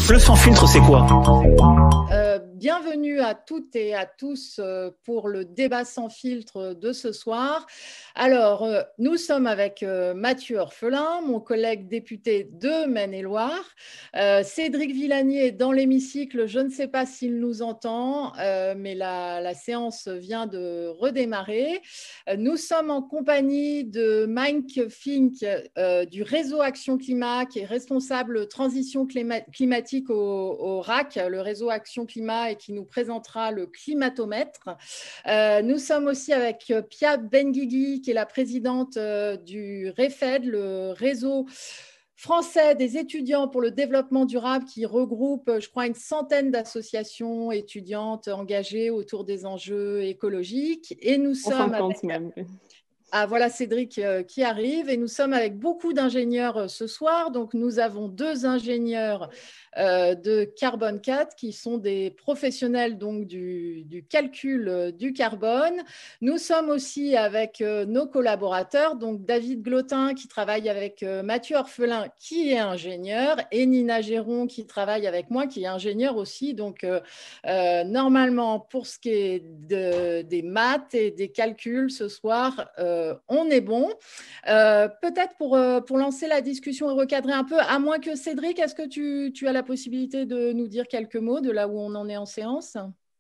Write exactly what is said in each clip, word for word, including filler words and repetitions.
Le sans filtre, c'est quoi? Euh, bienvenue à toutes et à tous euh, pour le débat sans filtre de ce soir. Alors, euh, nous sommes avec euh, Mathieu Orphelin, mon collègue député de Maine-et-Loire. Euh, Cédric Villani est dans l'hémicycle. Je ne sais pas s'il nous entend, euh, mais la, la séance vient de redémarrer. Euh, nous sommes en compagnie de Mike Fink euh, du réseau Action Climat, qui est responsable transition clima- climatique au, au R A C, le réseau Action Climat, et qui nous présentera le climatomètre. Euh, nous sommes aussi avec Pia Benguigui, qui est la présidente euh, du REFED, le réseau français des étudiants pour le développement durable, qui regroupe, je crois, une centaine d'associations étudiantes engagées autour des enjeux écologiques. Et nous sommes avec... même. Ah, voilà Cédric euh, qui arrive, et nous sommes avec beaucoup d'ingénieurs euh, ce soir. Donc, nous avons deux ingénieurs euh, de Carbone quatre qui sont des professionnels donc, du, du calcul euh, du carbone. Nous sommes aussi avec euh, nos collaborateurs, donc David Glotin qui travaille avec euh, Mathieu Orphelin qui est ingénieur, et Nina Géron qui travaille avec moi qui est ingénieur aussi. Donc, euh, euh, normalement, pour ce qui est de, des maths et des calculs ce soir, euh, on est bon. Euh, peut-être pour, euh, pour lancer la discussion et recadrer un peu, à moins que Cédric, est-ce que tu, tu as la possibilité de nous dire quelques mots de là où on en est en séance?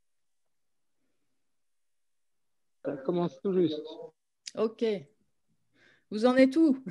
Ça commence tout juste. Ok. Vous en êtes où?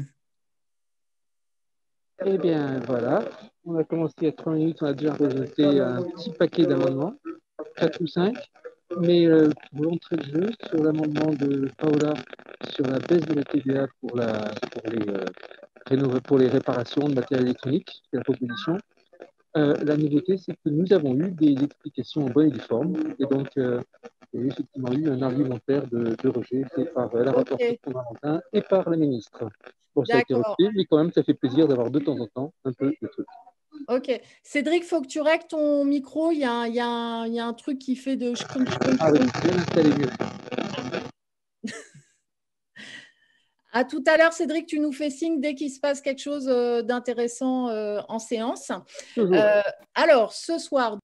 Eh bien, voilà. On a commencé il y a trois minutes, on a déjà rejeté un petit paquet d'amendements, quatre ou cinq. Mais euh, pour l'entrée de jeu, sur l'amendement de Paola sur la baisse de la T V A pour, la, pour, les, euh, rénov- pour les réparations de matériel électronique, c'est la proposition. Euh, la nouveauté, c'est que nous avons eu des explications en bonne et due forme. Et donc, euh, il y a effectivement eu un argumentaire de, de rejet fait par la rapporteure Ok. Valentin et par la ministre. Bon, ça a été D'accord. rejeté, mais quand même, ça fait plaisir d'avoir de temps en temps un peu de trucs. Ok. Cédric, il faut que tu règles ton micro. Il y a, un- il y a un, il y a un truc qui fait de scrum, scrum, Ah oui, scrum. bien installé mieux. À tout à l'heure, Cédric, tu nous fais signe dès qu'il se passe quelque chose euh, d'intéressant euh, en séance. Toujours. Euh, alors, ce soir,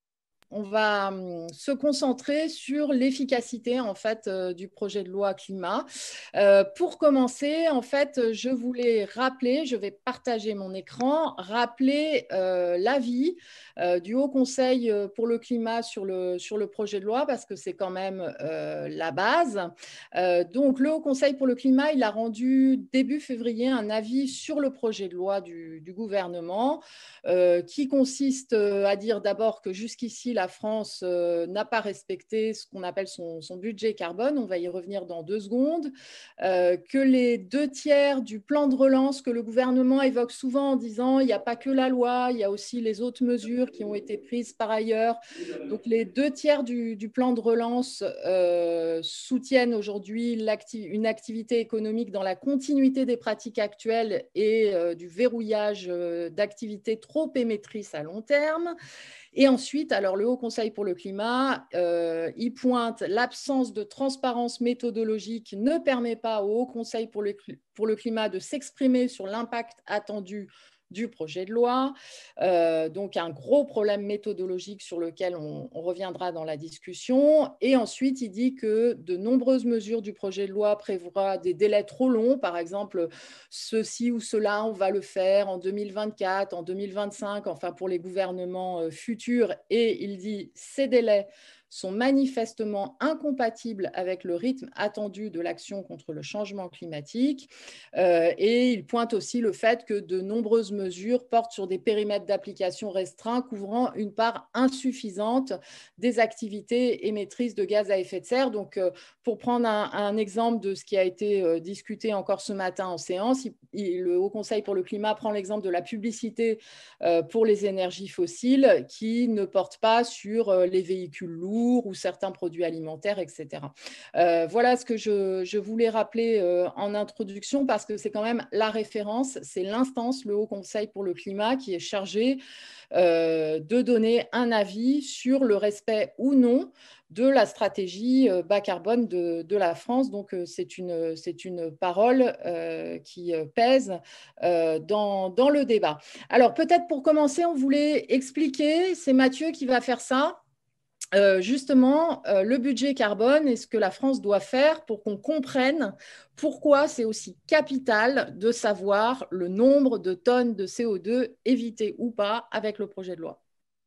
on va hum, se concentrer sur l'efficacité en fait euh, du projet de loi climat. Euh, pour commencer, en fait, je voulais rappeler, je vais partager mon écran, rappeler euh, l'avis euh, du Haut Conseil pour le climat sur le, sur le projet de loi, parce que c'est quand même euh, la base. Euh, donc, le Haut Conseil pour le climat, il a rendu début février un avis sur le projet de loi du, du gouvernement, euh, qui consiste à dire d'abord que jusqu'ici, la France euh, n'a pas respecté ce qu'on appelle son, son budget carbone. On va y revenir dans deux secondes. Euh, que les deux tiers du plan de relance que le gouvernement évoque souvent en disant il n'y a pas que la loi, il y a aussi les autres mesures qui ont été prises par ailleurs. Donc les deux tiers du, du plan de relance euh, soutiennent aujourd'hui l'acti- une activité économique dans la continuité des pratiques actuelles et euh, du verrouillage euh, d'activités trop émettrices à long terme. Et ensuite, alors le Haut Conseil pour le climat, euh, il pointe l'absence de transparence méthodologique ne permet pas au Haut Conseil pour le, pour le climat de s'exprimer sur l'impact attendu du projet de loi. Euh, donc, un gros problème méthodologique sur lequel on, on reviendra dans la discussion. Et ensuite, il dit que de nombreuses mesures du projet de loi prévoient des délais trop longs. Par exemple, ceci ou cela, on va le faire en deux mille vingt-quatre, en deux mille vingt-cinq, enfin pour les gouvernements futurs. Et il dit ces délais sont manifestement incompatibles avec le rythme attendu de l'action contre le changement climatique. Euh, et il pointe aussi le fait que de nombreuses mesures portent sur des périmètres d'application restreints couvrant une part insuffisante des activités émettrices de gaz à effet de serre. Donc, euh, pour prendre un, un exemple de ce qui a été euh, discuté encore ce matin en séance, il, il, le Haut Conseil pour le climat prend l'exemple de la publicité euh, pour les énergies fossiles qui ne porte pas sur euh, les véhicules lourds, yogourts ou certains produits alimentaires, et cetera. Euh, voilà ce que je, je voulais rappeler euh, en introduction parce que c'est quand même la référence, c'est l'instance, le Haut Conseil pour le climat, qui est chargé euh, de donner un avis sur le respect ou non de la stratégie euh, bas carbone de, de la France. Donc, euh, c'est une, c'est une parole euh, qui pèse euh, dans, dans le débat. Alors, peut-être pour commencer, on voulait expliquer, c'est Mathieu qui va faire ça, euh, justement, euh, le budget carbone et ce que la France doit faire pour qu'on comprenne pourquoi c'est aussi capital de savoir le nombre de tonnes de C O deux évitées ou pas avec le projet de loi.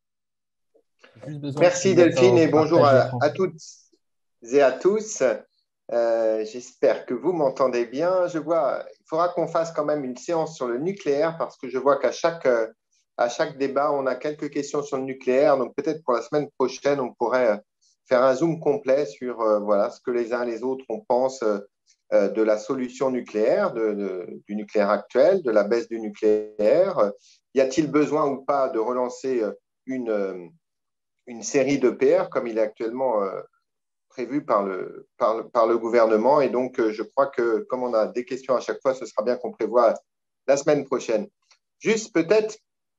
Merci Delphine et bonjour à, à toutes et à tous. Euh, J'espère que vous m'entendez bien. Je vois, il faudra qu'on fasse quand même une séance sur le nucléaire parce que je vois qu'à chaque, à chaque débat, on a quelques questions sur le nucléaire. Donc peut-être pour la semaine prochaine, on pourrait faire un zoom complet sur euh, voilà, ce que les uns et les autres on pense euh, de la solution nucléaire, de, de, du nucléaire actuel, de la baisse du nucléaire. Y a-t-il besoin ou pas de relancer une, une série d'E P R comme il est actuellement euh, prévu par le, par, le, par le gouvernement. Et donc, euh, je crois que comme on a des questions à chaque fois, ce sera bien qu'on prévoit la semaine prochaine. Juste peut-être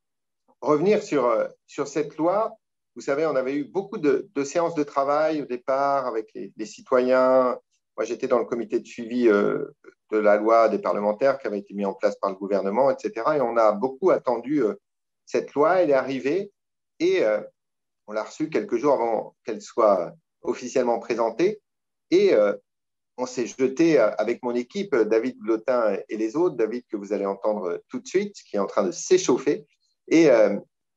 revenir sur, euh, sur cette loi. Vous savez, on avait eu beaucoup de, de séances de travail au départ avec les, les citoyens. Moi, j'étais dans le comité de suivi euh, de la loi des parlementaires qui avait été mis en place par le gouvernement, et cetera. Et on a beaucoup attendu euh, cette loi. Elle est arrivée et euh, on l'a reçue quelques jours avant qu'elle soit officiellement présentée. Et euh, on s'est jeté avec mon équipe, David Blotin et les autres, David que vous allez entendre tout de suite, qui est en train de s'échauffer. Et euh,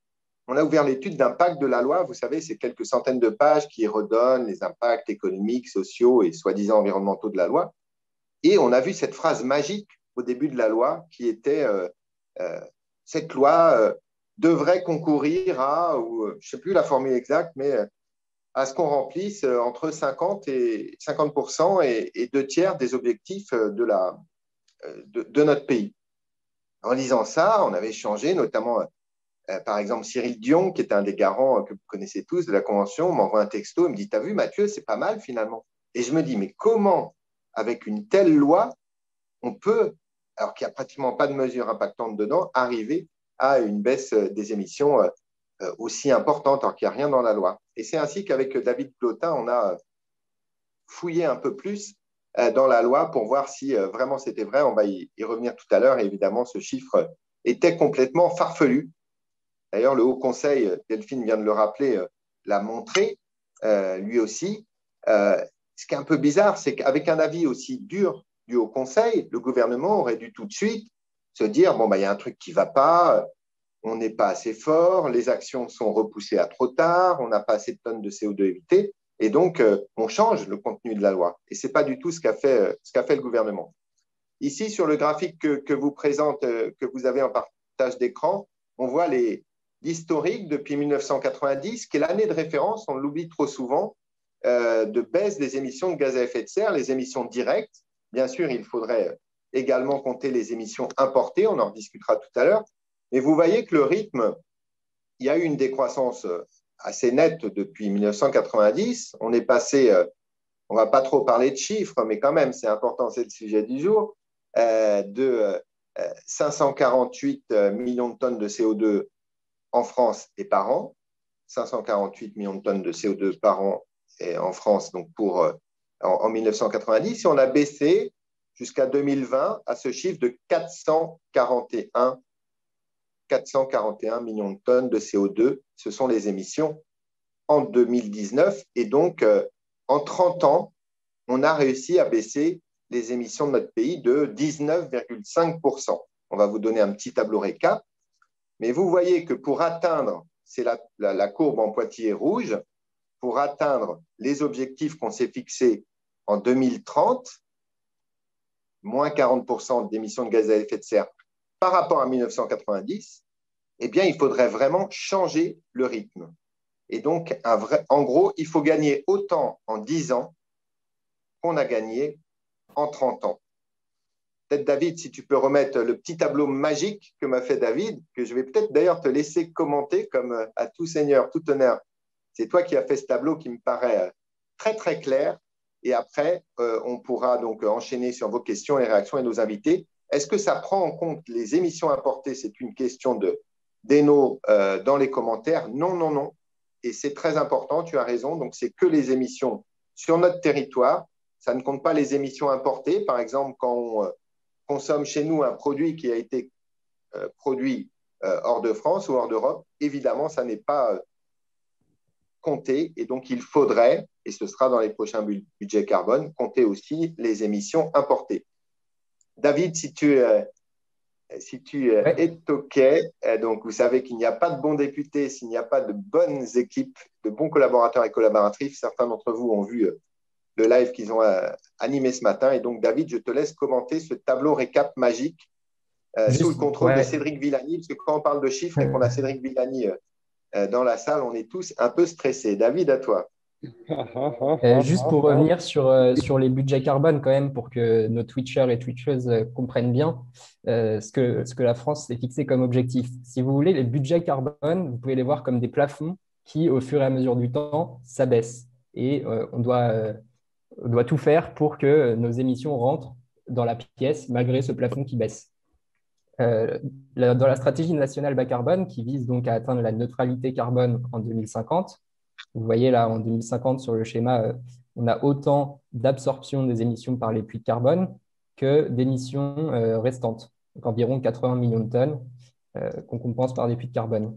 on a ouvert l'étude d'impact de la loi. Vous savez, c'est quelques centaines de pages qui redonnent les impacts économiques, sociaux et soi-disant environnementaux de la loi. Et on a vu cette phrase magique au début de la loi qui était euh, euh, cette loi euh, devrait concourir à, ou je ne sais plus la formule exacte, mais à ce qu'on remplisse entre cinquante et cinquante pour cent et, et deux tiers des objectifs de, la, de, de notre pays. En lisant ça, on avait échangé, notamment, euh, par exemple, Cyril Dion, qui est un des garants que vous connaissez tous de la Convention, m'envoie un texto, il me dit « T'as vu, Mathieu, c'est pas mal finalement ». Et je me dis « Mais comment, avec une telle loi, on peut, alors qu'il n'y a pratiquement pas de mesures impactantes dedans, arriver à une baisse des émissions euh, aussi importante, alors qu'il n'y a rien dans la loi ». Et c'est ainsi qu'avec David Blotin, on a fouillé un peu plus dans la loi pour voir si vraiment c'était vrai. On va y revenir tout à l'heure. Et évidemment, ce chiffre était complètement farfelu. D'ailleurs, le Haut Conseil, Delphine vient de le rappeler, l'a montré, euh, lui aussi. Euh, ce qui est un peu bizarre, c'est qu'avec un avis aussi dur du Haut Conseil, le gouvernement aurait dû tout de suite se dire, bon, bah, il y a un truc qui ne va pas, on n'est pas assez fort, les actions sont repoussées à trop tard, on n'a pas assez de tonnes de C O deux évitées, et donc euh, on change le contenu de la loi. Et ce n'est pas du tout ce qu'a fait, ce qu'a fait le gouvernement. Ici, sur le graphique que, que vous présente, euh, que vous avez en partage d'écran, on voit les, l'historique depuis mille neuf cent quatre-vingt-dix, qui est l'année de référence, on l'oublie trop souvent, euh, de baisse des émissions de gaz à effet de serre, les émissions directes. Bien sûr, il faudrait également compter les émissions importées, on en rediscutera tout à l'heure. Mais vous voyez que le rythme, il y a eu une décroissance assez nette depuis mille neuf cent quatre-vingt-dix. On est passé, on ne va pas trop parler de chiffres, mais quand même, c'est important, c'est le sujet du jour, euh, de cinq cent quarante-huit millions de tonnes de C O deux en France et par an. cinq cent quarante-huit millions de tonnes de C O deux par an et en France, donc pour, en, en mille neuf cent quatre-vingt-dix. Et on a baissé jusqu'à deux mille vingt à ce chiffre de quatre cent quarante et un millions de tonnes de C O deux. Ce sont les émissions en deux mille dix-neuf. Et donc, euh, en trente ans, on a réussi à baisser les émissions de notre pays de dix-neuf virgule cinq pour cent. On va vous donner un petit tableau récap. Mais vous voyez que pour atteindre, c'est la, la, la courbe en pointillé rouge, pour atteindre les objectifs qu'on s'est fixés en deux mille trente, moins quarante pour cent d'émissions de gaz à effet de serre par rapport à mille neuf cent quatre-vingt-dix, eh bien, il faudrait vraiment changer le rythme. Et donc, un vrai, en gros, il faut gagner autant en dix ans qu'on a gagné en trente ans. Peut-être, David, si tu peux remettre le petit tableau magique que m'a fait David, que je vais peut-être d'ailleurs te laisser commenter, comme à tout seigneur, tout honneur c'est toi qui as fait ce tableau qui me paraît très, très clair. Et après, euh, on pourra donc enchaîner sur vos questions, les réactions et nos invités. Est-ce que ça prend en compte les émissions importées? C'est une question de d'Eno euh, dans les commentaires. Non, non, non. Et c'est très important, tu as raison. Donc, c'est que les émissions sur notre territoire. Ça ne compte pas les émissions importées. Par exemple, quand on euh, consomme chez nous un produit qui a été euh, produit euh, hors de France ou hors d'Europe, évidemment, ça n'est pas euh, compté. Et donc, il faudrait, et ce sera dans les prochains budgets carbone, compter aussi les émissions importées. David, si tu, euh, si tu euh, Ouais. es OK, euh, donc vous savez qu'il n'y a pas de bons députés s'il n'y a pas de bonnes équipes, de bons collaborateurs et collaboratrices. Certains d'entre vous ont vu euh, le live qu'ils ont euh, animé ce matin. Et donc, David, je te laisse commenter ce tableau récap magique euh, Juste, sous le contrôle ouais. de Cédric Villani, parce que quand on parle de chiffres et qu'on a Cédric Villani euh, euh, dans la salle, on est tous un peu stressés. David, à toi. Euh, juste pour revenir sur, euh, sur les budgets carbone, quand même, pour que nos Twitchers et Twitcheuses euh, comprennent bien euh, ce que, ce que la France s'est fixé comme objectif. Si vous voulez, les budgets carbone, vous pouvez les voir comme des plafonds qui, au fur et à mesure du temps, s'abaissent. Et euh, on, doit, euh, on doit tout faire pour que nos émissions rentrent dans la pièce, malgré ce plafond qui baisse. Euh, la, dans la stratégie nationale bas carbone, qui vise donc à atteindre la neutralité carbone en deux mille cinquante, vous voyez là, en deux mille cinquante, sur le schéma, euh, on a autant d'absorption des émissions par les puits de carbone que d'émissions euh, restantes, donc environ quatre-vingts millions de tonnes euh, qu'on compense par des puits de carbone.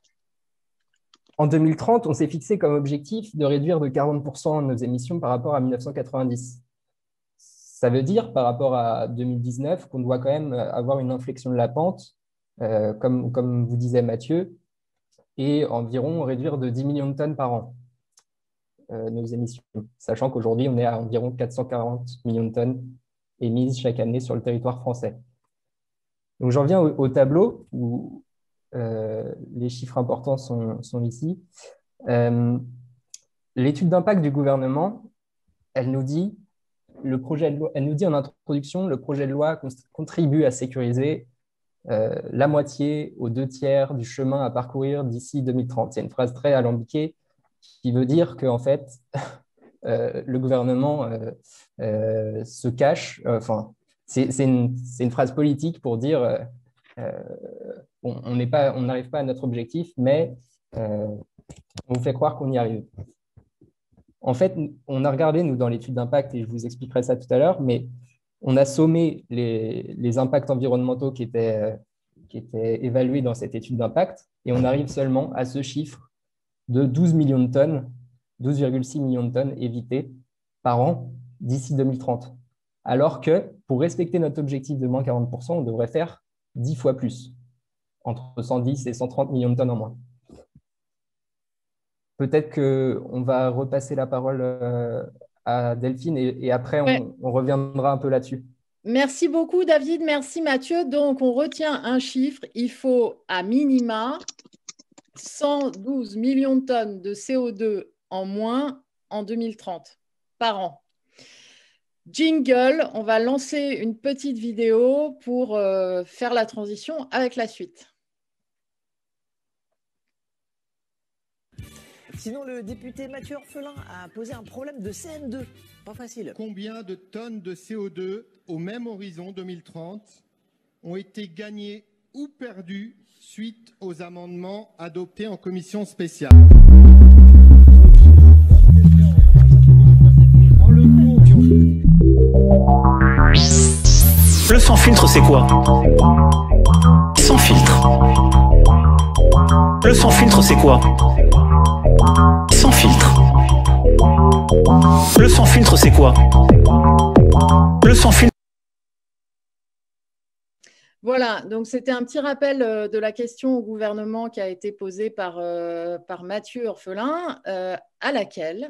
En deux mille trente, on s'est fixé comme objectif de réduire de quarante pour cent nos émissions par rapport à mille neuf cent quatre-vingt-dix. Ça veut dire, par rapport à deux mille dix-neuf, qu'on doit quand même avoir une inflexion de la pente, euh, comme, comme vous disait Mathieu, et environ réduire de dix millions de tonnes par an euh, nos émissions, sachant qu'aujourd'hui, on est à environ quatre cent quarante millions de tonnes émises chaque année sur le territoire français. Donc, j'en viens au, au tableau où euh, les chiffres importants sont, sont ici. Euh, L'étude d'impact du gouvernement, elle nous dit, le projet de loi, elle nous dit en introduction, le projet de loi contribue à sécuriser Euh, la moitié aux deux tiers du chemin à parcourir d'ici deux mille trente. C'est une phrase très alambiquée qui veut dire qu'en fait, euh, le gouvernement euh, euh, se cache, euh, enfin, c'est une, une phrase politique pour dire euh, euh, bon, on n'est pas, on n'arrive pas à notre objectif, mais euh, on vous fait croire qu'on y arrive. En fait, on a regardé, nous, dans l'étude d'impact, et je vous expliquerai ça tout à l'heure, mais on a sommé les, les impacts environnementaux qui étaient, qui étaient évalués dans cette étude d'impact et on arrive seulement à ce chiffre de douze millions de tonnes, douze virgule six millions de tonnes évitées par an d'ici deux mille trente. Alors que pour respecter notre objectif de moins quarante pour cent, on devrait faire dix fois plus, entre cent dix et cent trente millions de tonnes en moins. Peut-être qu'on va repasser la parole à Delphine et, et après, on, ouais. on reviendra un peu là-dessus. Merci beaucoup, David. Merci, Mathieu. Donc, on retient un chiffre. Il faut à minima cent douze millions de tonnes de C O deux en moins en deux mille trente par an. Jingle, on va lancer une petite vidéo pour euh, faire la transition avec la suite. Sinon, le député Mathieu Orphelin a posé un problème de C N deux. Pas facile. Combien de tonnes de C O deux au même horizon deux mille trente ont été gagnées ou perdues suite aux amendements adoptés en commission spéciale? Le sans filtre, c'est quoi? Sans filtre. Le sans filtre, c'est quoi? Sans filtre. Le sans filtre, c'est quoi? Le sans filtre. Voilà, donc c'était un petit rappel de la question au gouvernement qui a été posée par, euh, par Mathieu Orphelin, euh, à laquelle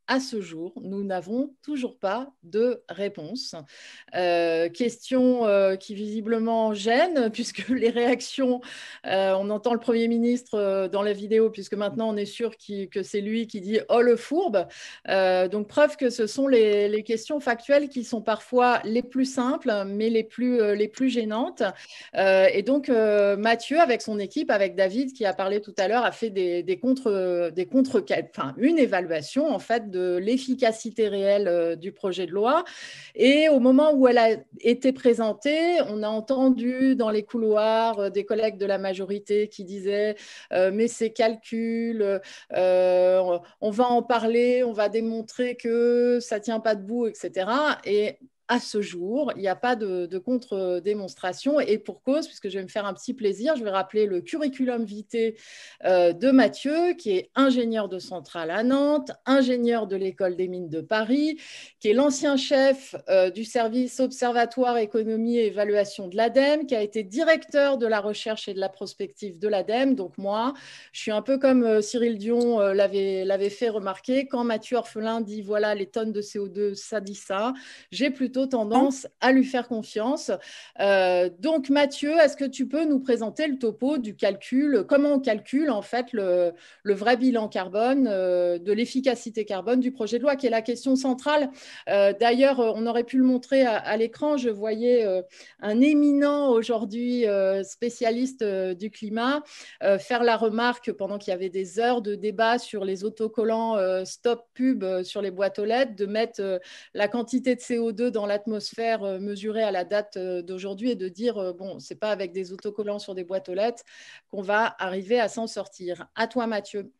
à ce jour, nous n'avons toujours pas de réponse. Euh, question euh, qui visiblement gêne, puisque les réactions, euh, on entend le Premier ministre euh, dans la vidéo, puisque maintenant on est sûr qu que c'est lui qui dit « Oh le fourbe euh, ». Donc preuve que ce sont les, les questions factuelles qui sont parfois les plus simples, mais les plus, euh, les plus gênantes. Euh, et donc euh, Mathieu, avec son équipe, avec David, qui a parlé tout à l'heure, a fait des, des contre, des contre, enfin une évaluation en fait de de l'efficacité réelle du projet de loi. Et au moment où elle a été présentée, on a entendu dans les couloirs des collègues de la majorité qui disaient euh, « mais ces calculs, euh, on va en parler, on va démontrer que ça ne tient pas debout, et cetera » Et à ce jour, il n'y a pas de, de contre-démonstration, et pour cause, puisque je vais me faire un petit plaisir, je vais rappeler le curriculum vitae euh, de Mathieu, qui est ingénieur de centrale à Nantes, ingénieur de l'école des mines de Paris, qui est l'ancien chef euh, du service Observatoire Économie et Évaluation de l'ADEME, qui a été directeur de la recherche et de la prospective de l'ADEME. Donc moi, je suis un peu comme euh, Cyril Dion euh, l'avait l'avait fait remarquer, quand Mathieu Orphelin dit « voilà, les tonnes de C O deux, ça dit ça », j'ai plutôt tendance à lui faire confiance. Euh, donc Mathieu, est-ce que tu peux nous présenter le topo du calcul, comment on calcule en fait le, le vrai bilan carbone, euh, de l'efficacité carbone du projet de loi, qui est la question centrale. Euh, D'ailleurs, on aurait pu le montrer à, à l'écran, je voyais euh, un éminent aujourd'hui euh, spécialiste euh, du climat euh, faire la remarque pendant qu'il y avait des heures de débat sur les autocollants euh, stop pub euh, sur les boîtes aux lettres, de mettre euh, la quantité de C O deux dans l'atmosphère euh, mesurée à la date euh, d'aujourd'hui et de dire, euh, bon, ce n'est pas avec des autocollants sur des boîtes aux lettres qu'on va arriver à s'en sortir. À toi, Mathieu.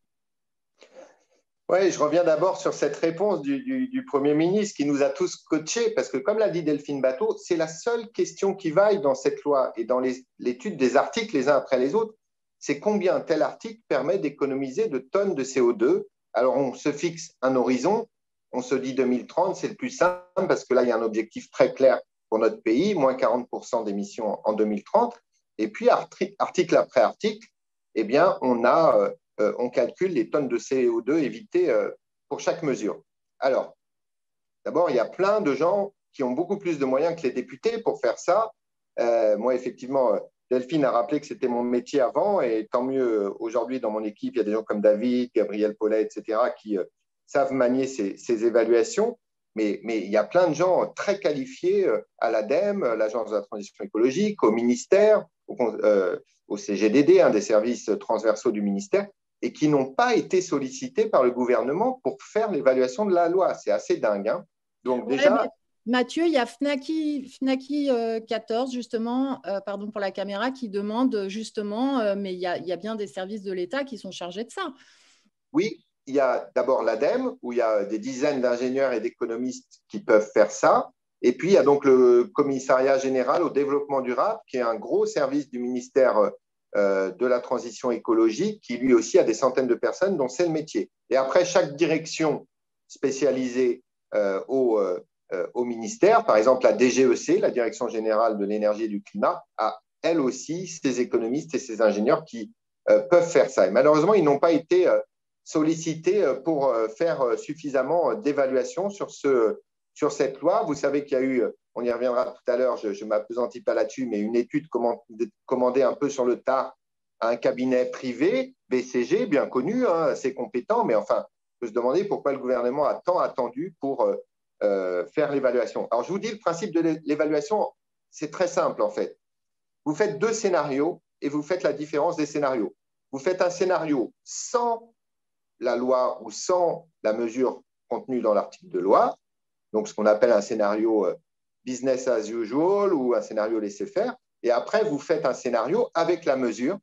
Oui, je reviens d'abord sur cette réponse du, du, du Premier ministre qui nous a tous coachés, parce que comme l'a dit Delphine Batho, c'est la seule question qui vaille dans cette loi et dans l'étude des articles les uns après les autres, c'est combien tel article permet d'économiser de tonnes de C O deux. Alors on se fixe un horizon, on se dit deux mille trente, c'est le plus simple parce que là, il y a un objectif très clair pour notre pays, moins quarante pour cent d'émissions en deux mille trente. Et puis, article après article, eh bien, on, a, euh, on calcule les tonnes de C O deux évitées euh, pour chaque mesure. Alors, d'abord, il y a plein de gens qui ont beaucoup plus de moyens que les députés pour faire ça. Euh, moi, effectivement, Delphine a rappelé que c'était mon métier avant, et tant mieux, aujourd'hui, dans mon équipe, il y a des gens comme David, Gabriel Paulet, et cetera, qui euh, savent manier ces, ces évaluations. Mais, mais il y a plein de gens très qualifiés à l'ADEME, l'Agence de la transition écologique, au ministère, au, euh, au C G D D, un des services transversaux du ministère, et qui n'ont pas été sollicités par le gouvernement pour faire l'évaluation de la loi. C'est assez dingue. Hein. Donc ouais, déjà… Mathieu, il y a Fnaki, Fnaki euh, quatorze, justement, euh, pardon pour la caméra, qui demande justement, euh, mais il y, a, il y a bien des services de l'État qui sont chargés de ça. Oui, il y a d'abord l'ADEME, où il y a des dizaines d'ingénieurs et d'économistes qui peuvent faire ça. Et puis, il y a donc le Commissariat général au développement durable, qui est un gros service du ministère euh, de la transition écologique, qui lui aussi a des centaines de personnes dont c'est le métier. Et après, chaque direction spécialisée euh, au, euh, au ministère, par exemple la D G E C, la Direction générale de l'énergie et du climat, a elle aussi ses économistes et ses ingénieurs qui euh, peuvent faire ça. Et malheureusement, ils n'ont pas été… Euh, sollicité pour faire suffisamment d'évaluation sur, ce, sur cette loi. Vous savez qu'il y a eu, on y reviendra tout à l'heure, je ne m'appesantis pas là-dessus, mais une étude commandée un peu sur le tard à un cabinet privé, B C G, bien connu, hein, assez compétent, mais enfin, on peut se demander pourquoi le gouvernement a tant attendu pour euh, faire l'évaluation. Alors, je vous dis, le principe de l'évaluation, c'est très simple en fait. Vous faites deux scénarios et vous faites la différence des scénarios. Vous faites un scénario sans la loi ou sans la mesure contenue dans l'article de loi, donc ce qu'on appelle un scénario business as usual ou un scénario laisser-faire, et après vous faites un scénario avec la mesure.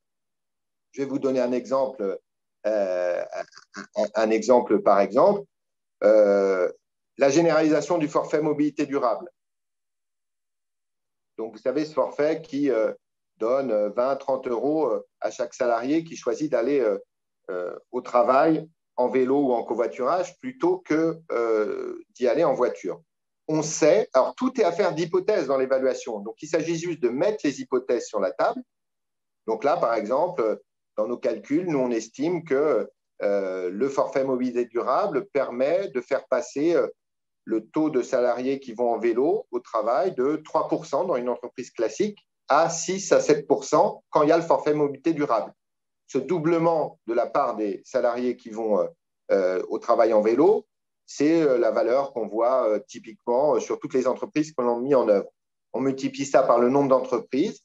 Je vais vous donner un exemple, euh, un, un exemple par exemple, euh, la généralisation du forfait mobilité durable. Donc vous savez, ce forfait qui euh, donne vingt à trente euros à chaque salarié qui choisit d'aller euh, Euh, au travail en vélo ou en covoiturage plutôt que euh, d'y aller en voiture. On sait, alors tout est affaire d'hypothèses dans l'évaluation, donc il s'agit juste de mettre les hypothèses sur la table. Donc là, par exemple, dans nos calculs, nous on estime que euh, le forfait mobilité durable permet de faire passer euh, le taux de salariés qui vont en vélo au travail de trois pour cent dans une entreprise classique à six à sept pour cent quand il y a le forfait mobilité durable. Ce doublement de la part des salariés qui vont euh, au travail en vélo, c'est euh, la valeur qu'on voit euh, typiquement euh, sur toutes les entreprises qu'on a mis en œuvre. On multiplie ça par le nombre d'entreprises.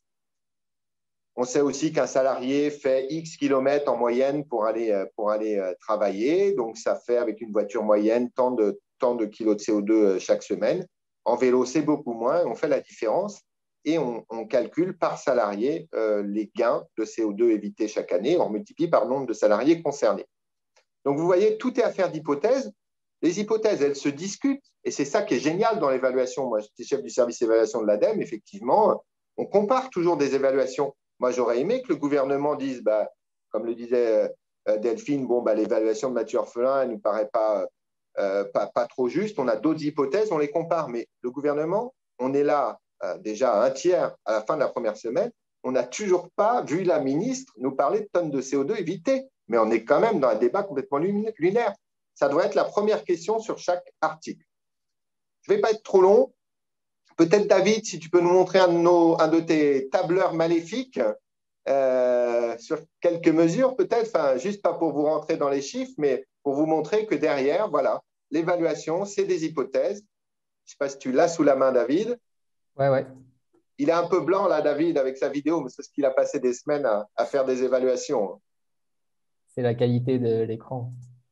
On sait aussi qu'un salarié fait X kilomètres en moyenne pour aller, euh, pour aller euh, travailler. Donc, ça fait avec une voiture moyenne tant de, tant de kilos de C O deux chaque semaine. En vélo, c'est beaucoup moins. On fait la différence et on, on calcule par salarié euh, les gains de C O deux évités chaque année. On multiplie par le nombre de salariés concernés. Donc, vous voyez, tout est affaire d'hypothèses. Les hypothèses, elles se discutent et c'est ça qui est génial dans l'évaluation. Moi, j'étais chef du service évaluation de l'ADEME. Effectivement, on compare toujours des évaluations. Moi, j'aurais aimé que le gouvernement dise, bah, comme le disait euh, Delphine, bon, bah, l'évaluation de Mathieu Orphelin, elle ne nous paraît pas, euh, pas, pas trop juste. On a d'autres hypothèses, on les compare. Mais le gouvernement, on est là euh, déjà à un tiers à la fin de la première semaine. On n'a toujours pas vu la ministre nous parler de tonnes de C O deux évitées. Mais on est quand même dans un débat complètement lunaire. Ça devrait être la première question sur chaque article. Je ne vais pas être trop long. Peut-être, David, si tu peux nous montrer un de, nos, un de tes tableurs maléfiques euh, sur quelques mesures, peut-être, enfin, juste pas pour vous rentrer dans les chiffres, mais pour vous montrer que derrière, voilà, l'évaluation, c'est des hypothèses. Je ne sais pas si tu l'as sous la main, David. Ouais, ouais. Il est un peu blanc, là, David, avec sa vidéo, mais c'est parce qu'il a passé des semaines à, à faire des évaluations. C'est la qualité de l'écran.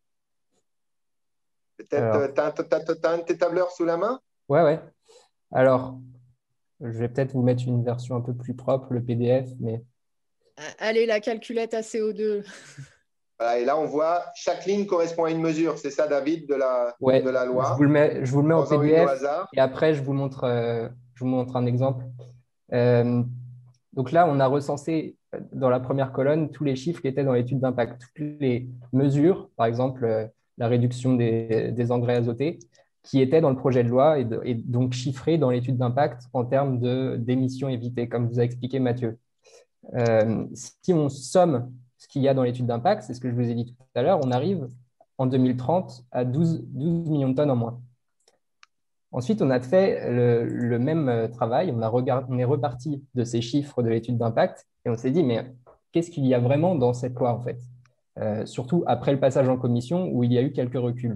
Peut-être, tu as un de tes tableurs sous la main? Ouais, ouais. Alors, je vais peut-être vous mettre une version un peu plus propre, le P D F, mais… Allez, la calculette à C O deux. Voilà, et là, on voit chaque ligne correspond à une mesure. C'est ça, David, de la, ouais, de la loi. Je vous le mets, je vous le mets en P D F et après, je vous montre, euh, je vous montre un exemple. Euh, donc là, on a recensé dans la première colonne tous les chiffres qui étaient dans l'étude d'impact. Toutes les mesures, par exemple, euh, la réduction des, des engrais azotés, qui étaient dans le projet de loi et, de, et donc chiffrées dans l'étude d'impact en termes d'émissions évitées, comme vous a expliqué Mathieu. Euh, si on somme ce qu'il y a dans l'étude d'impact, c'est ce que je vous ai dit tout à l'heure, on arrive en deux mille trente à douze, douze millions de tonnes en moins. Ensuite, on a fait le, le même travail, on, a regard, on est reparti de ces chiffres de l'étude d'impact et on s'est dit, mais qu'est-ce qu'il y a vraiment dans cette loi en fait, euh, surtout après le passage en commission où il y a eu quelques reculs.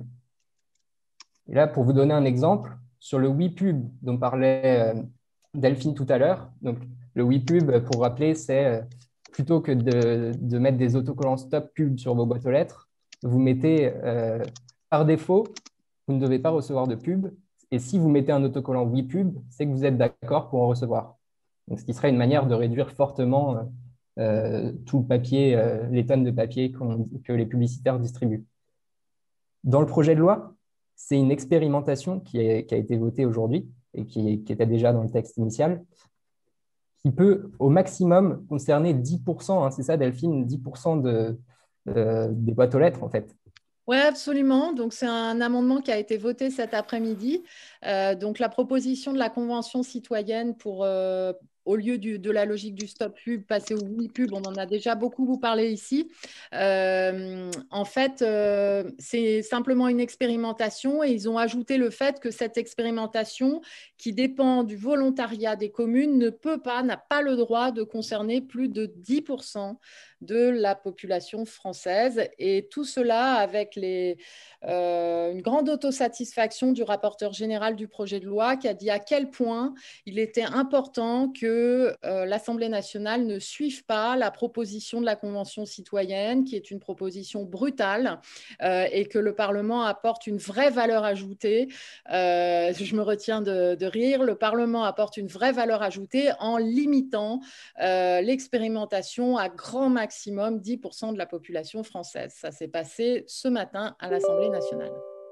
Et là, pour vous donner un exemple, sur le WePub dont parlait euh, Delphine tout à l'heure, donc le WePub, pour rappeler, c'est euh, plutôt que de, de mettre des autocollants stop pub sur vos boîtes aux lettres, vous mettez euh, par défaut, vous ne devez pas recevoir de pub. Et si vous mettez un autocollant WePub, c'est que vous êtes d'accord pour en recevoir. Donc, ce qui serait une manière de réduire fortement euh, tout le papier, euh, les tonnes de papier que les publicitaires distribuent. Dans le projet de loi, c'est une expérimentation qui, est, qui a été votée aujourd'hui et qui, qui était déjà dans le texte initial, qui peut au maximum concerner dix pour cent, hein, c'est ça Delphine, dix pour cent de, euh, des boîtes aux lettres en fait. Oui, absolument. Donc, c'est un amendement qui a été voté cet après-midi. Euh, donc, la proposition de la Convention citoyenne pour, euh, au lieu du, de la logique du stop pub, passer au oui pub, on en a déjà beaucoup vous parlé ici. Euh, en fait, euh, c'est simplement une expérimentation et ils ont ajouté le fait que cette expérimentation, qui dépend du volontariat des communes, ne peut pas, n'a pas le droit de concerner plus de dix pour cent de la population française. Et tout cela avec les, euh, une grande autosatisfaction du rapporteur général du projet de loi qui a dit à quel point il était important que euh, l'Assemblée nationale ne suive pas la proposition de la Convention citoyenne, qui est une proposition brutale, euh, et que le Parlement apporte une vraie valeur ajoutée. Euh, je me retiens de, de rire. Le Parlement apporte une vraie valeur ajoutée en limitant euh, l'expérimentation à grand maximum dix pour cent de la population française. Ça s'est passé ce matin à l'Assemblée nationale.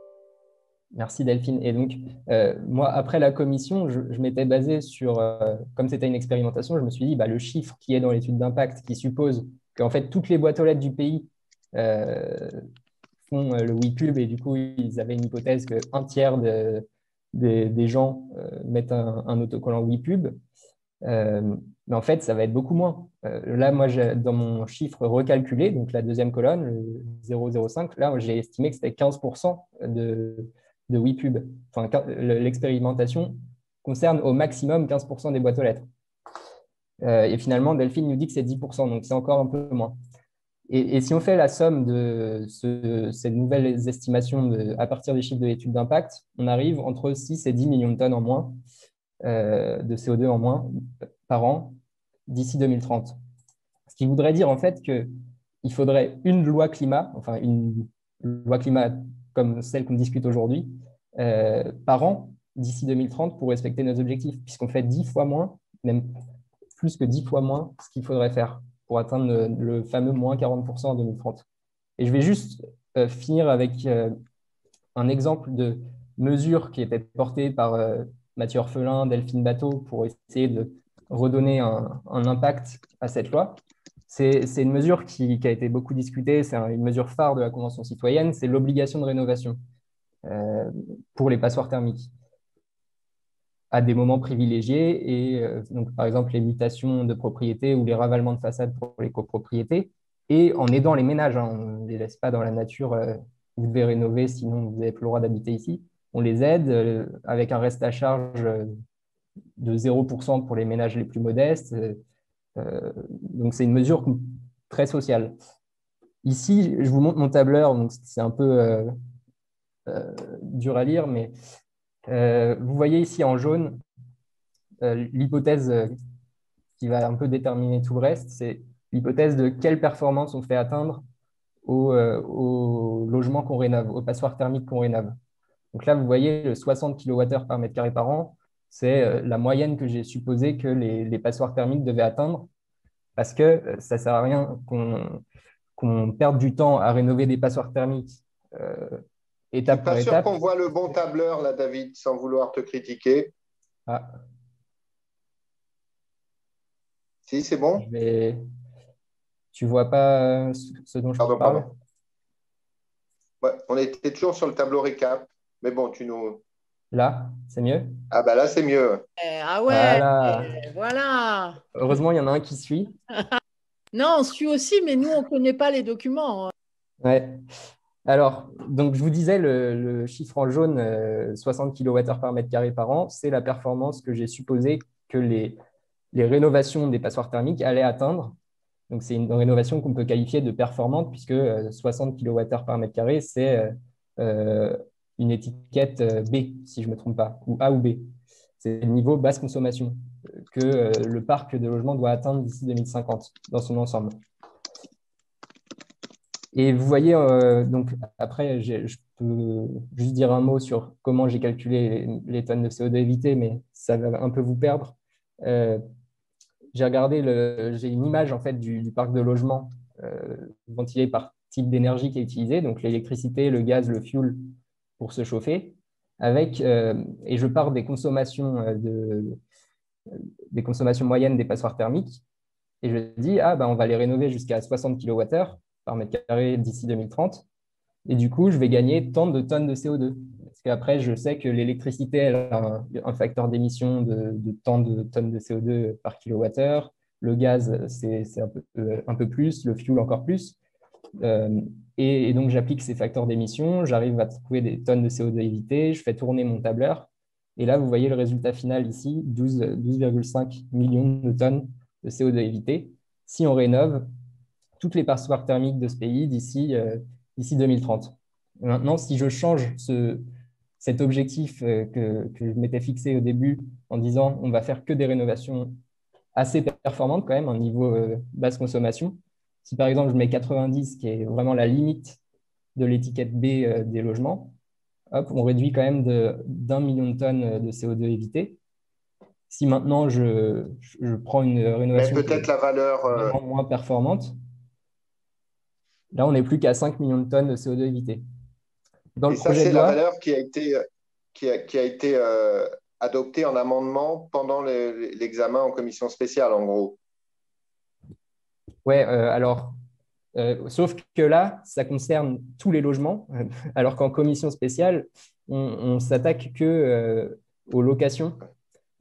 Merci Delphine. Et donc, euh, moi, après la commission, je, je m'étais basé sur, euh, comme c'était une expérimentation, je me suis dit, bah, le chiffre qui est dans l'étude d'impact, qui suppose qu'en fait, toutes les boîtes aux lettres du pays euh, font le WePub, et du coup, ils avaient une hypothèse qu'un tiers de, de, des gens euh, mettent un, un autocollant WePub. Euh, mais en fait, ça va être beaucoup moins. Euh, là, moi, dans mon chiffre recalculé, donc la deuxième colonne, le zéro virgule zéro cinq, là, j'ai estimé que c'était quinze pour cent de, de WePub. Enfin, l'expérimentation concerne au maximum quinze pour cent des boîtes aux lettres. Euh, et finalement, Delphine nous dit que c'est dix pour cent, donc c'est encore un peu moins. Et, et si on fait la somme de ce, ces nouvelles estimations de, à partir des chiffres de l'étude d'impact, on arrive entre six et dix millions de tonnes en moins euh, de C O deux en moins par an d'ici deux mille trente. Ce qui voudrait dire en fait qu'il faudrait une loi climat, enfin une loi climat comme celle qu'on discute aujourd'hui, euh, par an d'ici deux mille trente pour respecter nos objectifs, puisqu'on fait dix fois moins, même plus que dix fois moins ce qu'il faudrait faire pour atteindre le, le fameux moins quarante pour cent en deux mille trente. Et je vais juste euh, finir avec euh, un exemple de mesure qui était portée par euh, Mathieu Orphelin, Delphine Bateau, pour essayer de redonner un, un impact à cette loi. C'est une mesure qui, qui a été beaucoup discutée, c'est une mesure phare de la Convention citoyenne, c'est l'obligation de rénovation euh, pour les passoires thermiques à des moments privilégiés, et euh, donc par exemple les mutations de propriété ou les ravalements de façade pour les copropriétés, et en aidant les ménages, hein, on ne les laisse pas dans la nature, euh, vous devez rénover, sinon vous n'avez plus le droit d'habiter ici. On les aide euh, avec un reste à charge euh, de zéro pour cent pour les ménages les plus modestes. Euh, donc c'est une mesure très sociale. Ici, je vous montre mon tableur, donc c'est un peu euh, euh, dur à lire, mais euh, vous voyez ici en jaune euh, l'hypothèse qui va un peu déterminer tout le reste, c'est l'hypothèse de quelle performance on fait atteindre au, euh, au logement qu'on rénove, aux passoires thermiques qu'on rénove. Donc là, vous voyez le soixante kilowattheures par mètre carré par an, c'est euh, la moyenne que j'ai supposé que les, les passoires thermiques devaient atteindre, parce que euh, ça ne sert à rien qu'on qu'on perde du temps à rénover des passoires thermiques euh, étape par étape. Je suis pas sûr qu'on voit le bon tableur là, David, sans vouloir te critiquer. Ah. Si, c'est bon. Je vais... Tu ne vois pas ce dont je pardon, parle pardon. Ouais, on était toujours sur le tableau récap, mais bon, tu nous... Là, c'est mieux? Ah bah là, c'est mieux. Ah ouais, voilà. voilà. Heureusement, il y en a un qui suit. Non, on suit aussi, mais nous, on ne connaît pas les documents. Ouais. Alors, donc je vous disais, le, le chiffre en jaune, euh, soixante kilowattheures par mètre carré par an, c'est la performance que j'ai supposé que les, les rénovations des passoires thermiques allaient atteindre. Donc, c'est une rénovation qu'on peut qualifier de performante, puisque euh, soixante kilowattheures par mètre carré, c'est euh, euh, une étiquette euh, B, si je ne me trompe pas, ou A ou B. C'est le niveau basse consommation que euh, le parc de logements doit atteindre d'ici deux mille cinquante dans son ensemble. Et vous voyez, euh, donc après, je peux juste dire un mot sur comment j'ai calculé les, les tonnes de C O deux évitées, mais ça va un peu vous perdre. Euh, j'ai regardé, j'ai une image en fait du, du parc de logement euh, ventilé par type d'énergie qui est utilisé, donc l'électricité, le gaz, le fuel pour se chauffer, avec, euh, et je pars des consommations, euh, de, des consommations moyennes des passoires thermiques, et je dis, ah, ben, on va les rénover jusqu'à soixante kilowattheures par mètre carré d'ici deux mille trente. Et du coup, je vais gagner tant de tonnes de C O deux. Parce qu'après, je sais que l'électricité elle a un, un facteur d'émission de, de tant de tonnes de C O deux par kilowattheure. Le gaz, c'est un peu, euh, un peu plus. Le fuel, encore plus. Euh, et, et donc, j'applique ces facteurs d'émission. J'arrive à trouver des tonnes de C O deux évitées. Je fais tourner mon tableur. Et là, vous voyez le résultat final ici, douze virgule cinq millions de tonnes de C O deux évitées. Si on rénove toutes les passoires thermiques de ce pays d'ici euh, d'ici deux mille trente. Et maintenant, si je change ce, cet objectif euh, que, que je m'étais fixé au début en disant on va faire que des rénovations assez performantes quand même, un niveau euh, basse consommation, si par exemple je mets quatre-vingt-dix, qui est vraiment la limite de l'étiquette B euh, des logements, hop, on réduit quand même d'un million de tonnes de C O deux évitées. Si maintenant je, je prends une rénovation peut-être la valeur euh... vraiment moins performante, là, on n'est plus qu'à cinq millions de tonnes de C O deux évitées. Dans le Et projet ça, c'est la valeur qui a été, qui a, qui a été euh, adoptée en amendement pendant l'examen en commission spéciale, en gros. Oui, euh, alors, euh, sauf que là, ça concerne tous les logements, alors qu'en commission spéciale, on ne s'attaque que euh, aux locations.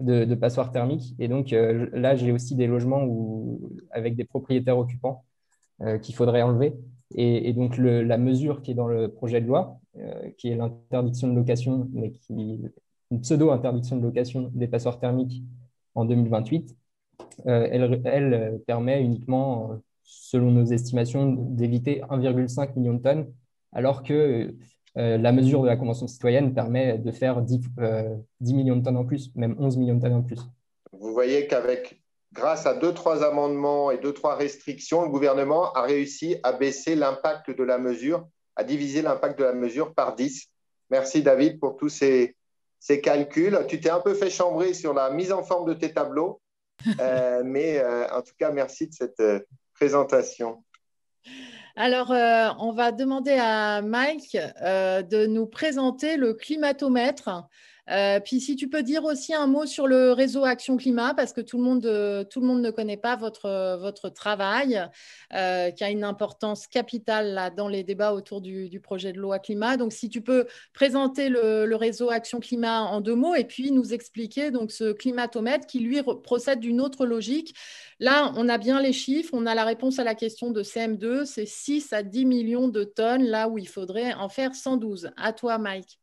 de, de passoires thermiques. Et donc euh, là, j'ai aussi des logements où, avec des propriétaires occupants euh, qu'il faudrait enlever. Et, et donc le, la mesure qui est dans le projet de loi, euh, qui est l'interdiction de location, mais qui une pseudo-interdiction de location des passoires thermiques en deux mille vingt-huit, euh, elle, elle permet uniquement, selon nos estimations, d'éviter un virgule cinq million de tonnes, alors que euh, la mesure de la Convention citoyenne permet de faire dix, euh, dix millions de tonnes en plus, même onze millions de tonnes en plus. Vous voyez qu'avec, grâce à deux, trois amendements et deux, trois restrictions, le gouvernement a réussi à baisser l'impact de la mesure, à diviser l'impact de la mesure par dix. Merci David pour tous ces, ces calculs. Tu t'es un peu fait chambrer sur la mise en forme de tes tableaux, euh, mais euh, en tout cas, merci de cette euh, présentation. Alors, euh, on va demander à Mike euh, de nous présenter le climatomètre. Euh, puis, si tu peux dire aussi un mot sur le réseau Action Climat, parce que tout le monde, euh, tout le monde ne connaît pas votre, votre travail, euh, qui a une importance capitale là, dans les débats autour du, du projet de loi climat. Donc, si tu peux présenter le, le réseau Action Climat en deux mots et puis nous expliquer donc, ce climatomètre qui, lui, procède d'une autre logique. Là, on a bien les chiffres, on a la réponse à la question de C M deux, c'est six à dix millions de tonnes, là où il faudrait en faire cent douze. À toi, Mike.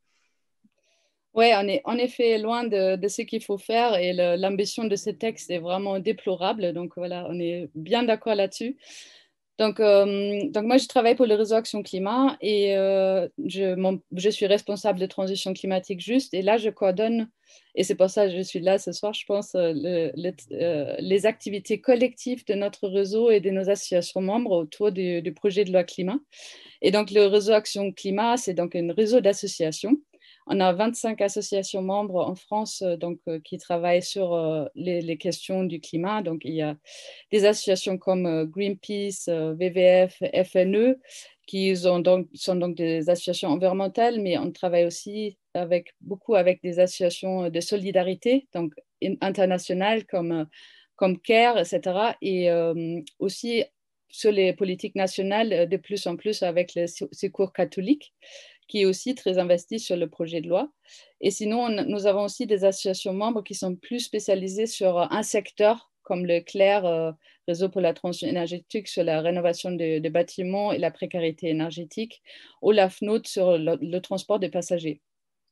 Oui, on est en effet loin de, de ce qu'il faut faire et l'ambition de ce texte est vraiment déplorable. Donc voilà, on est bien d'accord là-dessus. Donc, euh, donc moi, je travaille pour le réseau Action Climat et euh, je, mon, je suis responsable de transition climatique juste. Et là, je coordonne, et c'est pour ça que je suis là ce soir, je pense, le, le, euh, les activités collectives de notre réseau et de nos associations membres autour du, du projet de loi climat. Et donc, le réseau Action Climat, c'est donc un réseau d'associations. On a vingt-cinq associations membres en France donc, euh, qui travaillent sur euh, les, les questions du climat. Donc, il y a des associations comme euh, Greenpeace, euh, W W F, F N E, qui ont donc, sont donc des associations environnementales, mais on travaille aussi avec, beaucoup avec des associations de solidarité, donc internationales comme, euh, comme CARE, et cetera. Et euh, aussi sur les politiques nationales, de plus en plus avec le Secours catholique, qui est aussi très investi sur le projet de loi. Et sinon, on, nous avons aussi des associations membres qui sont plus spécialisées sur un secteur, comme le C L E R, euh, Réseau pour la transition énergétique, sur la rénovation des de bâtiments et la précarité énergétique, ou la F N O T sur le, le transport des passagers.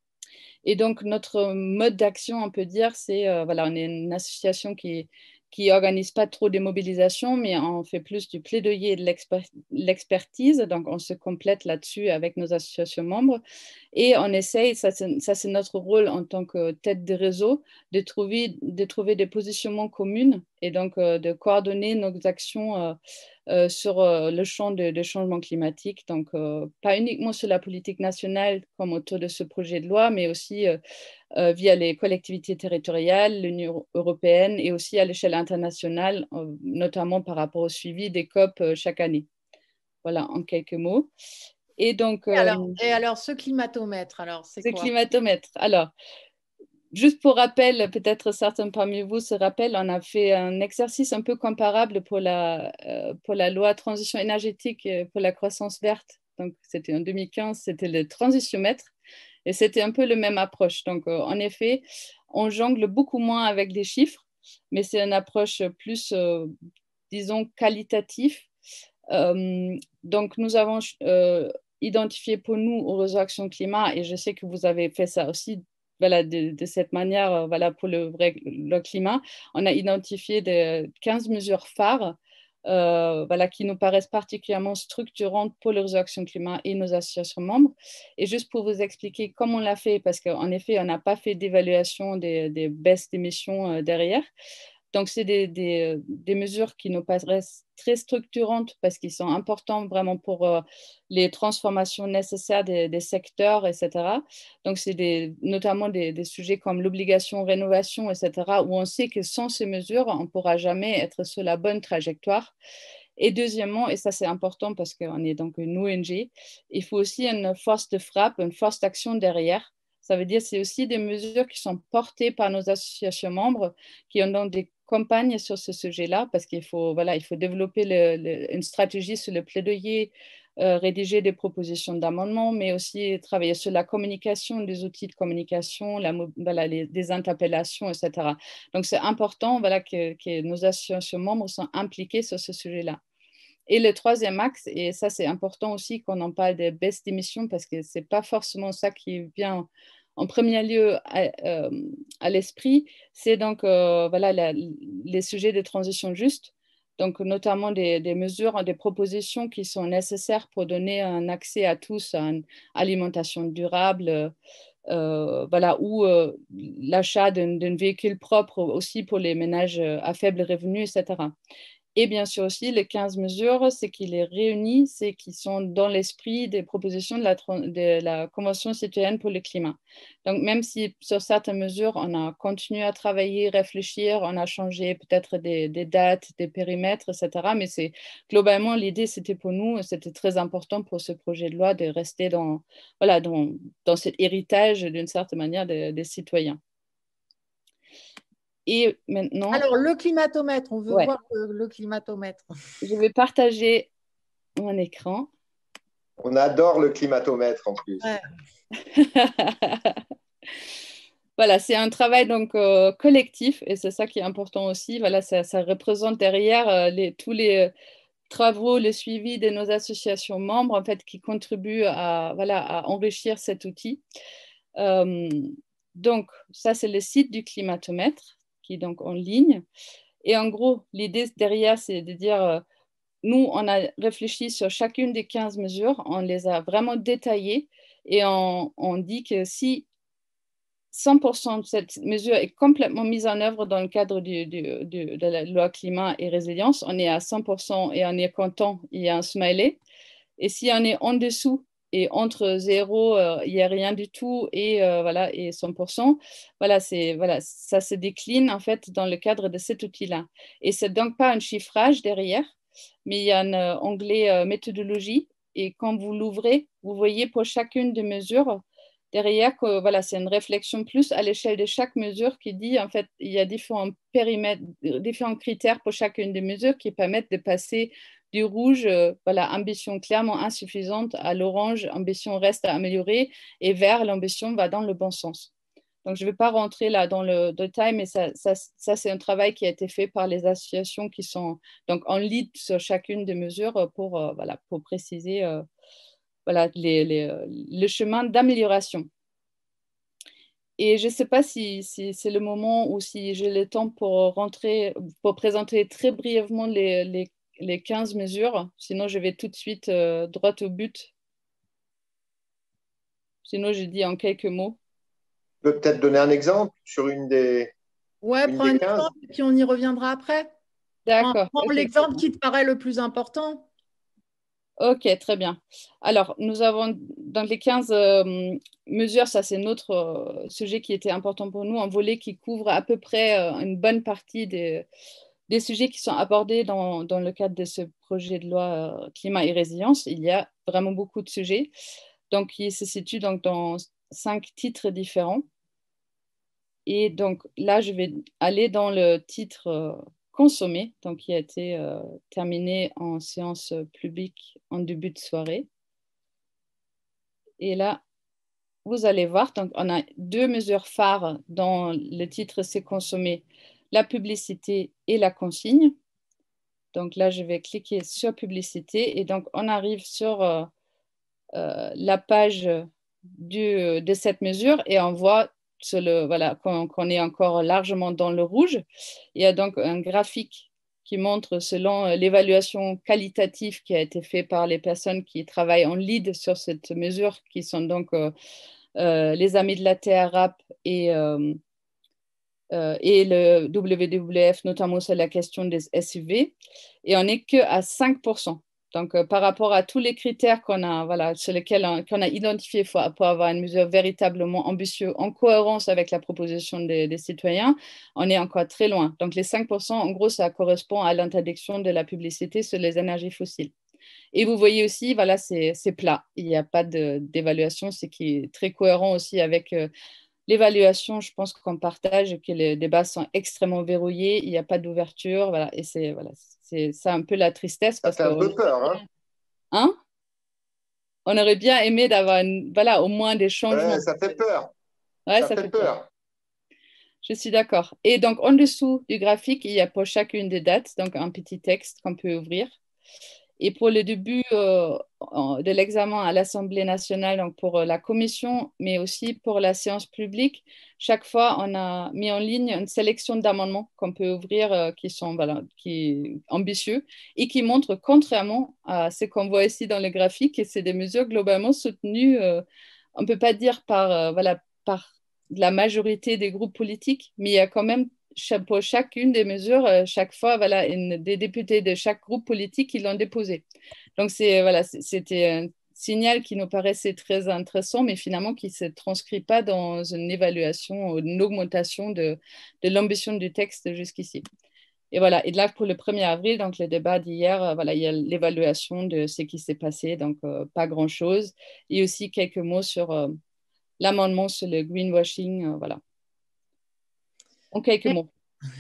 Et donc, notre mode d'action, on peut dire, c'est, euh, voilà, on est une association qui qui n'organise pas trop de mobilisations, mais on fait plus du plaidoyer et de l'expertise. Donc, on se complète là-dessus avec nos associations membres. Et on essaye, ça c'est notre rôle en tant que tête de réseau, de trouver, de trouver des positionnements communs et donc euh, de coordonner nos actions euh, euh, sur euh, le champ de, de changement climatique. Donc, euh, pas uniquement sur la politique nationale comme autour de ce projet de loi, mais aussi euh, Euh, via les collectivités territoriales, l'Union européenne et aussi à l'échelle internationale, euh, notamment par rapport au suivi des COP euh, chaque année. Voilà, en quelques mots. Et donc, et, alors, euh, et alors, ce climatomètre, alors, c'est quoi? Ce climatomètre, alors, juste pour rappel, peut-être certains parmi vous se rappellent, on a fait un exercice un peu comparable pour la, euh, pour la loi transition énergétique pour la croissance verte. Donc, c'était en deux mille quinze, c'était le transitiomètre. Et c'était un peu la même approche. Donc, euh, en effet, on jongle beaucoup moins avec les chiffres, mais c'est une approche plus, euh, disons, qualitative. Euh, donc, nous avons euh, identifié pour nous au réseau Action Climat, et je sais que vous avez fait ça aussi, voilà, de, de cette manière, euh, voilà, pour le vrai le climat, on a identifié de quinze mesures phares Euh, voilà, qui nous paraissent particulièrement structurantes pour le réseau Action Climat et nos associations membres. Et juste pour vous expliquer comment on l'a fait, parce qu'en effet, on n'a pas fait d'évaluation des, des baisses d'émissions euh, derrière. Donc, c'est des, des, des mesures qui nous paraissent très structurantes parce qu'ils sont importants vraiment pour euh, les transformations nécessaires des, des secteurs, et cetera. Donc, c'est des, notamment des, des sujets comme l'obligation rénovation, et cetera, où on sait que sans ces mesures, on ne pourra jamais être sur la bonne trajectoire. Et deuxièmement, et ça c'est important parce qu'on est donc une O N G, il faut aussi une force de frappe, une force d'action derrière. Ça veut dire que c'est aussi des mesures qui sont portées par nos associations membres, qui ont donc des campagne sur ce sujet-là parce qu'il faut, voilà, il faut développer le, le, une stratégie sur le plaidoyer, euh, rédiger des propositions d'amendement, mais aussi travailler sur la communication, des outils de communication, la, voilà, les, des interpellations, et cetera. Donc, c'est important voilà, que, que nos associations membres sont impliquées sur ce sujet-là. Et le troisième axe, et ça c'est important aussi qu'on en parle des baisses d'émissions parce que ce n'est pas forcément ça qui vient en premier lieu à, euh, à l'esprit, c'est donc euh, voilà, la, les sujets de transition juste, donc notamment des, des mesures, des propositions qui sont nécessaires pour donner un accès à tous à une alimentation durable, euh, voilà, ou euh, l'achat d'un véhicule propre aussi pour les ménages à faible revenu, et cetera. Et bien sûr aussi, les quinze mesures, c'est qui les réunit, c'est qui sont dans l'esprit des propositions de la, de la Convention citoyenne pour le climat. Donc, même si sur certaines mesures, on a continué à travailler, réfléchir, on a changé peut-être des, des dates, des périmètres, et cetera. Mais c'est globalement, l'idée, c'était pour nous, c'était très important pour ce projet de loi de rester dans, voilà, dans, dans cet héritage, d'une certaine manière, des, des citoyens. Et maintenant... Alors, le climatomètre, on veut ouais. voir le, le climatomètre. Je vais partager mon écran. On adore le climatomètre en plus. Ouais. Voilà, c'est un travail donc euh, collectif et c'est ça qui est important aussi. Voilà, ça, ça représente derrière euh, les, tous les travaux, le suivi de nos associations membres en fait qui contribuent à, voilà, à enrichir cet outil. Euh, donc, ça, c'est le site du climatomètre qui est donc en ligne. Et en gros, l'idée derrière, c'est de dire, euh, nous, on a réfléchi sur chacune des quinze mesures, on les a vraiment détaillées et on, on dit que si cent pour cent de cette mesure est complètement mise en œuvre dans le cadre du, du, du, de la loi climat et résilience, on est à cent pour cent et on est content, il y a un smiley. Et si on est en dessous, et entre zéro, euh, il n'y a rien du tout, et, euh, voilà, et cent pour cent, voilà, voilà, ça se décline en fait dans le cadre de cet outil-là. Et ce n'est donc pas un chiffrage derrière, mais il y a un euh, onglet euh, méthodologie, et quand vous l'ouvrez, vous voyez pour chacune des mesures, derrière, que, voilà, c'est une réflexion plus à l'échelle de chaque mesure qui dit, en fait, il y a différents périmètres, différents critères pour chacune des mesures qui permettent de passer du rouge, euh, voilà, ambition clairement insuffisante, à l'orange, ambition reste à améliorer, et vert, l'ambition va dans le bon sens. Donc, je ne vais pas rentrer là dans le détail, mais ça, ça, ça c'est un travail qui a été fait par les associations qui sont donc en lead sur chacune des mesures pour, euh, voilà, pour préciser euh, voilà, les, les, le chemin d'amélioration. Et je ne sais pas si, si c'est le moment ou si j'ai le temps pour rentrer, pour présenter très brièvement les, les les quinze mesures, sinon je vais tout de suite euh, droit au but. Sinon, je dis en quelques mots. Tu peux peut-être donner un exemple sur une des Ouais, une prends des un quinze. Exemple et puis on y reviendra après. D'accord. Prends okay. l'exemple qui te paraît le plus important. Ok, très bien. Alors, nous avons dans les quinze euh, mesures, ça c'est notre euh, sujet qui était important pour nous, un volet qui couvre à peu près euh, une bonne partie des... des sujets qui sont abordés dans, dans le cadre de ce projet de loi euh, climat et résilience. Il y a vraiment beaucoup de sujets. Donc, il se situe donc dans cinq titres différents. Et donc, là, je vais aller dans le titre euh, consommé, donc qui a été euh, terminé en séance publique en début de soirée. Et là, vous allez voir, donc on a deux mesures phares dans le titre c'est consommé, la publicité et la consigne. Donc là, je vais cliquer sur publicité et donc on arrive sur euh, euh, la page du, de cette mesure et on voit sur le, voilà, qu'on, qu'on est encore largement dans le rouge. Il y a donc un graphique qui montre selon l'évaluation qualitative qui a été faite par les personnes qui travaillent en lead sur cette mesure, qui sont donc euh, euh, les Amis de la Terre, R A P et euh, Euh, et le W W F, notamment sur la question des S U V, et on n'est qu'à cinq pour cent. Donc, euh, par rapport à tous les critères qu'on a, voilà, sur lesquels on, qu'on a identifiés pour, pour avoir une mesure véritablement ambitieuse, en cohérence avec la proposition des, des citoyens, on est encore très loin. Donc, les cinq pour cent, en gros, ça correspond à l'interdiction de la publicité sur les énergies fossiles. Et vous voyez aussi, voilà, c'est, c'est plat. Il n'y a pas de, d'évaluation, ce qui est très cohérent aussi avec... Euh, l'évaluation, je pense qu'on partage et que les débats sont extrêmement verrouillés, il n'y a pas d'ouverture, voilà, et c'est voilà, c'est ça un peu la tristesse. Ça fait un peu peur, hein, hein on aurait bien aimé d'avoir voilà, au moins des changements. Ouais, ça fait peur. Ouais, ça, ça fait, fait peur. peur. Je suis d'accord. Et donc, en dessous du graphique, il y a pour chacune des dates, donc un petit texte qu'on peut ouvrir. Et pour le début euh, de l'examen à l'Assemblée nationale, donc pour la commission, mais aussi pour la séance publique, chaque fois, on a mis en ligne une sélection d'amendements qu'on peut ouvrir euh, qui sont voilà, qui, ambitieux et qui montrent, contrairement à ce qu'on voit ici dans le graphique, que c'est des mesures globalement soutenues, euh, on ne peut pas dire par, euh, voilà, par la majorité des groupes politiques, mais il y a quand même pour chacune des mesures, chaque fois, voilà, une, des députés de chaque groupe politique qui l'ont déposé. Donc, c'est, voilà, c'était un signal qui nous paraissait très intéressant, mais finalement qui ne se transcrit pas dans une évaluation ou une augmentation de, de l'ambition du texte jusqu'ici. Et voilà, et là, pour le premier avril, donc le débat d'hier, voilà, il y a l'évaluation de ce qui s'est passé, donc euh, pas grand-chose, et aussi quelques mots sur euh, l'amendement sur le greenwashing, euh, voilà. En quelques mots.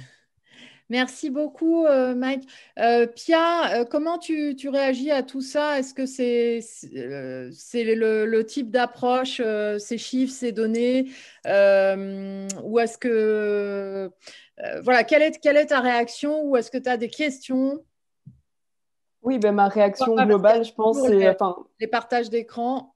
Merci beaucoup, euh, Mike. Euh, Pia, euh, comment tu, tu réagis à tout ça? Est-ce que c'est euh, c'est le, le type d'approche, euh, ces chiffres, ces données, euh, ou est-ce que euh, voilà, quelle est, quelle est ta réaction, ou est-ce que tu as des questions? Oui, ben, ma réaction globale, je pense, c'est les, enfin... les partages d'écran.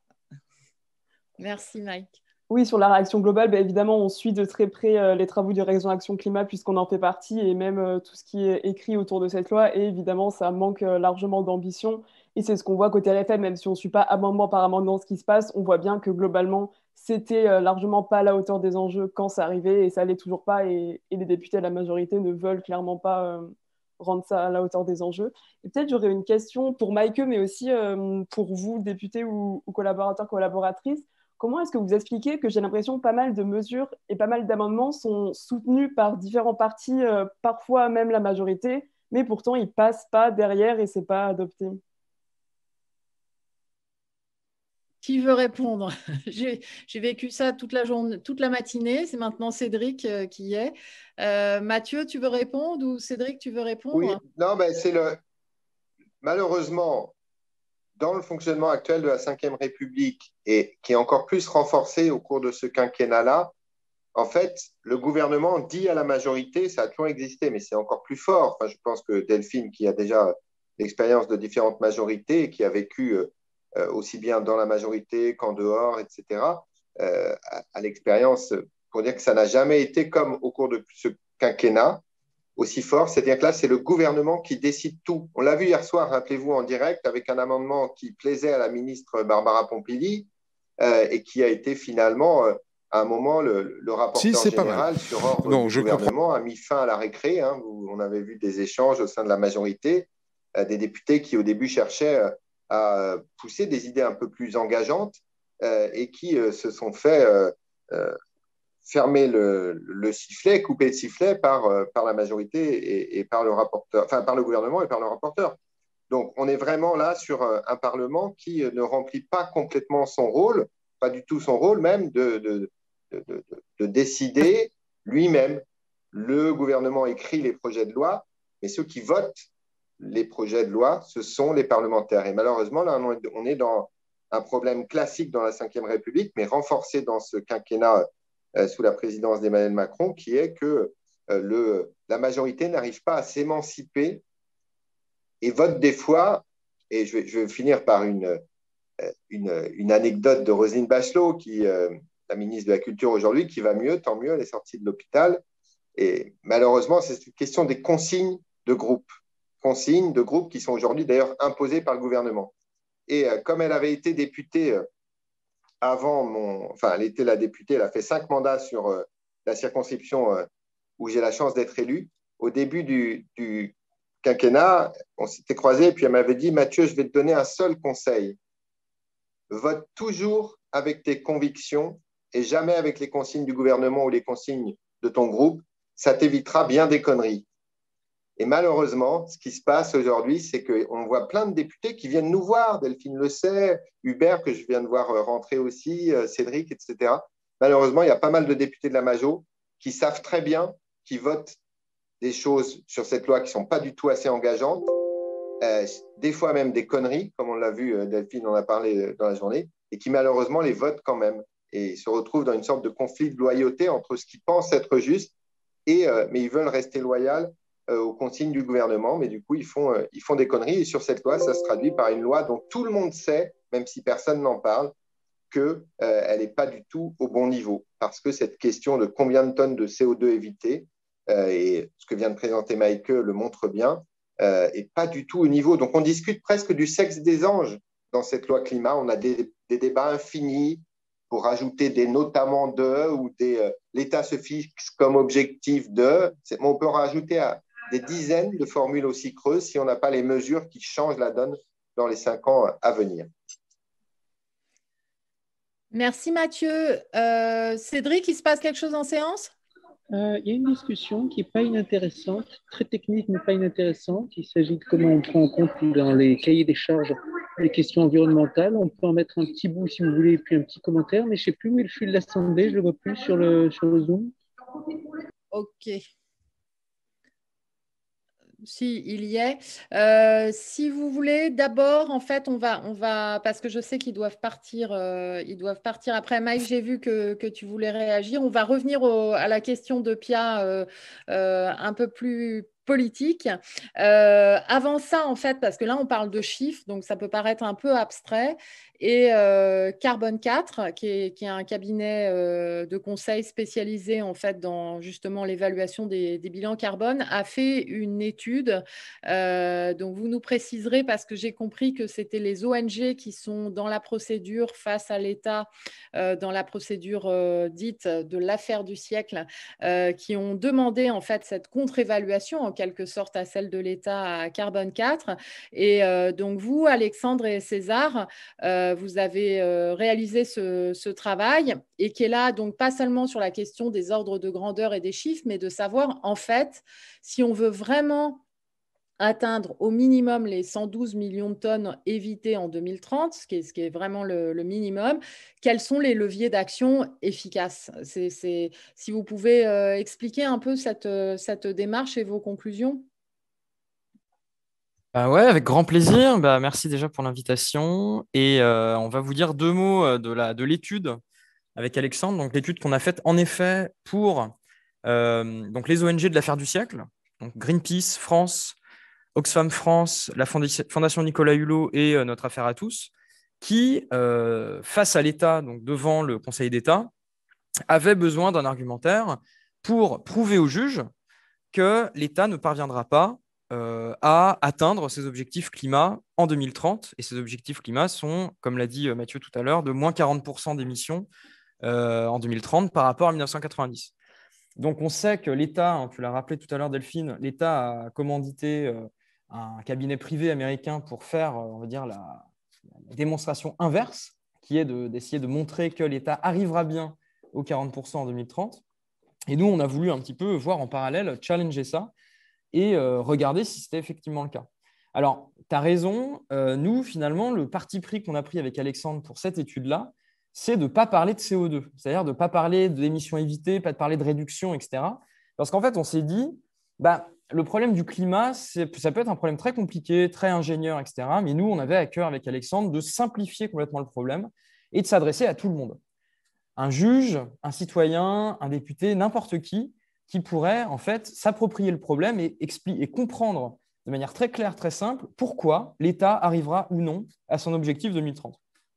Merci, Mike. Oui, sur la réaction globale, bah, évidemment, on suit de très près euh, les travaux du Réseau Action Climat puisqu'on en fait partie et même euh, tout ce qui est écrit autour de cette loi. Et évidemment, ça manque euh, largement d'ambition. Et c'est ce qu'on voit côté R F M, même si on ne suit pas amendement par amendement ce qui se passe, on voit bien que globalement, c'était euh, largement pas à la hauteur des enjeux quand ça arrivait et ça l'est toujours pas. Et, et les députés à la majorité ne veulent clairement pas euh, rendre ça à la hauteur des enjeux. Et peut-être j'aurais une question pour Maïke, mais aussi euh, pour vous, députés ou, ou collaborateurs, collaboratrices. Comment est-ce que vous expliquez que j'ai l'impression que pas mal de mesures et pas mal d'amendements sont soutenus par différents partis, euh, parfois même la majorité, mais pourtant ils ne passent pas derrière et ce n'est pas adopté? Qui veut répondre? J'ai vécu ça toute la journée, toute la matinée. C'est maintenant Cédric euh, qui y est. Euh, Mathieu, tu veux répondre ou Cédric, tu veux répondre? Oui, non, ben c'est le. Malheureusement, dans le fonctionnement actuel de la cinquième République et qui est encore plus renforcé au cours de ce quinquennat-là, en fait, le gouvernement dit à la majorité, ça a toujours existé, mais c'est encore plus fort. Enfin, je pense que Delphine, qui a déjà l'expérience de différentes majorités et qui a vécu euh, aussi bien dans la majorité qu'en dehors, et cetera, euh, a, a l'expérience pour dire que ça n'a jamais été comme au cours de ce quinquennat, aussi fort, c'est-à-dire que là, c'est le gouvernement qui décide tout. On l'a vu hier soir, rappelez-vous, en direct, avec un amendement qui plaisait à la ministre Barbara Pompili euh, et qui a été finalement, euh, à un moment, le, le rapporteur si, général sur ordre non, du gouvernement comprends. a mis fin à la récré. Hein, où on avait vu des échanges au sein de la majorité, euh, des députés qui, au début, cherchaient euh, à pousser des idées un peu plus engageantes euh, et qui euh, se sont fait... Euh, euh, fermer le, le sifflet, couper le sifflet par, euh, par la majorité et, et par le rapporteur, enfin par le gouvernement et par le rapporteur. Donc, on est vraiment là sur euh, un Parlement qui euh, ne remplit pas complètement son rôle, pas du tout son rôle même de, de, de, de, de décider lui-même. Le gouvernement écrit les projets de loi, mais ceux qui votent les projets de loi, ce sont les parlementaires. Et malheureusement, là, on est dans un problème classique dans la cinquième République, mais renforcé dans ce quinquennat Euh, sous la présidence d'Emmanuel Macron, qui est que euh, le, la majorité n'arrive pas à s'émanciper et vote des fois, et je vais, je vais finir par une, une, une anecdote de Roselyne Bachelot, qui, euh, la ministre de la Culture aujourd'hui, qui va mieux, tant mieux, elle est sortie de l'hôpital. Et malheureusement, c'est une question des consignes de groupe, consignes de groupe qui sont aujourd'hui d'ailleurs imposées par le gouvernement. Et euh, comme elle avait été députée euh, avant mon, enfin, elle était la députée, elle a fait cinq mandats sur euh, la circonscription euh, où j'ai la chance d'être élu. Au début du, du quinquennat, on s'était croisés, puis elle m'avait dit, Mathieu, je vais te donner un seul conseil. Vote toujours avec tes convictions et jamais avec les consignes du gouvernement ou les consignes de ton groupe. Ça t'évitera bien des conneries. Et malheureusement, ce qui se passe aujourd'hui, c'est qu'on voit plein de députés qui viennent nous voir. Delphine le sait, Hubert, que je viens de voir rentrer aussi, Cédric, et cetera. malheureusement, il y a pas mal de députés de la Majo qui savent très bien, qui votent des choses sur cette loi qui ne sont pas du tout assez engageantes, euh, des fois même des conneries, comme on l'a vu, euh, Delphine en a parlé dans la journée, et qui malheureusement les votent quand même et se retrouvent dans une sorte de conflit de loyauté entre ce qu'ils pensent être juste, et, euh, mais ils veulent rester loyaux euh, aux consignes du gouvernement, mais du coup, ils font, euh, ils font des conneries. Et sur cette loi, ça se traduit par une loi dont tout le monde sait, même si personne n'en parle, qu'elle euh, n'est pas du tout au bon niveau. Parce que cette question de combien de tonnes de C O deux éviter, euh, et ce que vient de présenter Maïke le montre bien, euh, n'est pas du tout au niveau. Donc, on discute presque du sexe des anges dans cette loi climat. On a des, des débats infinis pour rajouter des notamment de ou des euh, l'État se fixe comme objectif de. On peut rajouter à des dizaines de formules aussi creuses si on n'a pas les mesures qui changent la donne dans les cinq ans à venir. Merci Mathieu. Euh, Cédric, il se passe quelque chose en séance ? Euh, il y a une discussion qui n'est pas inintéressante, très technique mais pas inintéressante. Il s'agit de comment on prend en compte dans les cahiers des charges les questions environnementales. On peut en mettre un petit bout si vous voulez, et puis un petit commentaire, mais je ne sais plus où est le fil de l'Assemblée, je ne le vois plus sur le, sur le Zoom. Ok. Si, il y est. Euh, si vous voulez, d'abord, en fait, on va, on va, parce que je sais qu'ils doivent partir, euh, ils doivent partir après. Mike, j'ai vu que, que tu voulais réagir. On va revenir au, à la question de Pia euh, euh, un peu plus politique. Euh, avant ça, en fait, parce que là, on parle de chiffres, donc ça peut paraître un peu abstrait. Et euh, Carbone quatre, qui est, qui est un cabinet euh, de conseil spécialisé en fait dans justement l'évaluation des, des bilans carbone, a fait une étude. Euh, donc vous nous préciserez parce que j'ai compris que c'était les O N G qui sont dans la procédure face à l'État, euh, dans la procédure euh, dite de l'affaire du siècle, euh, qui ont demandé en fait cette contre-évaluation en quelque sorte à celle de l'État à Carbone quatre. Et euh, donc vous, Alexandre et César, euh, vous avez euh, réalisé ce, ce travail et qui est là, donc pas seulement sur la question des ordres de grandeur et des chiffres, mais de savoir en fait si on veut vraiment atteindre au minimum les cent douze millions de tonnes évitées en deux mille trente, ce qui est, ce qui est vraiment le, le minimum, quels sont les leviers d'action efficaces. C'est, c'est, si vous pouvez euh, expliquer un peu cette, cette démarche et vos conclusions. Bah ouais, avec grand plaisir. Bah, merci déjà pour l'invitation. Et euh, on va vous dire deux mots de la, de l'étude avec Alexandre. Donc, l'étude qu'on a faite en effet pour euh, donc les O N G de l'affaire du siècle, donc Greenpeace France, Oxfam France, la Fondation Nicolas Hulot et euh, notre affaire à tous, qui, euh, face à l'État, donc devant le Conseil d'État, avaient besoin d'un argumentaire pour prouver aux juges que l'État ne parviendra pas euh, à atteindre ses objectifs climat en deux mille trente. Et ces objectifs climat sont, comme l'a dit Mathieu tout à l'heure, de moins quarante pour cent d'émissions euh, en deux mille trente par rapport à mille neuf cent quatre-vingt-dix. Donc, on sait que l'État, hein, tu l'as rappelé tout à l'heure, Delphine, l'État a commandité euh, un cabinet privé américain pour faire, on va dire, la, la démonstration inverse, qui est de, d'essayer de montrer que l'État arrivera bien aux quarante pour cent en deux mille trente. Et nous, on a voulu un petit peu voir en parallèle, challenger ça et euh, regarder si c'était effectivement le cas. Alors, tu as raison. Euh, nous, finalement, le parti pris qu'on a pris avec Alexandre pour cette étude-là, c'est de ne pas parler de C O deux, c'est-à-dire de ne pas parler d'émissions évitées, pas de parler de réduction, et cetera. Parce qu'en fait, on s'est dit, bah, le problème du climat, c'est, ça peut être un problème très compliqué, très ingénieur, et cetera. Mais nous, on avait à cœur avec Alexandre de simplifier complètement le problème et de s'adresser à tout le monde. Un juge, un citoyen, un député, n'importe qui, qui pourrait en fait s'approprier le problème et, expliquer, et comprendre de manière très claire, très simple, pourquoi l'État arrivera ou non à son objectif deux mille trente.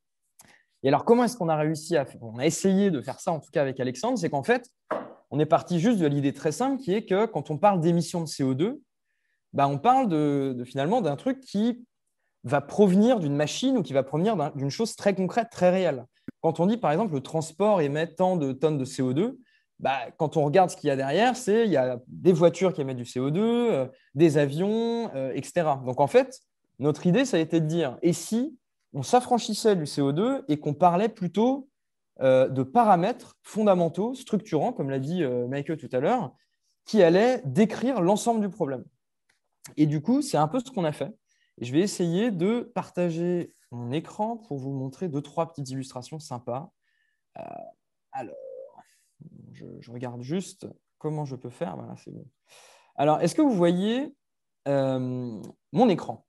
Et alors, comment est-ce qu'on a réussi à faire ? On a essayé de faire ça, en tout cas avec Alexandre, c'est qu'en fait, on est parti juste de l'idée très simple qui est que quand on parle d'émissions de C O deux, bah, on parle de, de, finalement d'un truc qui va provenir d'une machine ou qui va provenir d'un, d'une chose très concrète, très réelle. Quand on dit, par exemple, le transport émet tant de tonnes de C O deux, bah, quand on regarde ce qu'il y a derrière, c'est il y a des voitures qui émettent du C O deux, euh, des avions, euh, et cetera. Donc, en fait, notre idée, ça a été de dire, et si on s'affranchissait du C O deux et qu'on parlait plutôt euh, de paramètres fondamentaux, structurants, comme l'a dit euh, Michael tout à l'heure, qui allaient décrire l'ensemble du problème. Et du coup, c'est un peu ce qu'on a fait. Et je vais essayer de partager mon écran pour vous montrer deux, trois petites illustrations sympas. Euh, alors, je, je regarde juste comment je peux faire. Voilà, c'est bon. Alors, est-ce que vous voyez euh, mon écran?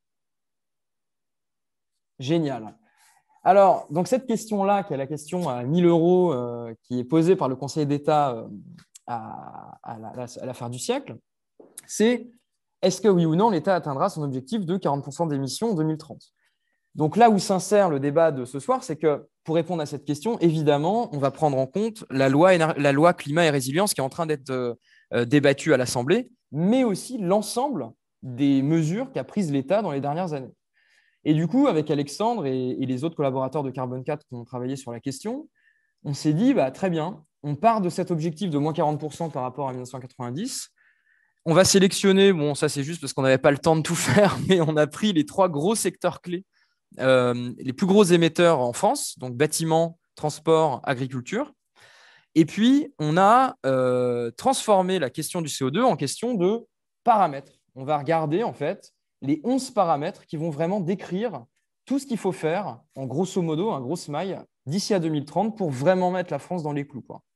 Génial. Alors, donc cette question-là, qui est la question à mille euros, euh, qui est posée par le Conseil d'État euh, à, à, la, à l'affaire du siècle, c'est est-ce que oui ou non l'État atteindra son objectif de quarante pour cent d'émissions en deux mille trente? Donc là où s'insère le débat de ce soir, c'est que pour répondre à cette question, évidemment, on va prendre en compte la loi, la loi climat et résilience qui est en train d'être euh, débattue à l'Assemblée, mais aussi l'ensemble des mesures qu'a prises l'État dans les dernières années. Et du coup, avec Alexandre et, et les autres collaborateurs de Carbone quatre qui ont travaillé sur la question, on s'est dit, bah, très bien, on part de cet objectif de moins quarante pour cent par rapport à mille neuf cent quatre-vingt-dix. On va sélectionner, bon, ça c'est juste parce qu'on n'avait pas le temps de tout faire, mais on a pris les trois gros secteurs clés, euh, les plus gros émetteurs en France, donc bâtiments, transport, agriculture. Et puis, on a euh, transformé la question du C O deux en question de paramètres. On va regarder, en fait, les onze paramètres qui vont vraiment décrire tout ce qu'il faut faire, en grosso modo, un gros smile, d'ici à deux mille trente pour vraiment mettre la France dans les clous, quoi.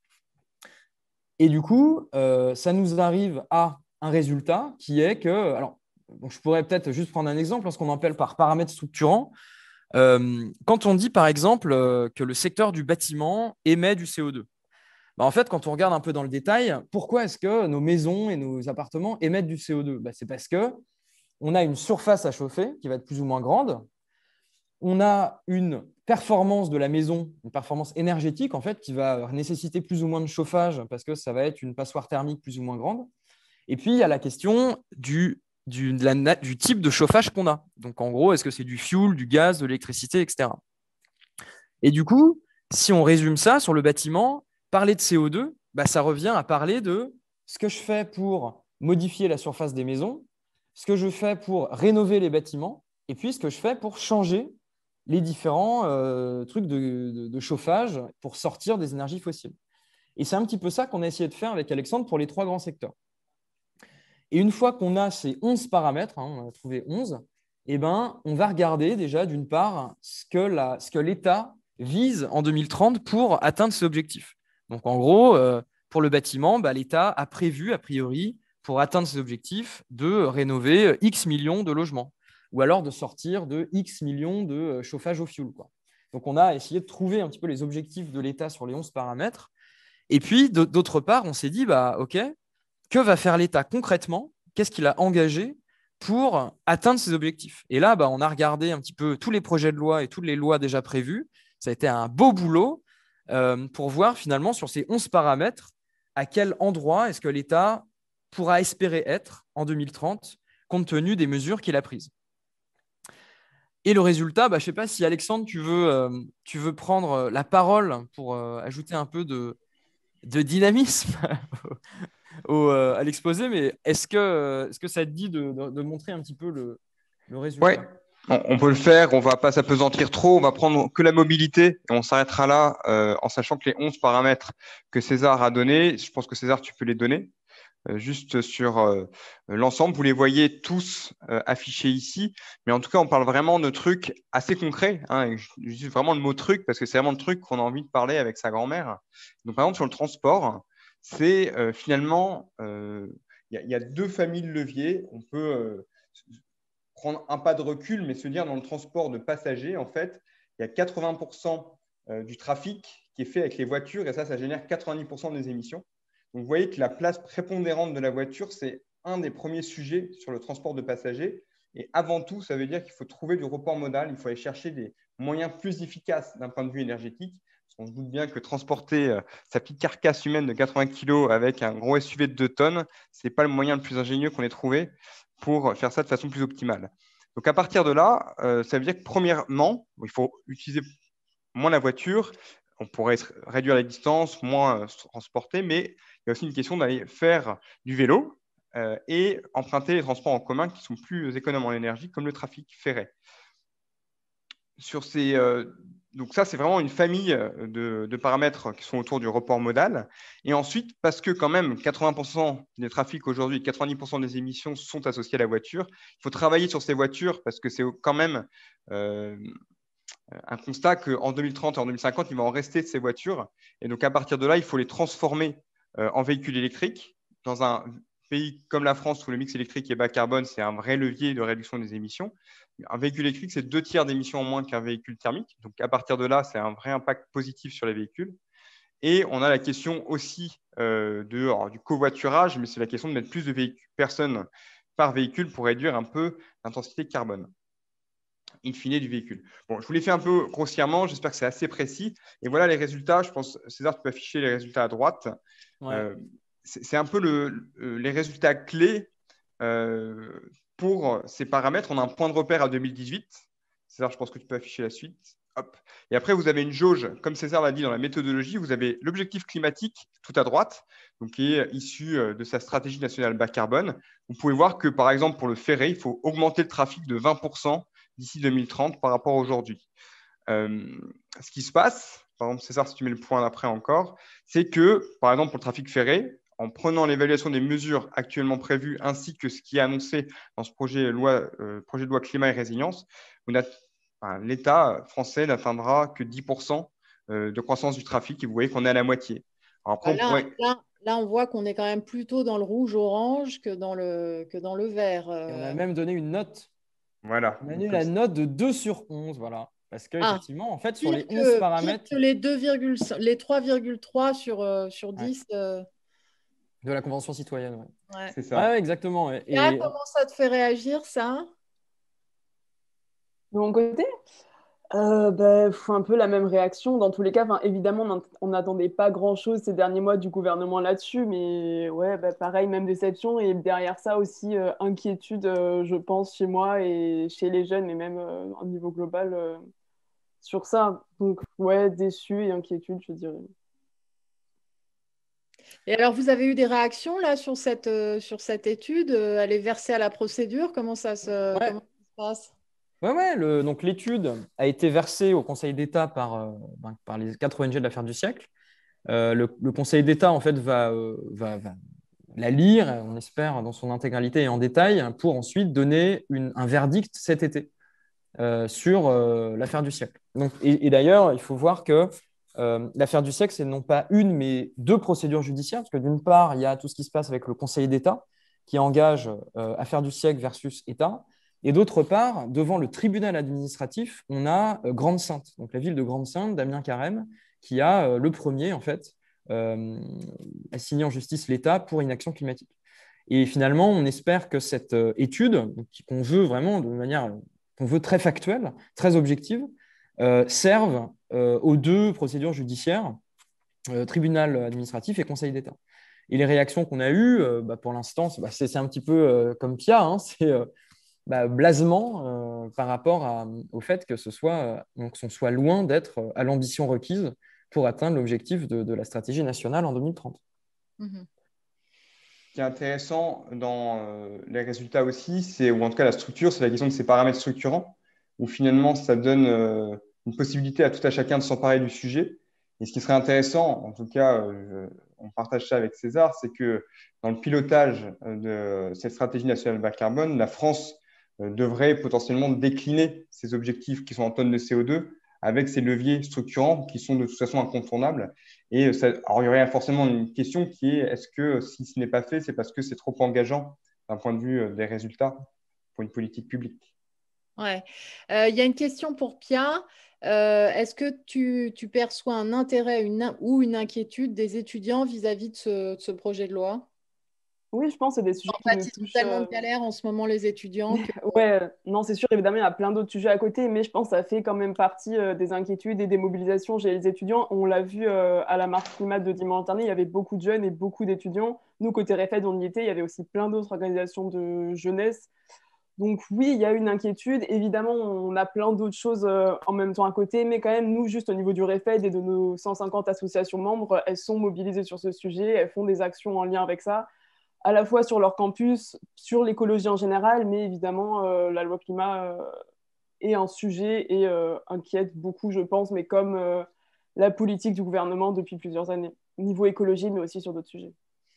Et du coup, euh, ça nous arrive à un résultat qui est que, alors, donc je pourrais peut-être juste prendre un exemple, ce qu'on appelle par paramètres structurants. Euh, quand on dit, par exemple, euh, que le secteur du bâtiment émet du C O deux, bah, en fait, quand on regarde un peu dans le détail, pourquoi est-ce que nos maisons et nos appartements émettent du C O deux? Bah, c'est parce que on a une surface à chauffer qui va être plus ou moins grande. On a une performance de la maison, une performance énergétique en fait, qui va nécessiter plus ou moins de chauffage parce que ça va être une passoire thermique plus ou moins grande. Et puis, il y a la question du, du, de la, du type de chauffage qu'on a. Donc, en gros, est-ce que c'est du fuel, du gaz, de l'électricité, et cetera. Et du coup, si on résume ça sur le bâtiment, parler de C O deux, bah, ça revient à parler de ce que je fais pour modifier la surface des maisons, ce que je fais pour rénover les bâtiments, et puis ce que je fais pour changer les différents euh, trucs de, de, de chauffage pour sortir des énergies fossiles. Et c'est un petit peu ça qu'on a essayé de faire avec Alexandre pour les trois grands secteurs. Et une fois qu'on a ces onze paramètres, hein, on en a trouvé onze, eh ben, on va regarder déjà d'une part ce que, la, ce que l'État vise en deux mille trente pour atteindre ces objectifs. Donc en gros, euh, pour le bâtiment, bah, l'État a prévu a priori pour atteindre ces objectifs de rénover X millions de logements ou alors de sortir de X millions de chauffage au fioul, quoi. Donc, on a essayé de trouver un petit peu les objectifs de l'État sur les onze paramètres. Et puis, d'autre part, on s'est dit, bah, OK, que va faire l'État concrètement? Qu'est-ce qu'il a engagé pour atteindre ces objectifs? Et là, bah, on a regardé un petit peu tous les projets de loi et toutes les lois déjà prévues. Ça a été un beau boulot euh, pour voir finalement sur ces onze paramètres à quel endroit est-ce que l'État pourra espérer être en deux mille trente compte tenu des mesures qu'il a prises. Et le résultat, bah, je ne sais pas si Alexandre, tu veux, euh, tu veux prendre la parole pour euh, ajouter un peu de, de dynamisme au, euh, à l'exposé, mais est-ce que, est-ce que ça te dit de, de, de montrer un petit peu le, le résultat? Ouais, on, on peut le faire, on ne va pas s'apesantir trop, on va prendre que la mobilité et on s'arrêtera là euh, en sachant que les onze paramètres que César a donnés, je pense que César, tu peux les donner. Euh, juste sur euh, l'ensemble, vous les voyez tous euh, affichés ici, mais en tout cas, on parle vraiment de trucs assez concrets, hein, juste vraiment le mot truc, parce que c'est vraiment le truc qu'on a envie de parler avec sa grand-mère. Donc, par exemple, sur le transport, c'est euh, finalement, il euh, y, y a deux familles de leviers. On peut euh, prendre un pas de recul, mais se dire dans le transport de passagers, en fait, il y a quatre-vingts pour cent euh, du trafic qui est fait avec les voitures, et ça, ça génère quatre-vingt-dix pour cent des émissions. Donc, vous voyez que la place prépondérante de la voiture, c'est un des premiers sujets sur le transport de passagers. Et avant tout, ça veut dire qu'il faut trouver du report modal. Il faut aller chercher des moyens plus efficaces d'un point de vue énergétique. Parce qu'on se doute bien que transporter sa petite carcasse humaine de quatre-vingts kilos avec un gros S U V de deux tonnes, ce n'est pas le moyen le plus ingénieux qu'on ait trouvé pour faire ça de façon plus optimale. Donc, à partir de là, euh, ça veut dire que premièrement, il faut utiliser moins la voiture. On pourrait réduire la distance, moins se transporter, mais il y a aussi une question d'aller faire du vélo euh, et emprunter les transports en commun qui sont plus économes en énergie, comme le trafic ferré. Sur ces, euh, donc ça, c'est vraiment une famille de, de paramètres qui sont autour du report modal. Et ensuite, parce que quand même, quatre-vingts pour cent des trafics aujourd'hui, quatre-vingt-dix pour cent des émissions sont associées à la voiture, il faut travailler sur ces voitures parce que c'est quand même… Euh, un constat qu'en deux mille trente et en deux mille cinquante, il va en rester de ces voitures. Et donc, à partir de là, il faut les transformer euh, en véhicules électriques. Dans un pays comme la France, où le mix électrique est bas carbone, c'est un vrai levier de réduction des émissions. Un véhicule électrique, c'est deux tiers d'émissions en moins qu'un véhicule thermique. Donc, à partir de là, c'est un vrai impact positif sur les véhicules. Et on a la question aussi euh, de, alors, du covoiturage, mais c'est la question de mettre plus de véhicules, personnes par véhicule pour réduire un peu l'intensité carbone in fine du véhicule. Bon, je vous l'ai fait un peu grossièrement, j'espère que c'est assez précis. Et voilà les résultats. Je pense, César, tu peux afficher les résultats à droite. Ouais. Euh, c'est un peu le, les résultats clés euh, pour ces paramètres. On a un point de repère à deux mille dix-huit. César, je pense que tu peux afficher la suite. Hop. Et après, vous avez une jauge, comme César l'a dit dans la méthodologie, vous avez l'objectif climatique tout à droite, donc qui est issu de sa stratégie nationale bas carbone. Vous pouvez voir que, par exemple, pour le ferré, il faut augmenter le trafic de vingt pour cent d'ici deux mille trente par rapport à aujourd'hui. Euh, ce qui se passe, par exemple, César, si tu mets le point d'après encore, c'est que, par exemple, pour le trafic ferré, en prenant l'évaluation des mesures actuellement prévues ainsi que ce qui est annoncé dans ce projet de loi, euh, projet de loi climat et résilience, enfin, l'État français n'atteindra que dix pour cent de croissance du trafic et vous voyez qu'on est à la moitié. Alors après, là, on pourrait... là, là, on voit qu'on est quand même plutôt dans le rouge-orange que dans le, que dans le vert. Et on a même donné une note. Voilà. On a donné la note de deux sur onze, voilà. Parce qu'effectivement, ah, en fait, sur les onze que, paramètres… Pire que les, deux, les trois virgule trois sur, euh, sur dix… Ouais. Euh... De la Convention citoyenne, oui. Ouais. C'est ça. Ouais, exactement. Et, et là, comment ça te fait réagir, ça? De mon côté euh, bah, un peu la même réaction. Dans tous les cas, évidemment, on n'attendait pas grand-chose ces derniers mois du gouvernement là-dessus, mais ouais, bah, pareil, même déception. Et derrière ça aussi, euh, inquiétude, euh, je pense, chez moi et chez les jeunes, et même euh, au niveau global euh, sur ça. Donc, ouais, déçu et inquiétude, je dirais. Et alors, vous avez eu des réactions là sur cette, euh, sur cette étude? Elle est versée à la procédure? Comment ça se, ouais. comment ça se passe? Oui, ouais, le, donc l'étude a été versée au Conseil d'État par, euh, par les quatre O N G de l'affaire du siècle. Euh, le, le Conseil d'État, en fait, va, euh, va, va la lire, on espère, dans son intégralité et en détail, pour ensuite donner une, un verdict cet été euh, sur euh, l'affaire du siècle. Donc, et, et d'ailleurs, il faut voir que euh, l'affaire du siècle, c'est non pas une, mais deux procédures judiciaires, parce que d'une part, il y a tout ce qui se passe avec le Conseil d'État, qui engage euh, affaire du siècle versus État. Et d'autre part, devant le tribunal administratif, on a euh, Grande-Synthe, donc la ville de Grande-Synthe, Damien Carême, qui a euh, le premier, en fait, euh, assigné en justice l'État pour inaction climatique. Et finalement, on espère que cette euh, étude, qu'on veut vraiment de manière qu'on veut très factuelle, très objective, euh, serve euh, aux deux procédures judiciaires, euh, tribunal administratif et Conseil d'État. Et les réactions qu'on a eues, euh, bah, pour l'instant, bah, c'est un petit peu euh, comme Pia, hein, c'est euh, bah, blasement euh, par rapport à, au fait que ce soit, euh, donc, qu'on soit loin d'être à l'ambition requise pour atteindre l'objectif de, de la stratégie nationale en deux mille trente. Mmh. Ce qui est intéressant dans euh, les résultats aussi, c'est, ou en tout cas la structure, c'est la question de ces paramètres structurants, où finalement ça donne euh, une possibilité à tout à chacun de s'emparer du sujet. Et ce qui serait intéressant, en tout cas, euh, on partage ça avec César, c'est que dans le pilotage de cette stratégie nationale bas carbone, la France euh, devrait potentiellement décliner ses objectifs qui sont en tonnes de C O deux avec ces leviers structurants qui sont de toute façon incontournables. Et ça, alors, il y aurait forcément une question qui est, est-ce que si ce n'est pas fait, c'est parce que c'est trop engageant d'un point de vue des résultats pour une politique publique? Ouais. Euh, il y a une question pour Pia. Euh, Est-ce que tu, tu perçois un intérêt une, ou une inquiétude des étudiants vis-à-vis -vis de, ce, de ce projet de loi? Oui, je pense que c'est des sujets en qui fait, nous ils touchent. ont tellement de galères en ce moment, les étudiants. Que... ouais, non, c'est sûr, évidemment, il y a plein d'autres sujets à côté, mais je pense que ça fait quand même partie euh, des inquiétudes et des mobilisations chez les étudiants. On l'a vu euh, à la marche climat de dimanche dernier, il y avait beaucoup de jeunes et beaucoup d'étudiants. Nous, côté REFED, on y était, il y avait aussi plein d'autres organisations de jeunesse. Donc oui, il y a une inquiétude. Évidemment, on a plein d'autres choses euh, en même temps à côté, mais quand même, nous, juste au niveau du REFED et de nos cent cinquante associations membres, elles sont mobilisées sur ce sujet, elles font des actions en lien avec ça, à la fois sur leur campus, sur l'écologie en général, mais évidemment, euh, la loi climat euh, est un sujet et euh, inquiète beaucoup, je pense, mais comme euh, la politique du gouvernement depuis plusieurs années, niveau écologie, mais aussi sur d'autres sujets.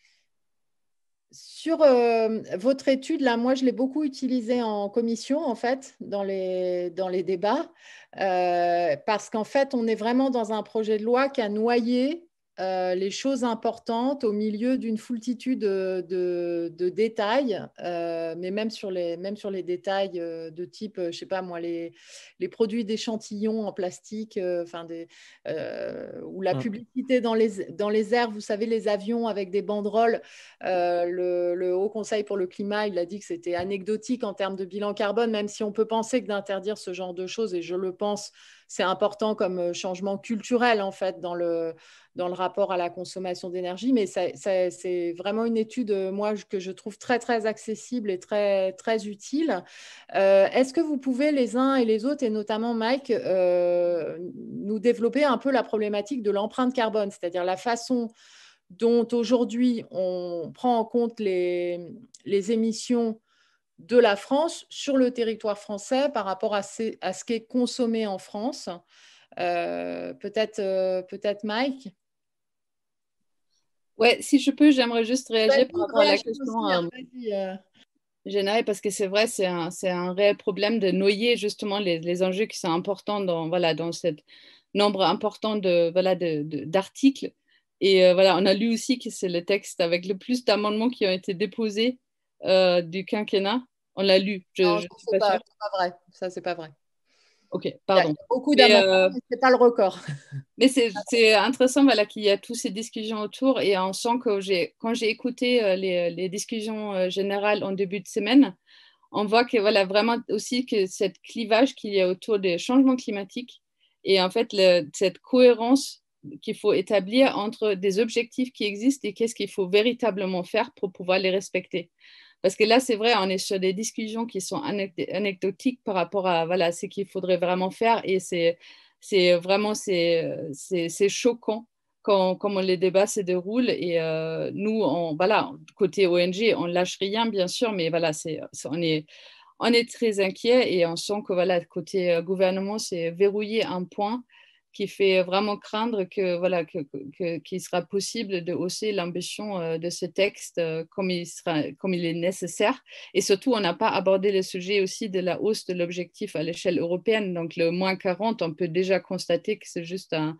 Sur euh, votre étude, là, moi, je l'ai beaucoup utilisée en commission, en fait, dans les, dans les débats. euh, parce qu'en fait, on est vraiment dans un projet de loi qui a noyé Euh, les choses importantes au milieu d'une foultitude de, de, de détails, euh, mais même sur les, même sur les détails euh, de type, euh, je sais pas moi, les, les produits d'échantillons en plastique, euh, enfin des, euh, ou la publicité dans les, dans les airs, vous savez, les avions avec des banderoles. Euh, le, le Haut Conseil pour le climat, il a dit que c'était anecdotique en termes de bilan carbone, même si on peut penser que d'interdire ce genre de choses, et je le pense, c'est important comme changement culturel en fait dans le, dans le rapport à la consommation d'énergie, mais ça, ça, c'est vraiment une étude, moi, que je trouve très, très accessible et très, très utile. Euh, est-ce que vous pouvez, les uns et les autres, et notamment Mike, euh, nous développer un peu la problématique de l'empreinte carbone, c'est-à-dire la façon dont aujourd'hui on prend en compte les, les émissions de la France sur le territoire français par rapport à, ces, à ce qui est consommé en France. Euh, peut-être, euh, peut-être Mike. Ouais, si je peux, j'aimerais juste réagir par rapport à la question euh, euh... générale, parce que c'est vrai, c'est un, c'est un réel problème de noyer justement les, les enjeux qui sont importants dans, voilà, dans ce nombre important de, voilà, de, de, d'articles. Et euh, voilà, on a lu aussi que c'est le texte avec le plus d'amendements qui ont été déposés euh, du quinquennat. On l'a lu. Je, non, je suis pas, pas, pas vrai. Ça, c'est pas vrai. Ok, pardon. Il y a beaucoup d'amendements, mais, euh... mais ce n'est pas le record. Mais c'est, c'est intéressant voilà, qu'il y a toutes ces discussions autour, et on sent que j'ai, quand j'ai écouté euh, les, les discussions euh, générales en début de semaine, on voit que voilà, vraiment aussi que cette clivage qu'il y a autour des changements climatiques et en fait le, cette cohérence qu'il faut établir entre des objectifs qui existent et qu'est-ce qu'il faut véritablement faire pour pouvoir les respecter. Parce que là, c'est vrai, on est sur des discussions qui sont anecdotiques par rapport à voilà, ce qu'il faudrait vraiment faire, et c'est c'est vraiment c'est, c'est, c'est choquant quand, comment les débats se déroulent. Et euh, nous, on, voilà, côté O N G, on ne lâche rien, bien sûr, mais voilà, c'est, on, est, on est très inquiet, et on sent que voilà, côté gouvernement, c'est verrouiller un point qui fait vraiment craindre que, voilà, que, que, qu'il sera possible de hausser l'ambition de ce texte comme il, sera, comme il est nécessaire. Et surtout, on n'a pas abordé le sujet aussi de la hausse de l'objectif à l'échelle européenne. Donc, le moins quarante, on peut déjà constater que c'est juste un,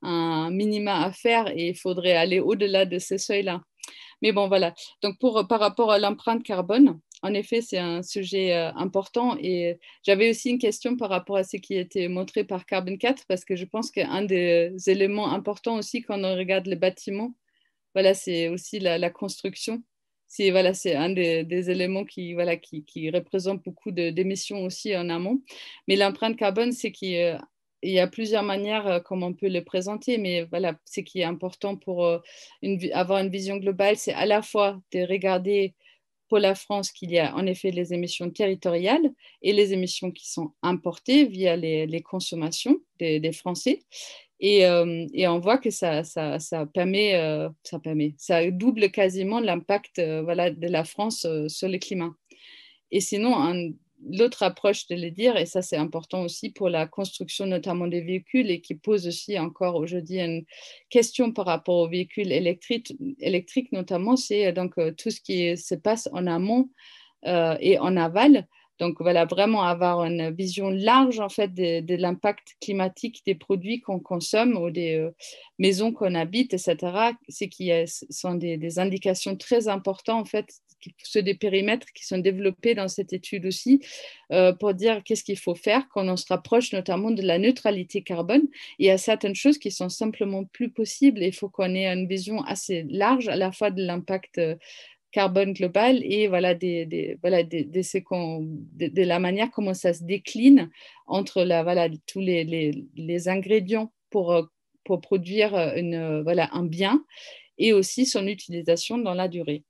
un minima à faire, et il faudrait aller au-delà de ce seuil-là. Mais bon, voilà. Donc, pour, par rapport à l'empreinte carbone, en effet, c'est un sujet euh, important, et j'avais aussi une question par rapport à ce qui a été montré par Carbon quatre, parce que je pense qu'un des éléments importants aussi quand on regarde les bâtiments, voilà, c'est aussi la, la construction. C'est, voilà, c'est un des, des éléments qui, voilà, qui, qui représente beaucoup de, d'émissions aussi en amont. Mais l'empreinte carbone, c'est qu'il euh, il y a plusieurs manières euh, comme on peut le présenter, mais voilà, ce qui est important pour euh, une, avoir une vision globale, c'est à la fois de regarder pour la France qu'il y a en effet les émissions territoriales et les émissions qui sont importées via les, les consommations des, des Français. Et, euh, et on voit que ça, ça, ça, permet, euh, ça permet, ça double quasiment l'impact euh, voilà, de la France euh, sur le climat. Et sinon, un, l'autre approche de le dire, et ça c'est important aussi pour la construction notamment des véhicules, et qui pose aussi encore aujourd'hui une question par rapport aux véhicules électriques, électriques notamment, c'est donc euh, tout ce qui se passe en amont euh, et en aval. Donc voilà, vraiment avoir une vision large en fait de, de l'impact climatique des produits qu'on consomme ou des euh, maisons qu'on habite, et cetera. C'est qui sont des, des indications très importantes en fait, ceux des périmètres qui sont développés dans cette étude aussi, euh, pour dire qu'est-ce qu'il faut faire quand on se rapproche notamment de la neutralité carbone. Il y a certaines choses qui sont simplement plus possibles, et il faut qu'on ait une vision assez large à la fois de l'impact euh, carbone global et voilà, des, des, voilà, des, des, de, de la manière comment ça se décline entre la, voilà, tous les, les, les ingrédients pour, pour produire une, voilà, un bien, et aussi son utilisation dans la durée.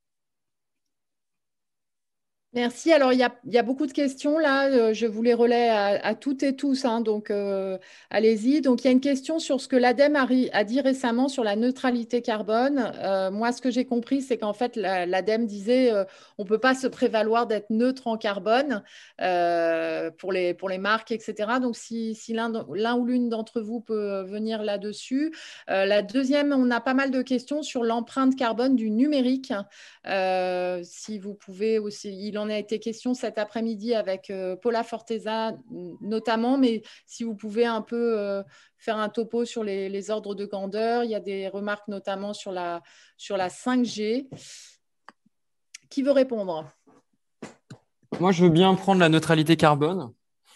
Merci. Alors, il y, a, il y a beaucoup de questions là. Je vous les relais à, à toutes et tous. Hein, donc, euh, allez-y. Donc, il y a une question sur ce que l'ADEME a, a dit récemment sur la neutralité carbone. Euh, moi, ce que j'ai compris, c'est qu'en fait, l'ADEME disait euh, on ne peut pas se prévaloir d'être neutre en carbone euh, pour, les, pour les marques, et cetera. Donc, si, si l'un ou l'une d'entre vous peut venir là-dessus. Euh, la deuxième, on a pas mal de questions sur l'empreinte carbone du numérique. Euh, si vous pouvez aussi, il en en a été question cet après-midi avec euh, Paula Forteza notamment, mais si vous pouvez un peu euh, faire un topo sur les, les ordres de grandeur. Il y a des remarques notamment sur la, sur la cinq G. Qui veut répondre? Moi, je veux bien prendre la neutralité carbone.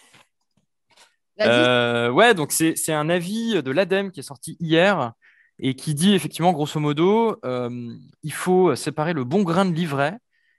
Euh, ouais, donc c'est, c'est un avis de l'ADEME qui est sorti hier et qui dit effectivement, grosso modo, euh, il faut séparer le bon grain de l'ivraie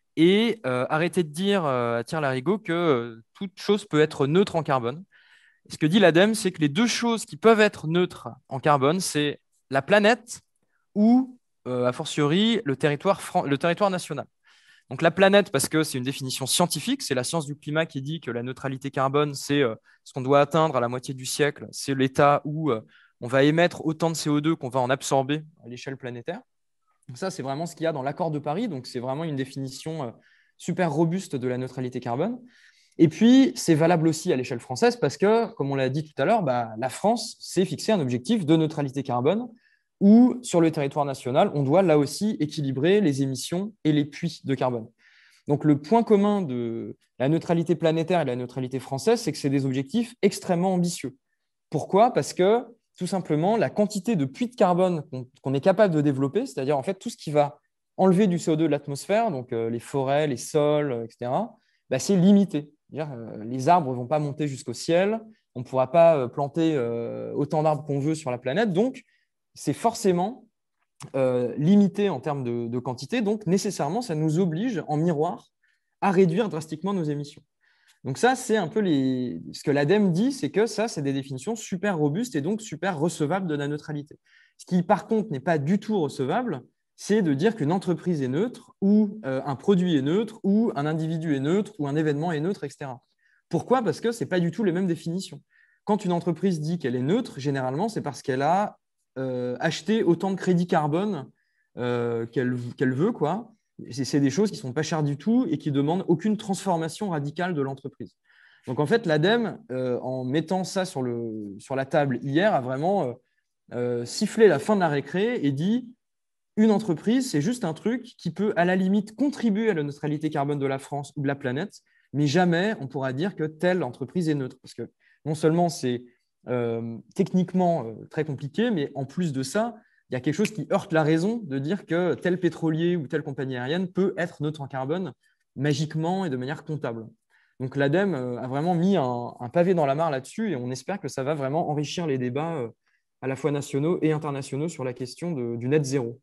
et euh, arrêter de dire euh, à tire-larigot que euh, toute chose peut être neutre en carbone. Ce que dit l'ADEME, c'est que les deux choses qui peuvent être neutres en carbone, c'est la planète ou, euh, a fortiori, le territoire, fran- le territoire national. Donc la planète, parce que c'est une définition scientifique, c'est la science du climat qui dit que la neutralité carbone, c'est euh, ce qu'on doit atteindre à la moitié du siècle, c'est l'état où euh, on va émettre autant de C O deux qu'on va en absorber à l'échelle planétaire. Donc ça, c'est vraiment ce qu'il y a dans l'accord de Paris, donc c'est vraiment une définition euh, super robuste de la neutralité carbone. Et puis, c'est valable aussi à l'échelle française parce que, comme on l'a dit tout à l'heure, bah, la France s'est fixé un objectif de neutralité carbone où, sur le territoire national, on doit là aussi équilibrer les émissions et les puits de carbone. Donc, le point commun de la neutralité planétaire et de la neutralité française, c'est que c'est des objectifs extrêmement ambitieux. Pourquoi? Parce que, tout simplement, la quantité de puits de carbone qu'on, qu'on est capable de développer, c'est-à-dire en fait tout ce qui va enlever du C O deux de l'atmosphère, donc euh, les forêts, les sols, et cetera, bah, c'est limité. C'est-à-dire, euh, les arbres ne vont pas monter jusqu'au ciel, on ne pourra pas euh, planter euh, autant d'arbres qu'on veut sur la planète, donc c'est forcément euh, limité en termes de, de quantité, donc nécessairement, ça nous oblige en miroir à réduire drastiquement nos émissions. Donc ça, c'est un peu les... ce que l'ADEME dit, c'est que ça, c'est des définitions super robustes et donc super recevables de la neutralité. Ce qui, par contre, n'est pas du tout recevable, c'est de dire qu'une entreprise est neutre ou euh, un produit est neutre ou un individu est neutre ou un événement est neutre, et cetera. Pourquoi? Parce que ce n'est pas du tout les mêmes définitions. Quand une entreprise dit qu'elle est neutre, généralement, c'est parce qu'elle a euh, acheté autant de crédits carbone euh, qu'elle, qu'elle veut, quoi. C'est, c'est des choses qui ne sont pas chères du tout et qui ne demandent aucune transformation radicale de l'entreprise. Donc, en fait, l'ADEME, euh, en mettant ça sur, le, sur la table hier, a vraiment euh, euh, sifflé la fin de la récré et dit une entreprise, c'est juste un truc qui peut, à la limite, contribuer à la neutralité carbone de la France ou de la planète, mais jamais on pourra dire que telle entreprise est neutre. Parce que non seulement c'est euh, techniquement euh, très compliqué, mais en plus de ça, il y a quelque chose qui heurte la raison de dire que tel pétrolier ou telle compagnie aérienne peut être neutre en carbone magiquement et de manière comptable. Donc l'ADEME a vraiment mis un, un pavé dans la mare là-dessus et on espère que ça va vraiment enrichir les débats euh, à la fois nationaux et internationaux sur la question de, du net zéro.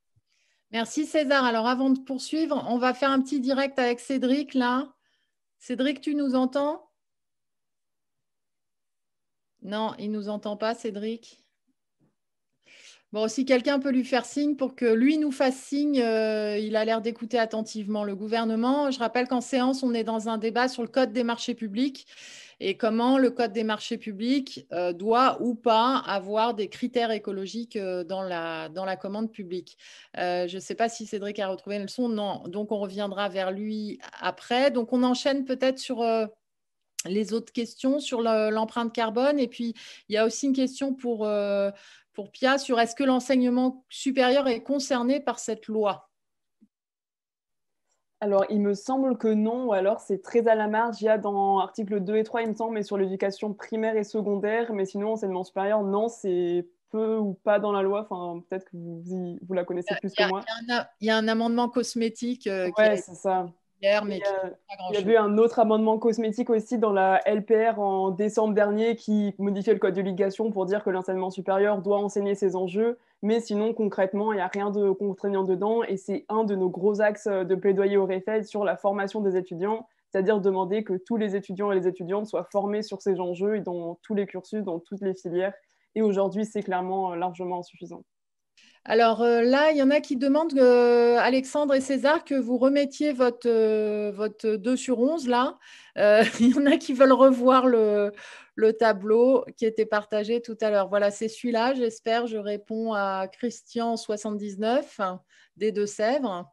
Merci César. Alors avant de poursuivre, on va faire un petit direct avec Cédric là. Cédric, tu nous entends? Non, il ne nous entend pas, Cédric. Bon, si quelqu'un peut lui faire signe pour que lui nous fasse signe, euh, il a l'air d'écouter attentivement le gouvernement. Je rappelle qu'en séance, on est dans un débat sur le code des marchés publics et comment le code des marchés publics euh, doit ou pas avoir des critères écologiques euh, dans, la, dans la commande publique. Euh, je ne sais pas si Cédric a retrouvé le son. Non, donc on reviendra vers lui après. Donc on enchaîne peut-être sur... Euh, les autres questions sur le, l'empreinte carbone. Et puis, il y a aussi une question pour, euh, pour Pia sur est-ce que l'enseignement supérieur est concerné par cette loi? Alors, il me semble que non, ou alors c'est très à la marge. Il y a dans articles deux et trois, il me semble, mais sur l'éducation primaire et secondaire. Mais sinon, enseignement supérieur, non, c'est peu ou pas dans la loi. Enfin, peut-être que vous, vous la connaissez plus il y a, que moi. Il y, a un, il y a un amendement cosmétique euh, ouais, qui a c'est ça. Hier, mais il y a, qui pas grand il y avait un autre amendement cosmétique aussi dans la L P R en décembre dernier qui modifiait le code de l'éducation pour dire que l'enseignement supérieur doit enseigner ces enjeux, mais sinon concrètement il n'y a rien de contraignant dedans et c'est un de nos gros axes de plaidoyer au REFED sur la formation des étudiants, c'est-à-dire demander que tous les étudiants et les étudiantes soient formés sur ces enjeux et dans tous les cursus, dans toutes les filières, et aujourd'hui c'est clairement largement insuffisant. Alors euh, là, il y en a qui demandent, euh, Alexandre et César, que vous remettiez votre, euh, votre deux sur onze là. Euh, il y en a qui veulent revoir le, le tableau qui était partagé tout à l'heure. Voilà, c'est celui-là, j'espère. Je réponds à Christian soixante-dix-neuf des Deux-Sèvres.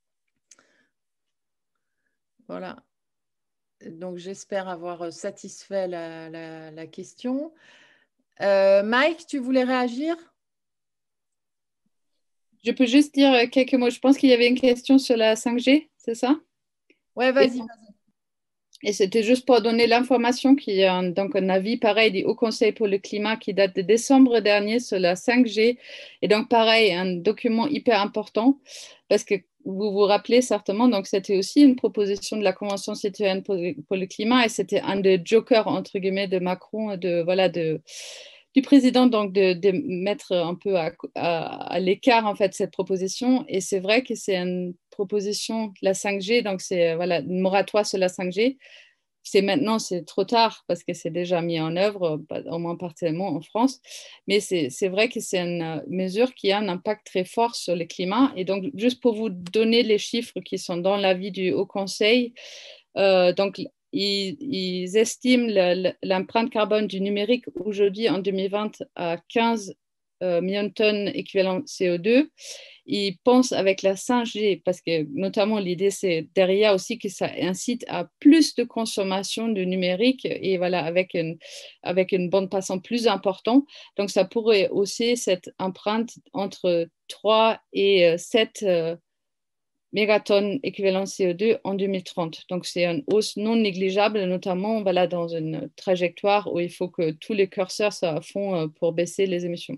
Voilà. Donc, j'espère avoir satisfait la, la, la question. Euh, Mike, tu voulais réagir ? Je peux juste dire quelques mots. Je pense qu'il y avait une question sur la cinq G, c'est ça? Ouais, vas-y, vas-y. Et c'était juste pour donner l'information qu'il y a un, donc un avis pareil du Haut Conseil pour le climat qui date de décembre dernier sur la cinq G. Et donc pareil, un document hyper important parce que vous vous rappelez certainement, donc c'était aussi une proposition de la Convention citoyenne pour, pour le climat et c'était un des jokers entre guillemets de Macron, de, voilà, de, du président, donc de, de mettre un peu à, à, à l'écart en fait cette proposition. Et c'est vrai que c'est une proposition de la cinq G, donc c'est voilà, une moratoire sur la cinq G. C'est maintenant, c'est trop tard parce que c'est déjà mis en œuvre, au moins partiellement en France. Mais c'est vrai que c'est une mesure qui a un impact très fort sur le climat. Et donc, juste pour vous donner les chiffres qui sont dans l'avis du Haut Conseil, euh, donc, ils, ils estiment l'empreinte carbone du numérique aujourd'hui en deux mille vingt à quinze euh, millions de tonnes équivalent C O deux. Ils pensent avec la cinq G, parce que notamment l'idée c'est derrière aussi que ça incite à plus de consommation de numérique et voilà, avec une, avec une bande passante plus importante. Donc ça pourrait aussi cette empreinte entre trois et sept euh, mégatonnes équivalent C O deux en deux mille trente. Donc c'est une hausse non négligeable, notamment voilà, dans une trajectoire où il faut que tous les curseurs soient à fond pour baisser les émissions.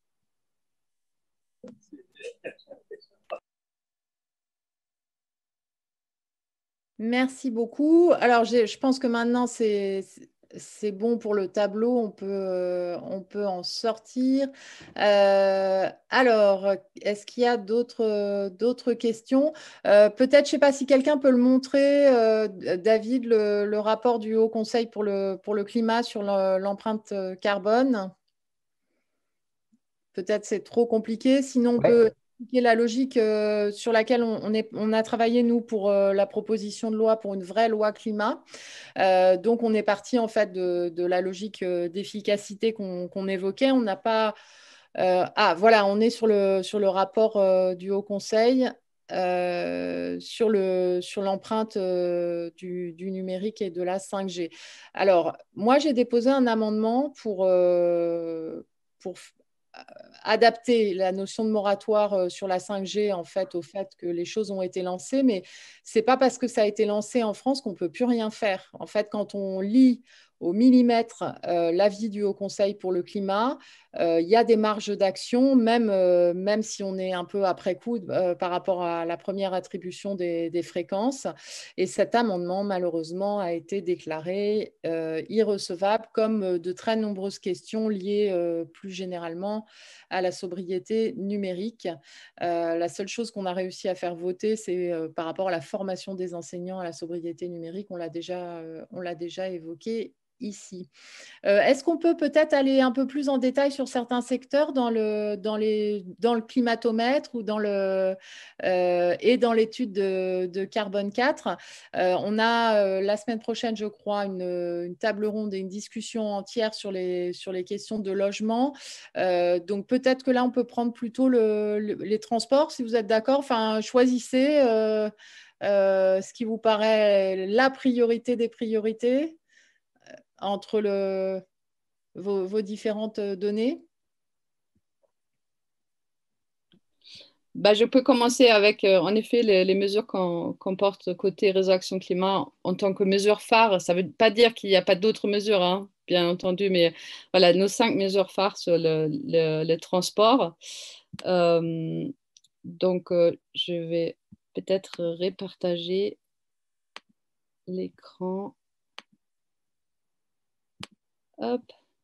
Merci beaucoup. Alors, je pense que maintenant, c'est bon pour le tableau. On peut, on peut en sortir. Euh, alors, est-ce qu'il y a d'autres questions? euh, Peut-être, je ne sais pas si quelqu'un peut le montrer, euh, David, le, le rapport du Haut Conseil pour le, pour le climat sur l'empreinte carbone. Peut-être c'est trop compliqué. Sinon, on Ouais. peut la logique euh, sur laquelle on, on, est, on a travaillé, nous, pour euh, la proposition de loi, pour une vraie loi climat. Euh, donc, on est parti, en fait, de, de la logique euh, d'efficacité qu'on qu'on évoquait. On n'a pas... Euh, ah, voilà, on est sur le, sur le rapport euh, du Haut Conseil euh, sur le, sur l'empreinte euh, du, du numérique et de la cinq G. Alors, moi, j'ai déposé un amendement pour... Euh, pour adapter la notion de moratoire sur la cinq G en fait au fait que les choses ont été lancées, mais c'est pas parce que ça a été lancé en France qu'on peut plus rien faire. En fait, quand on lit au millimètre euh, l'avis du Haut Conseil pour le climat, il euh, y a des marges d'action, même, euh, même si on est un peu après coup euh, par rapport à la première attribution des, des fréquences. Et cet amendement, malheureusement, a été déclaré euh, irrecevable, comme de très nombreuses questions liées euh, plus généralement à la sobriété numérique. Euh, la seule chose qu'on a réussi à faire voter, c'est euh, par rapport à la formation des enseignants à la sobriété numérique. On l'a déjà, euh, on l'a déjà évoqué ici. Euh, Est-ce qu'on peut peut-être aller un peu plus en détail sur certains secteurs dans le, dans les, dans le climatomètre ou dans le, euh, et dans l'étude de, de Carbone quatre? euh, On a euh, la semaine prochaine, je crois, une, une table ronde et une discussion entière sur les, sur les questions de logement. Euh, donc peut-être que là, on peut prendre plutôt le, le, les transports, si vous êtes d'accord. Enfin, choisissez euh, euh, ce qui vous paraît la priorité des priorités entre le, vos, vos différentes données. Bah, je peux commencer avec, euh, en effet, les, les mesures qu'on qu'on porte côté Réseau Action Climat en tant que mesure phare. Ça ne veut pas dire qu'il n'y a pas d'autres mesures, hein, bien entendu, mais voilà, nos cinq mesures phares sur le, le, le transport. Euh, donc, euh, je vais peut-être repartager l'écran. Hop.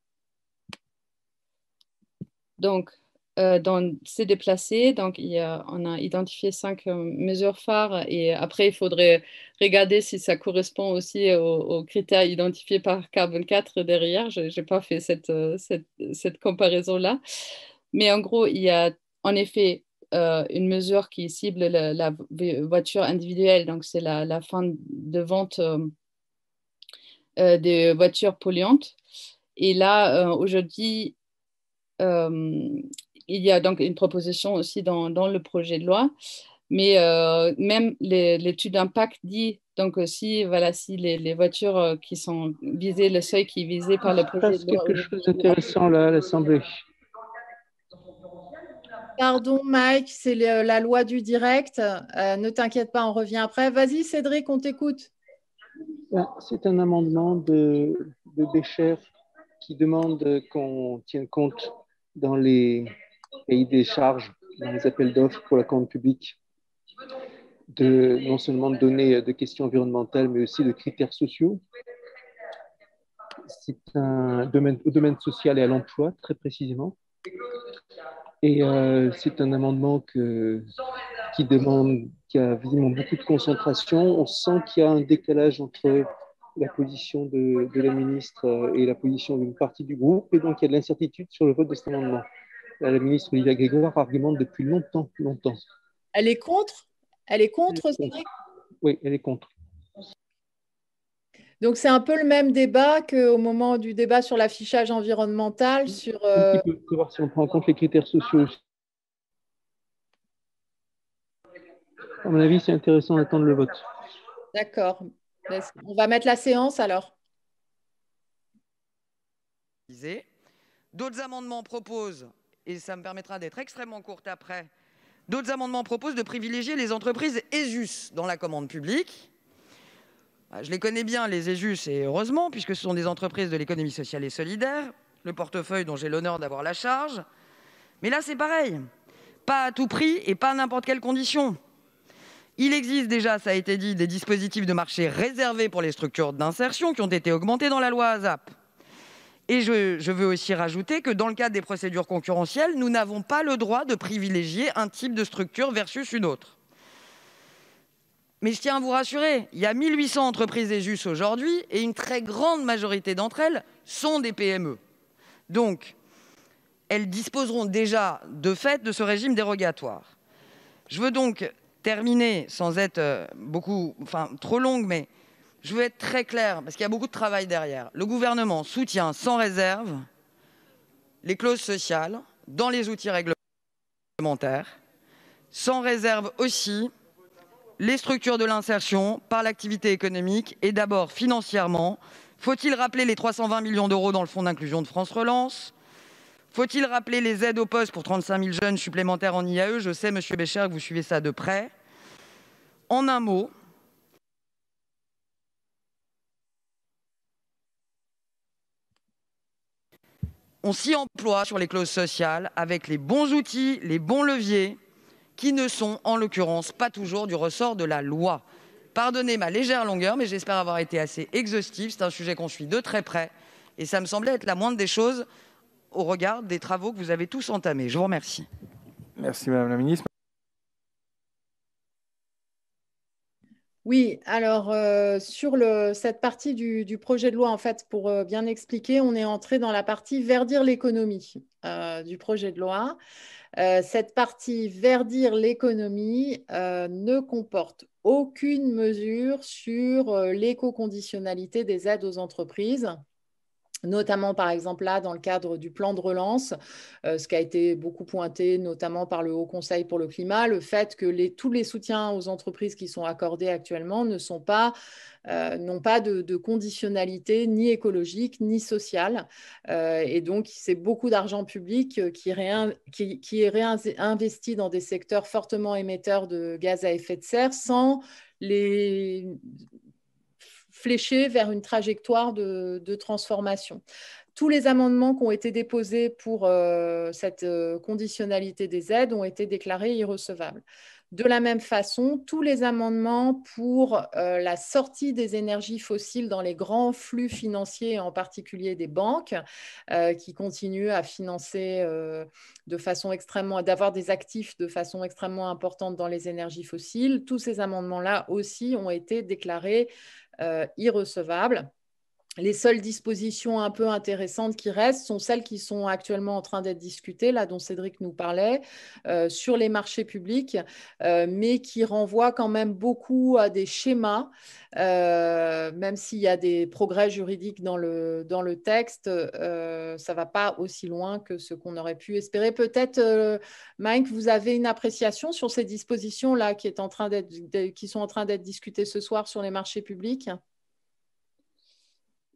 Donc, euh, dans ces déplacés, donc il y a, on a identifié cinq euh, mesures phares et après, il faudrait regarder si ça correspond aussi aux, aux critères identifiés par Carbone quatre derrière. Je n'ai pas fait cette, cette, cette comparaison-là. Mais en gros, il y a en effet euh, une mesure qui cible la, la voiture individuelle. Donc, c'est la, la fin de vente euh, euh, des voitures polluantes. Et là, euh, aujourd'hui, euh, il y a donc une proposition aussi dans, dans le projet de loi, mais euh, même l'étude d'impact dit donc aussi, voilà, si les, les voitures qui sont visées, le seuil qui est visé par le projet de loi. Quelque chose d'intéressant là à l'Assemblée. Pardon, Mike, c'est la loi du direct. Euh, ne t'inquiète pas, on revient après. Vas-y, Cédric, on t'écoute. C'est un amendement de, de Bécher qui demande qu'on tienne compte dans les cahiers des charges, dans les appels d'offres pour la commande publique, de, non seulement de données de questions environnementales, mais aussi de critères sociaux. C'est un domaine, au domaine social et à l'emploi, très précisément. Et euh, c'est un amendement que, qui demande, qui a visiblement beaucoup de concentration. On sent qu'il y a un décalage entre la position de, de la ministre et la position d'une partie du groupe, et donc il y a de l'incertitude sur le vote de cet amendement. Là, la ministre Olivia Grégoire argumente depuis longtemps, longtemps. Elle est contre? Elle est contre, Cédric? Oui, elle est contre. Donc, c'est un peu le même débat qu'au moment du débat sur l'affichage environnemental. Sur, euh... Un petit peu, voir si on prend en compte les critères sociaux. À mon avis, c'est intéressant d'attendre le vote. D'accord. On va mettre la séance alors. D'autres amendements proposent, et ça me permettra d'être extrêmement courte après, d'autres amendements proposent de privilégier les entreprises ESUS dans la commande publique. Je les connais bien, les ESUS, et heureusement, puisque ce sont des entreprises de l'économie sociale et solidaire, le portefeuille dont j'ai l'honneur d'avoir la charge. Mais là, c'est pareil. Pas à tout prix et pas à n'importe quelle condition. Il existe déjà, ça a été dit, des dispositifs de marché réservés pour les structures d'insertion qui ont été augmentés dans la loi ASAP. Et je, je veux aussi rajouter que dans le cadre des procédures concurrentielles, nous n'avons pas le droit de privilégier un type de structure versus une autre. Mais je tiens à vous rassurer, il y a mille huit cents entreprises ESUS aujourd'hui et une très grande majorité d'entre elles sont des P M E. Donc, elles disposeront déjà de fait de ce régime dérogatoire. Je veux donc terminer sans être beaucoup, enfin, trop longue, mais je veux être très clair parce qu'il y a beaucoup de travail derrière. Le gouvernement soutient sans réserve les clauses sociales dans les outils réglementaires, sans réserve aussi les structures de l'insertion par l'activité économique et d'abord financièrement. Faut-il rappeler les trois cent vingt millions d'euros dans le fonds d'inclusion de France Relance? Faut-il rappeler les aides au poste pour trente-cinq mille jeunes supplémentaires en I A E? Je sais, monsieur Bécher, que vous suivez ça de près. En un mot, on s'y emploie sur les clauses sociales avec les bons outils, les bons leviers, qui ne sont en l'occurrence pas toujours du ressort de la loi. Pardonnez ma légère longueur, mais j'espère avoir été assez exhaustive. C'est un sujet qu'on suit de très près et ça me semblait être la moindre des choses au regard des travaux que vous avez tous entamés. Je vous remercie. Merci Madame la Ministre. Oui, alors euh, sur le, cette partie du, du projet de loi, en fait, pour euh, bien expliquer, on est entré dans la partie verdir l'économie euh, du projet de loi. Euh, cette partie verdir l'économie euh, ne comporte aucune mesure sur euh, l'éco-conditionnalité des aides aux entreprises, notamment par exemple là dans le cadre du plan de relance, euh, ce qui a été beaucoup pointé notamment par le Haut Conseil pour le climat, le fait que les, tous les soutiens aux entreprises qui sont accordés actuellement ne sont pas Euh, n'ont pas de, de conditionnalité ni écologique ni sociale. Euh, et donc, c'est beaucoup d'argent public qui, réin, qui, qui est réinvesti dans des secteurs fortement émetteurs de gaz à effet de serre sans les flécher vers une trajectoire de, de transformation. Tous les amendements qui ont été déposés pour euh, cette euh, conditionnalité des aides ont été déclarés irrecevables. De la même façon, tous les amendements pour euh, la sortie des énergies fossiles dans les grands flux financiers, en particulier des banques, euh, qui continuent à financer euh, de façon extrêmement, d'avoir des actifs de façon extrêmement importante dans les énergies fossiles, tous ces amendements-là aussi ont été déclarés euh, irrecevables. Les seules dispositions un peu intéressantes qui restent sont celles qui sont actuellement en train d'être discutées, là dont Cédric nous parlait, euh, sur les marchés publics, euh, mais qui renvoient quand même beaucoup à des schémas, euh, même s'il y a des progrès juridiques dans le, dans le texte, euh, ça ne va pas aussi loin que ce qu'on aurait pu espérer. Peut-être, euh, Mike, vous avez une appréciation sur ces dispositions-là qui, est en train d'être, qui sont en train d'être discutées ce soir sur les marchés publics ?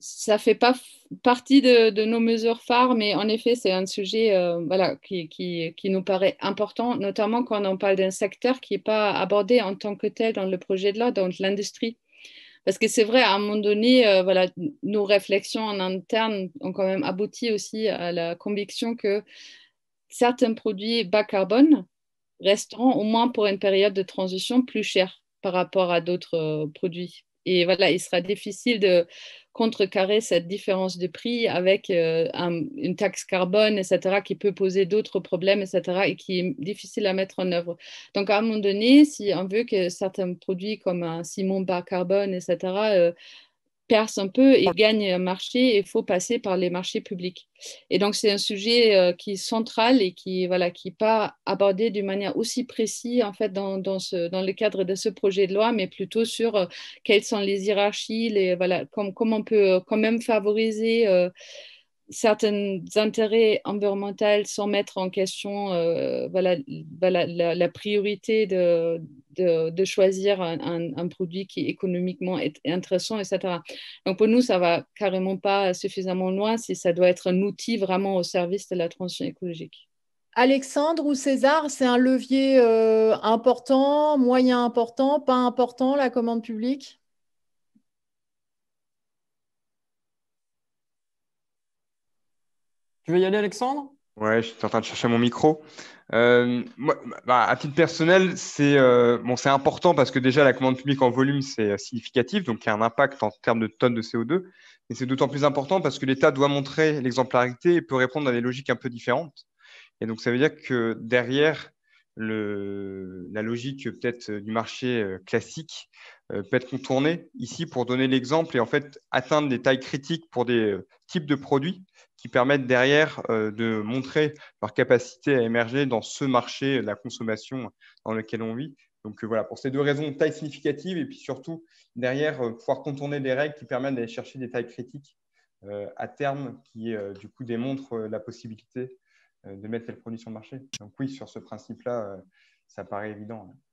ça ne fait pas partie de, de nos mesures phares, mais en effet, c'est un sujet euh, voilà, qui, qui, qui nous paraît important, notamment quand on parle d'un secteur qui n'est pas abordé en tant que tel dans le projet de loi, donc l'industrie. Parce que c'est vrai, à un moment donné, euh, voilà, nos réflexions en interne ont quand même abouti aussi à la conviction que certains produits bas carbone resteront, au moins pour une période de transition, plus chers par rapport à d'autres euh, produits. Et voilà, il sera difficile de contrecarrer cette différence de prix avec euh, un, une taxe carbone, et cetera, qui peut poser d'autres problèmes, et cetera, et qui est difficile à mettre en œuvre. Donc, à un moment donné, si on veut que certains produits comme un ciment bas carbone, et cetera, euh, perce un peu et gagne un marché, il faut passer par les marchés publics. Et donc, c'est un sujet euh, qui est central et qui voilà, qui n'est pas abordé d'une manière aussi précise en fait, dans, dans, ce, dans le cadre de ce projet de loi, mais plutôt sur euh, quelles sont les hiérarchies, les, voilà, com comment on peut euh, quand même favoriser euh, certains intérêts environnementaux sans mettre en question euh, voilà, voilà, la, la priorité de, de, de choisir un, un, un produit qui est économiquement est intéressant, et cetera. Donc pour nous, ça ne va carrément pas suffisamment loin si ça doit être un outil vraiment au service de la transition écologique. Alexandre ou César, c'est un levier euh, important, moyen important, pas important, la commande publique? Tu veux y aller, Alexandre? Ouais, je suis en train de chercher mon micro. Euh, moi, bah, à titre personnel, c'est euh, bon, c'est important parce que déjà, la commande publique en volume, c'est significatif, donc il y a un impact en termes de tonnes de C O deux. Et c'est d'autant plus important parce que l'État doit montrer l'exemplarité et peut répondre à des logiques un peu différentes. Et donc, ça veut dire que derrière, le, la logique peut-être du marché classique euh, peut être contournée ici pour donner l'exemple et en fait atteindre des tailles critiques pour des types de produits qui permettent derrière euh, de montrer leur capacité à émerger dans ce marché de la consommation dans lequel on vit. Donc euh, voilà, pour ces deux raisons, taille significative et puis surtout derrière euh, pouvoir contourner des règles qui permettent d'aller chercher des tailles critiques euh, à terme qui euh, du coup démontrent euh, la possibilité euh, de mettre tel produit sur le marché. Donc oui, sur ce principe-là, euh, ça paraît évident. Hein.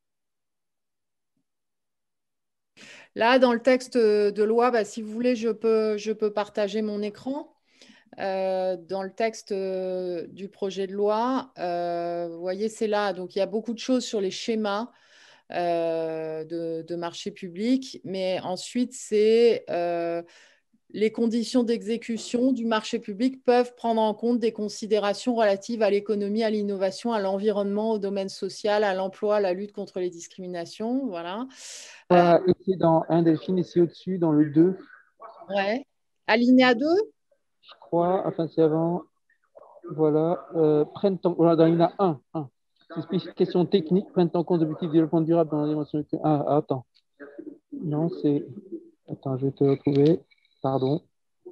Là, dans le texte de loi, bah, si vous voulez, je peux, je peux partager mon écran. Euh, dans le texte euh, du projet de loi, euh, vous voyez, c'est là. Donc, il y a beaucoup de choses sur les schémas euh, de, de marché public, mais ensuite, c'est euh, les conditions d'exécution du marché public peuvent prendre en compte des considérations relatives à l'économie, à l'innovation, à l'environnement, au domaine social, à l'emploi, à la lutte contre les discriminations. Voilà. Voilà, et c'est dans un Delphine et c'est au-dessus, dans le deux. Ouais. Alinéa deux? Je crois, enfin c'est avant, voilà, euh, prennent en, voilà, dans il y en a un, un. C'est spécification technique, prennent en compte l'objectif de développement durable dans la dimension. Ah, ah, attends. Non, c'est. Attends, je vais te retrouver. Pardon.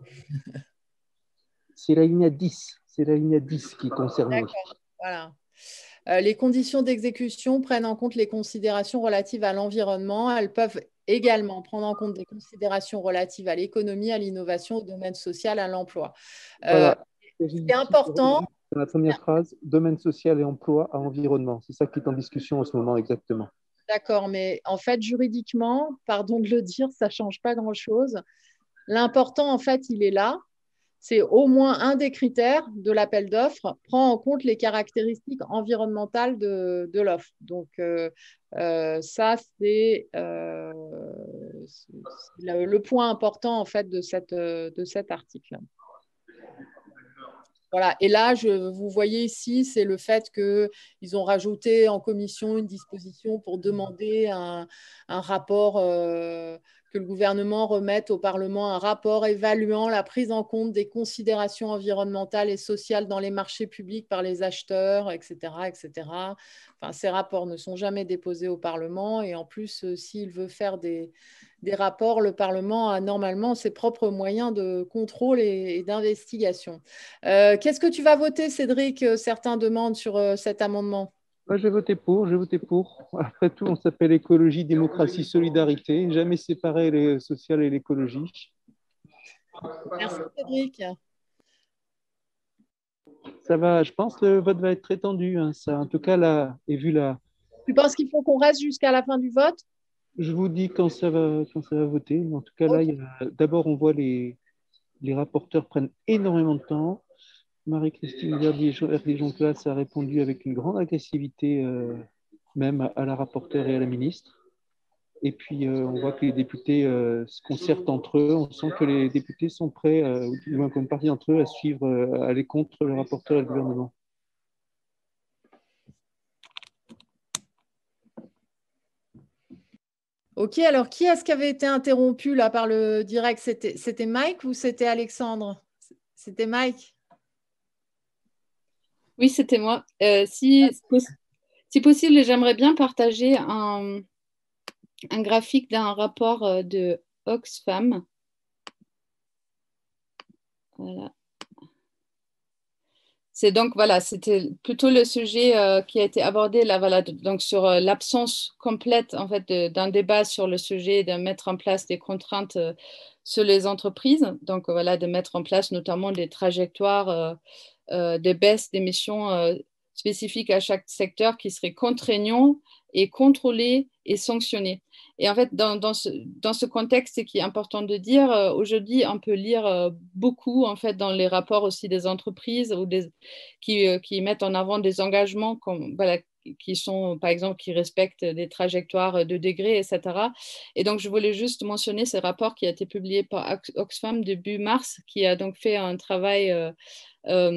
C'est la ligne dix. C'est la ligne dix qui est concernée. D'accord, voilà. Euh, les conditions d'exécution prennent en compte les considérations relatives à l'environnement. Elles peuvent également prendre en compte des considérations relatives à l'économie, à l'innovation, au domaine social, à l'emploi. Euh, voilà. C'est important. Dans la première phrase, domaine social et emploi à environnement. C'est ça qui est en discussion en ce moment exactement. D'accord, mais en fait, juridiquement, pardon de le dire, ça ne change pas grand-chose. L'important, en fait, il est là. C'est au moins un des critères de l'appel d'offres prend en compte les caractéristiques environnementales de, de l'offre. Donc, euh, euh, ça, c'est euh, le, le point important en fait de, cette, de cet article. Voilà. Et là, je, vous voyez ici, c'est le fait qu'ils ont rajouté en commission une disposition pour demander un, un rapport, euh, que le gouvernement remette au Parlement un rapport évaluant la prise en compte des considérations environnementales et sociales dans les marchés publics par les acheteurs, et cetera, et cetera. Enfin, ces rapports ne sont jamais déposés au Parlement et en plus, euh, s'il veut faire des, des rapports, le Parlement a normalement ses propres moyens de contrôle et, et d'investigation. Euh, Qu'est-ce que tu vas voter, Cédric? Certains demandent sur euh, cet amendement. Moi, je vais voter pour, je vais voter pour. Après tout, on s'appelle écologie, démocratie, solidarité. Jamais séparer le social et l'écologie. Merci, Cédric. Ça va, je pense que le vote va être très tendu. Hein, ça, en tout cas, là, et vu là. Tu penses qu'il faut qu'on reste jusqu'à la fin du vote? Je vous dis quand ça va, quand ça va voter. En tout cas, là, okay. D'abord, on voit les, les rapporteurs prennent énormément de temps. Marie-Christine Verdier-Jonclas a répondu avec une grande agressivité, euh, même à, à la rapporteure et à la ministre. Et puis, euh, on voit que les députés euh, se concertent entre eux. On sent que les députés sont prêts, euh, ou du moins comme partie d'entre eux, à suivre, euh, à aller contre le rapporteur et le gouvernement. Ok, alors qui est-ce qui avait été interrompu là par le direct? C'était Mike ou c'était Alexandre? C'était Mike? Oui, c'était moi. Euh, si, si possible, j'aimerais bien partager un, un graphique d'un rapport de Oxfam. Voilà. C'est donc, voilà, c'était plutôt le sujet euh, qui a été abordé là, voilà, donc sur euh, l'absence complète en fait d'un débat sur le sujet de mettre en place des contraintes euh, sur les entreprises, donc voilà, de mettre en place notamment des trajectoires euh, euh, de baisse d'émissions euh, spécifiques à chaque secteur qui seraient contraignants et contrôlés et sanctionnés. Et en fait, dans, dans, ce, dans ce contexte, ce qui est important de dire, euh, aujourd'hui, on peut lire euh, beaucoup en fait, dans les rapports aussi des entreprises ou des, qui, euh, qui mettent en avant des engagements comme, voilà, qui sont, par exemple, qui respectent des trajectoires de degrés, et cetera. Et donc, je voulais juste mentionner ce rapport qui a été publié par Oxfam début mars, qui a donc fait un travail, euh, euh,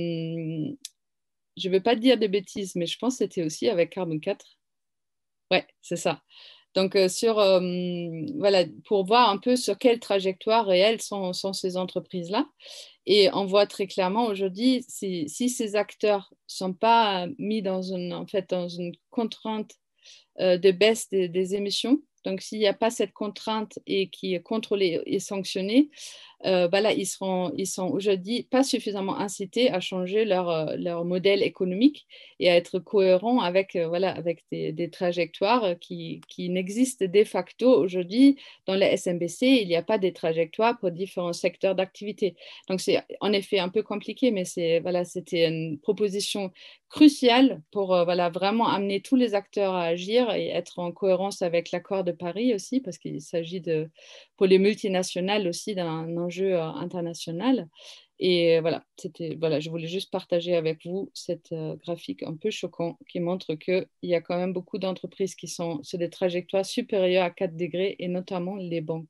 je ne veux pas dire des bêtises, mais je pense que c'était aussi avec Carbone quatre. Ouais, c'est ça. Donc, euh, sur, euh, voilà, pour voir un peu sur quelle trajectoire réelle sont, sont ces entreprises-là. Et on voit très clairement aujourd'hui, si, si ces acteurs ne sont pas mis dans une, en fait, dans une contrainte euh, de baisse des, des émissions, donc s'il n'y a pas cette contrainte et qui est contrôlée et sanctionnée, euh, bah là, ils seront, ils sont aujourd'hui pas suffisamment incités à changer leur, leur modèle économique et à être cohérents avec, euh, voilà, avec des, des trajectoires qui, qui n'existent de facto aujourd'hui. Dans les S M B C, il n'y a pas de trajectoires pour différents secteurs d'activité. Donc, c'est en effet un peu compliqué, mais c'est, voilà, c'était une proposition cruciale pour euh, voilà, vraiment amener tous les acteurs à agir et être en cohérence avec l'accord de Paris aussi, parce qu'il s'agit de, pour les multinationales aussi d'un enjeu euh, international. Et voilà, c'était, voilà, je voulais juste partager avec vous cette euh, graphique un peu choquant qui montre qu'il y a quand même beaucoup d'entreprises qui sont sur des trajectoires supérieures à quatre degrés et notamment les banques.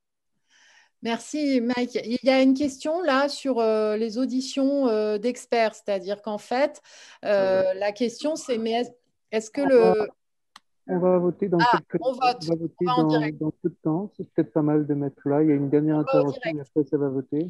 Merci Mike. Il y a une question là sur euh, les auditions euh, d'experts, c'est-à-dire qu'en fait, euh, la question c'est mais est-ce est-ce que le... On va voter dans ah, quelques on vote. on va voter on va dans, en direct. dans peu de temps. C'est peut-être pas mal de mettre là. Il y a une dernière On va en intervention, direct. mais après ça va voter.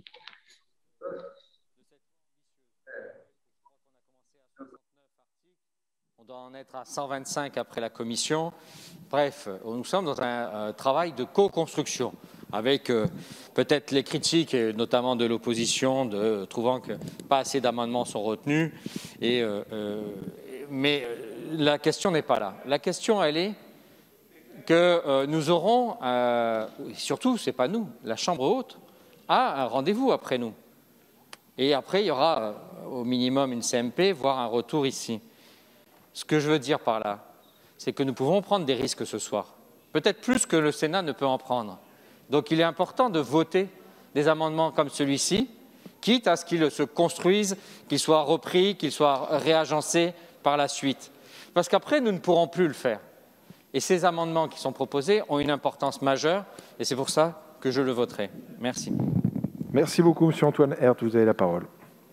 On doit en être à cent vingt-cinq après la commission. Bref, nous sommes dans un euh, travail de co-construction avec euh, peut-être les critiques, et notamment de l'opposition, de trouvant que pas assez d'amendements sont retenus. Et, euh, euh, mais la question n'est pas là. La question, elle est que euh, nous aurons, euh, surtout, ce n'est pas nous, la Chambre haute a un rendez-vous après nous. Et après, il y aura euh, au minimum une C M P, voire un retour ici. Ce que je veux dire par là, c'est que nous pouvons prendre des risques ce soir, peut-être plus que le Sénat ne peut en prendre. Donc il est important de voter des amendements comme celui-ci, quitte à ce qu'ils se construisent, qu'ils soient repris, qu'ils soient réagencés par la suite. Parce qu'après, nous ne pourrons plus le faire. Et ces amendements qui sont proposés ont une importance majeure, et c'est pour ça que je le voterai. Merci. Merci beaucoup, M. Antoine Herth. Vous avez la parole.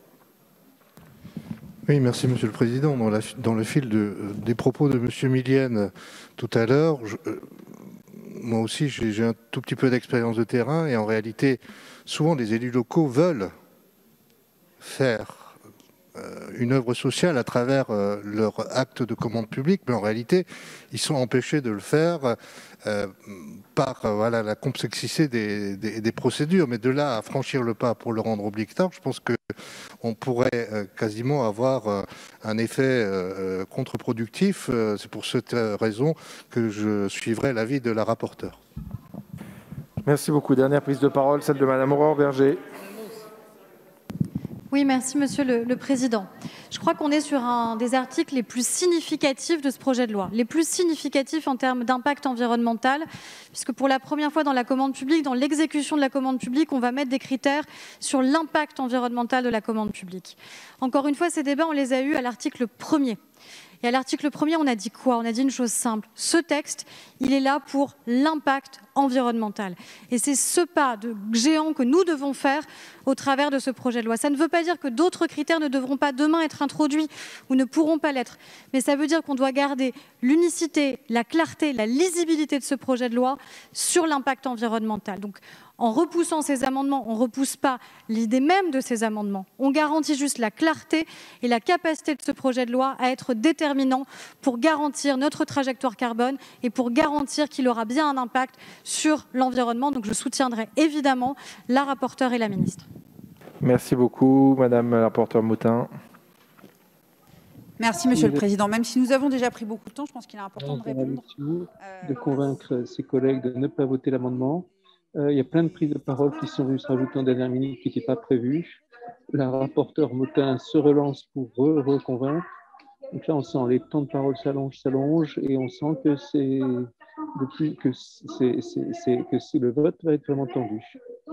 Oui, merci Monsieur le Président. Dans, la, dans le fil de, des propos de Monsieur Millienne tout à l'heure, euh, moi aussi j'ai un tout petit peu d'expérience de terrain et en réalité, souvent les élus locaux veulent faire euh, une œuvre sociale à travers euh, leur acte de commande publique, mais en réalité, ils sont empêchés de le faire euh, par euh, voilà, la complexité des, des, des procédures. Mais de là à franchir le pas pour le rendre obligatoire, je pense que on pourrait euh, quasiment avoir euh, un effet euh, contre-productif. Euh, C'est pour cette raison que je suivrai l'avis de la rapporteure. Merci beaucoup. Dernière prise de parole, celle de Madame Aurore Berger. Oui, merci Monsieur le, le Président. Je crois qu'on est sur un des articles les plus significatifs de ce projet de loi, les plus significatifs en termes d'impact environnemental, puisque pour la première fois dans la commande publique, dans l'exécution de la commande publique, on va mettre des critères sur l'impact environnemental de la commande publique. Encore une fois, ces débats, on les a eus à l'article premier. Et à l'article premier, on a dit quoi? On a dit une chose simple. Ce texte, il est là pour l'impact environnemental. Et c'est ce pas de géant que nous devons faire au travers de ce projet de loi. Ça ne veut pas dire que d'autres critères ne devront pas demain être introduits ou ne pourront pas l'être. Mais ça veut dire qu'on doit garder l'unicité, la clarté, la lisibilité de ce projet de loi sur l'impact environnemental. Donc, en repoussant ces amendements, on ne repousse pas l'idée même de ces amendements. On garantit juste la clarté et la capacité de ce projet de loi à être déterminant pour garantir notre trajectoire carbone et pour garantir qu'il aura bien un impact sur l'environnement. Donc je soutiendrai évidemment la rapporteure et la ministre. Merci beaucoup, Madame la rapporteure Moutin. Merci, Monsieur le Président. Même si nous avons déjà pris beaucoup de temps, je pense qu'il est important de répondre. De convaincre ses collègues de ne pas voter l'amendement. Euh, il y a plein de prises de parole qui sont venues se rajouter en dernière minute qui n'étaient pas prévues. La rapporteure Moutin se relance pour reconvaincre. Donc là, on sent les temps de parole s'allongent, s'allongent, et on sent que c'est depuis que c'est que c'est le vote va être vraiment tendu.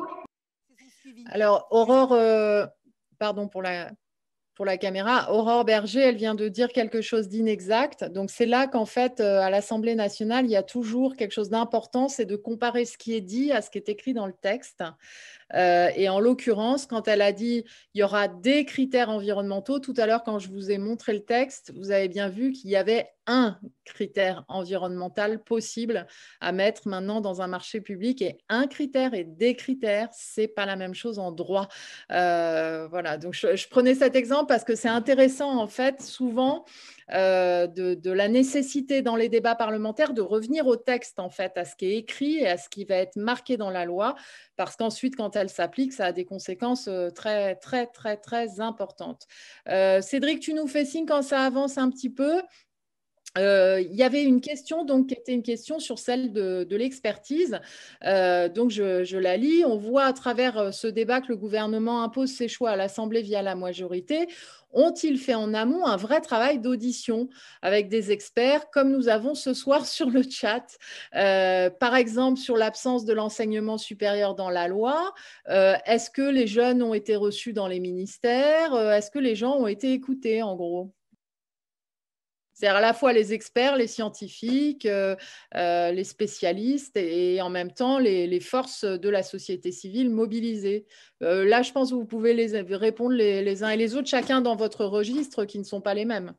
Alors, Aurore, euh, pardon pour la. Pour la caméra, Aurore Berger, elle vient de dire quelque chose d'inexact. Donc, c'est là qu'en fait, à l'Assemblée nationale, il y a toujours quelque chose d'important, c'est de comparer ce qui est dit à ce qui est écrit dans le texte. Euh, et en l'occurrence, quand elle a dit il y aura des critères environnementaux, tout à l'heure, quand je vous ai montré le texte, vous avez bien vu qu'il y avait un critère environnemental possible à mettre maintenant dans un marché public. Et un critère et des critères, ce n'est pas la même chose en droit. Euh, voilà, donc je, je prenais cet exemple parce que c'est intéressant, en fait, souvent, euh, de, de la nécessité dans les débats parlementaires de revenir au texte, en fait, à ce qui est écrit et à ce qui va être marqué dans la loi, parce qu'ensuite, quand elle s'applique, ça a des conséquences très, très, très, très importantes. Euh, Cédric, tu nous fais signe quand ça avance un petit peu. Euh, il y avait une question donc, qui était une question sur celle de, de l'expertise. Euh, donc, je, je la lis. On voit à travers ce débat que le gouvernement impose ses choix à l'Assemblée via la majorité. Ont-ils fait en amont un vrai travail d'audition avec des experts, comme nous avons ce soir sur le chat, euh, par exemple sur l'absence de l'enseignement supérieur dans la loi? euh, Est-ce que les jeunes ont été reçus dans les ministères? Est-ce que les gens ont été écoutés, en gros? C'est-à-dire à la fois les experts, les scientifiques, euh, euh, les spécialistes et, et en même temps les, les forces de la société civile mobilisées. Euh, là, je pense que vous pouvez les répondre les, les uns et les autres, chacun dans votre registre, qui ne sont pas les mêmes.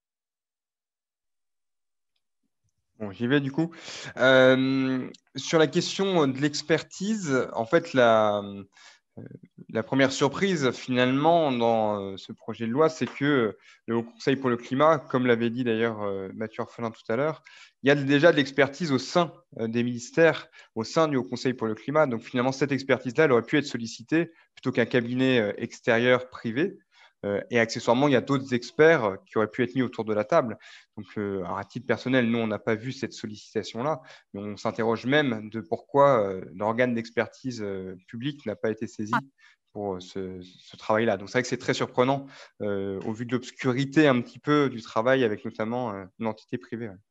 Bon, j'y vais du coup. Euh, sur la question de l'expertise, en fait, la... La première surprise, finalement, dans ce projet de loi, c'est que le Haut Conseil pour le climat, comme l'avait dit d'ailleurs Mathieu Orphelin tout à l'heure, il y a déjà de l'expertise au sein des ministères, au sein du Haut Conseil pour le climat. Donc, finalement, cette expertise-là, elle aurait pu être sollicitée plutôt qu'un cabinet extérieur privé. Et accessoirement, il y a d'autres experts qui auraient pu être mis autour de la table. Donc, euh, alors à titre personnel, nous, on n'a pas vu cette sollicitation-là, mais on s'interroge même de pourquoi euh, l'organe d'expertise euh, public n'a pas été saisi pour ce, ce travail-là. Donc, c'est vrai que c'est très surprenant euh, au vu de l'obscurité un petit peu du travail avec notamment euh, une entité privée. Ouais.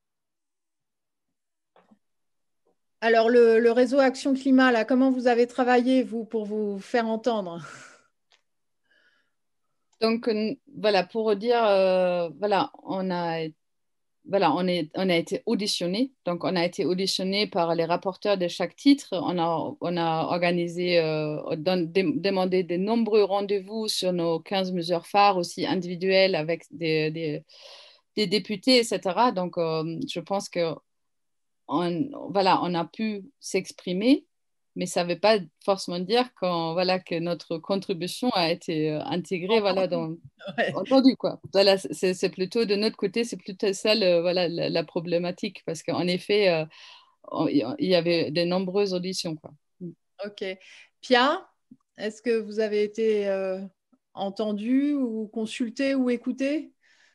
Alors, le, le réseau Action Climat, là, comment vous avez travaillé, vous, pour vous faire entendre ? Donc, voilà, pour dire, euh, voilà, on a, voilà, on, est, on a été auditionné. Donc, on a été auditionné par les rapporteurs de chaque titre. On a, on a organisé, euh, don, de, demandé de nombreux rendez-vous sur nos quinze mesures phares, aussi individuelles avec des, des, des députés, et cetera. Donc, euh, je pense que on, voilà, on a pu s'exprimer. Mais ça ne veut pas forcément dire qu'on, voilà, que notre contribution a été intégrée, voilà, dans, ouais. entendu, quoi. Voilà, c'est plutôt, de notre côté, c'est plutôt ça le, voilà, la, la problématique, parce qu'en effet, euh, on, il y avait de nombreuses auditions, quoi. Ok. Pia, est-ce que vous avez été euh, entendu ou consulté ou écouté ?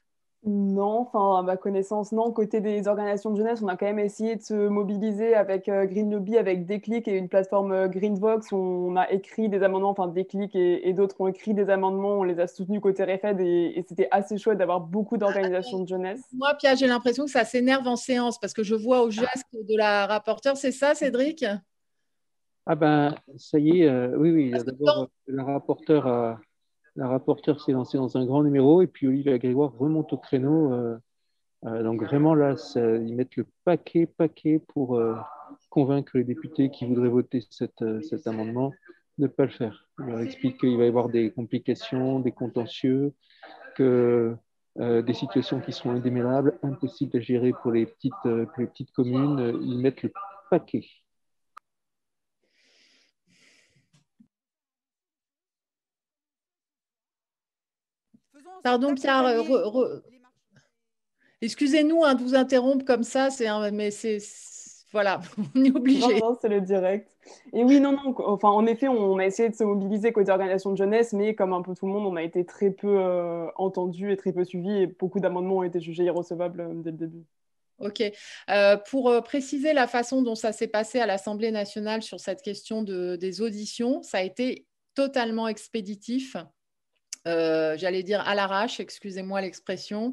Non, enfin, à ma connaissance, non. Côté des organisations de jeunesse, on a quand même essayé de se mobiliser avec euh, Green Lobby, avec Déclic et une plateforme euh, Greenvox où on a écrit des amendements, enfin Déclic et, et d'autres ont écrit des amendements, on les a soutenus côté REFED et, et c'était assez chouette d'avoir beaucoup d'organisations de jeunesse. Moi, Pierre, j'ai l'impression que ça s'énerve en séance parce que je vois au geste de la rapporteure. C'est ça, Cédric? Ah ben, ça y est, euh, oui, oui. D'abord, la rapporteure a... La rapporteure s'est lancée dans un grand numéro et puis Olivier Grégoire remonte au créneau. Euh, euh, donc vraiment là, ça, ils mettent le paquet, paquet pour euh, convaincre les députés qui voudraient voter cette, euh, cet amendement de ne pas le faire. On leur explique qu'il va y avoir des complications, des contentieux, que euh, des situations qui sont indémêlables, impossibles à gérer pour les petites, euh, pour les petites communes. Euh, ils mettent le paquet. Pardon, Pierre. Re, re... Excusez-nous hein, de vous interrompre comme ça, un... mais c'est voilà, on est obligé. Non, non, c'est le direct. Et oui, non, non. Enfin, en effet, on a essayé de se mobiliser côté organisation de jeunesse, mais comme un peu tout le monde, on a été très peu euh, entendus et très peu suivis, et beaucoup d'amendements ont été jugés irrecevables euh, dès le début. Ok. Euh, pour euh, préciser la façon dont ça s'est passé à l'Assemblée nationale sur cette question de, des auditions, ça a été totalement expéditif. Euh, j'allais dire à l'arrache, excusez-moi l'expression,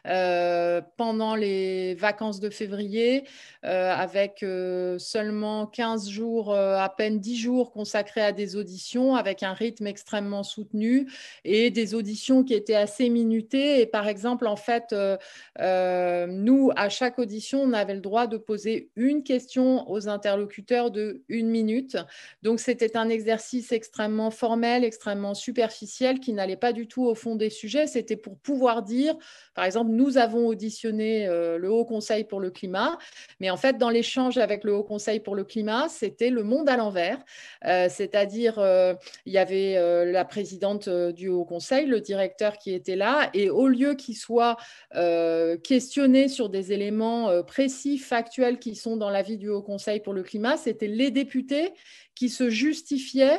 euh, pendant les vacances de février, euh, avec euh, seulement quinze jours, euh, à peine dix jours consacrés à des auditions, avec un rythme extrêmement soutenu et des auditions qui étaient assez minutées. Et par exemple, en fait, euh, euh, nous, à chaque audition, on avait le droit de poser une question aux interlocuteurs de une minute. Donc, c'était un exercice extrêmement formel, extrêmement superficiel qui n'allait pas du tout au fond des sujets, c'était pour pouvoir dire, par exemple, nous avons auditionné euh, le Haut Conseil pour le climat, mais en fait, dans l'échange avec le Haut Conseil pour le climat, c'était le monde à l'envers, euh, c'est-à-dire, euh, il y avait euh, la présidente euh, du Haut Conseil, le directeur qui était là, et au lieu qu'il soit euh, questionné sur des éléments euh, précis, factuels, qui sont dans l'avis du Haut Conseil pour le climat, c'était les députés qui se justifiaient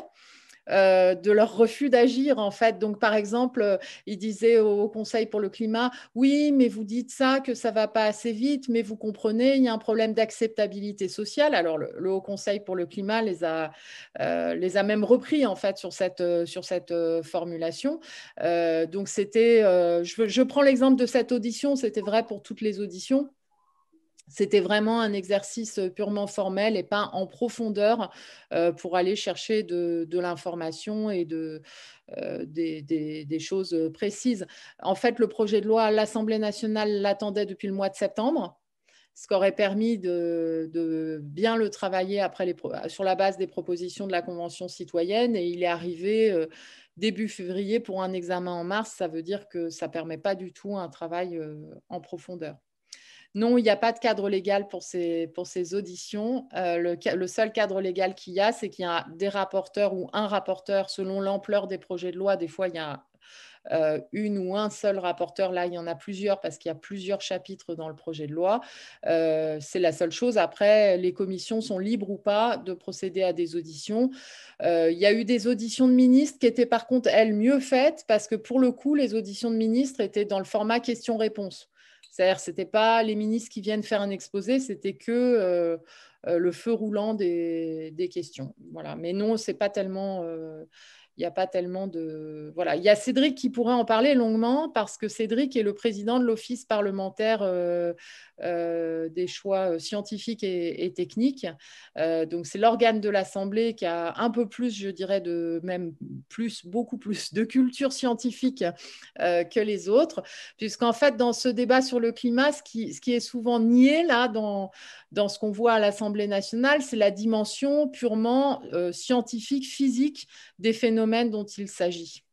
Euh, de leur refus d'agir en fait. Donc par exemple, euh, il disait au Conseil pour le climat, oui, mais vous dites ça, que ça va pas assez vite, mais vous comprenez, il y a un problème d'acceptabilité sociale. Alors le, le Haut Conseil pour le climat les a, euh, les a même repris en fait sur cette, euh, sur cette euh, formulation. Euh, donc c'était, euh, je, je prends l'exemple de cette audition, c'était vrai pour toutes les auditions. C'était vraiment un exercice purement formel et pas en profondeur euh, pour aller chercher de, de l'information et de, euh, des, des, des choses précises. En fait, le projet de loi, l'Assemblée nationale l'attendait depuis le mois de septembre, ce qui aurait permis de, de bien le travailler après les, sur la base des propositions de la Convention citoyenne. Et il est arrivé euh, début février pour un examen en mars. Ça veut dire que ça ne permet pas du tout un travail euh, en profondeur. Non, il n'y a pas de cadre légal pour ces, pour ces auditions. Euh, le, le seul cadre légal qu'il y a, c'est qu'il y a des rapporteurs ou un rapporteur selon l'ampleur des projets de loi. Des fois, il y a euh, une ou un seul rapporteur. Là, il y en a plusieurs parce qu'il y a plusieurs chapitres dans le projet de loi. Euh, c'est la seule chose. Après, les commissions sont libres ou pas de procéder à des auditions. Euh, il y a eu des auditions de ministres qui étaient par contre, elles, mieux faites parce que pour le coup, les auditions de ministres étaient dans le format question-réponse. C'est-à-dire, ce n'était pas les ministres qui viennent faire un exposé, c'était que euh, euh, le feu roulant des, des questions. Voilà. Mais non, c'est pas tellement... Euh, il n'y a pas tellement de... Voilà. Il y a Cédric qui pourrait en parler longuement parce que Cédric est le président de l'Office parlementaire euh, euh, des choix scientifiques et, et techniques. Euh, donc, c'est l'organe de l'Assemblée qui a un peu plus, je dirais, de même plus, beaucoup plus de culture scientifique euh, que les autres, puisqu'en fait, dans ce débat sur le climat, ce qui, ce qui est souvent nié là dans, dans ce qu'on voit à l'Assemblée nationale, c'est la dimension purement euh, scientifique, physique des phénomènes dont il s'agit.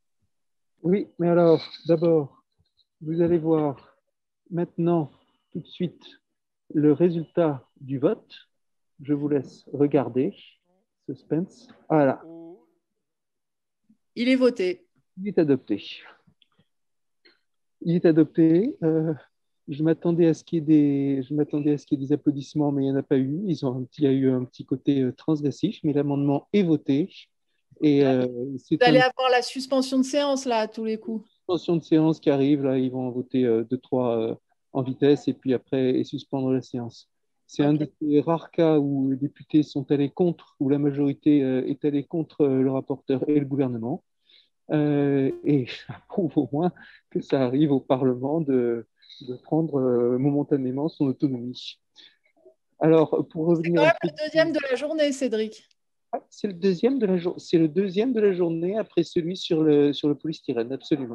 Oui, mais alors, d'abord, vous allez voir maintenant, tout de suite, le résultat du vote. Je vous laisse regarder. Suspense. Voilà. Il est voté. Il est adopté. Il est adopté. Euh, je m'attendais à ce qu'il y ait des, je m'attendais à ce qu'il y ait des applaudissements, mais il n'y en a pas eu. Ils ont un petit, il y a eu un petit côté transgressif, mais l'amendement est voté. Et, euh, vous allez un... avoir la suspension de séance là à tous les coups. suspension de séance qui arrive, là, ils vont en voter euh, deux, trois euh, en vitesse et puis après et suspendre la séance. C'est okay. Un des rares cas où les députés sont allés contre, où la majorité euh, est allée contre euh, le rapporteur et le gouvernement. Euh, et ça prouve au moins que ça arrive au Parlement de, de prendre euh, momentanément son autonomie. Alors, pour revenir... C'est quand même le deuxième de la journée, Cédric. C'est le deuxième de la journée. C'est le deuxième de la journée après celui sur le sur le polystyrène, absolument,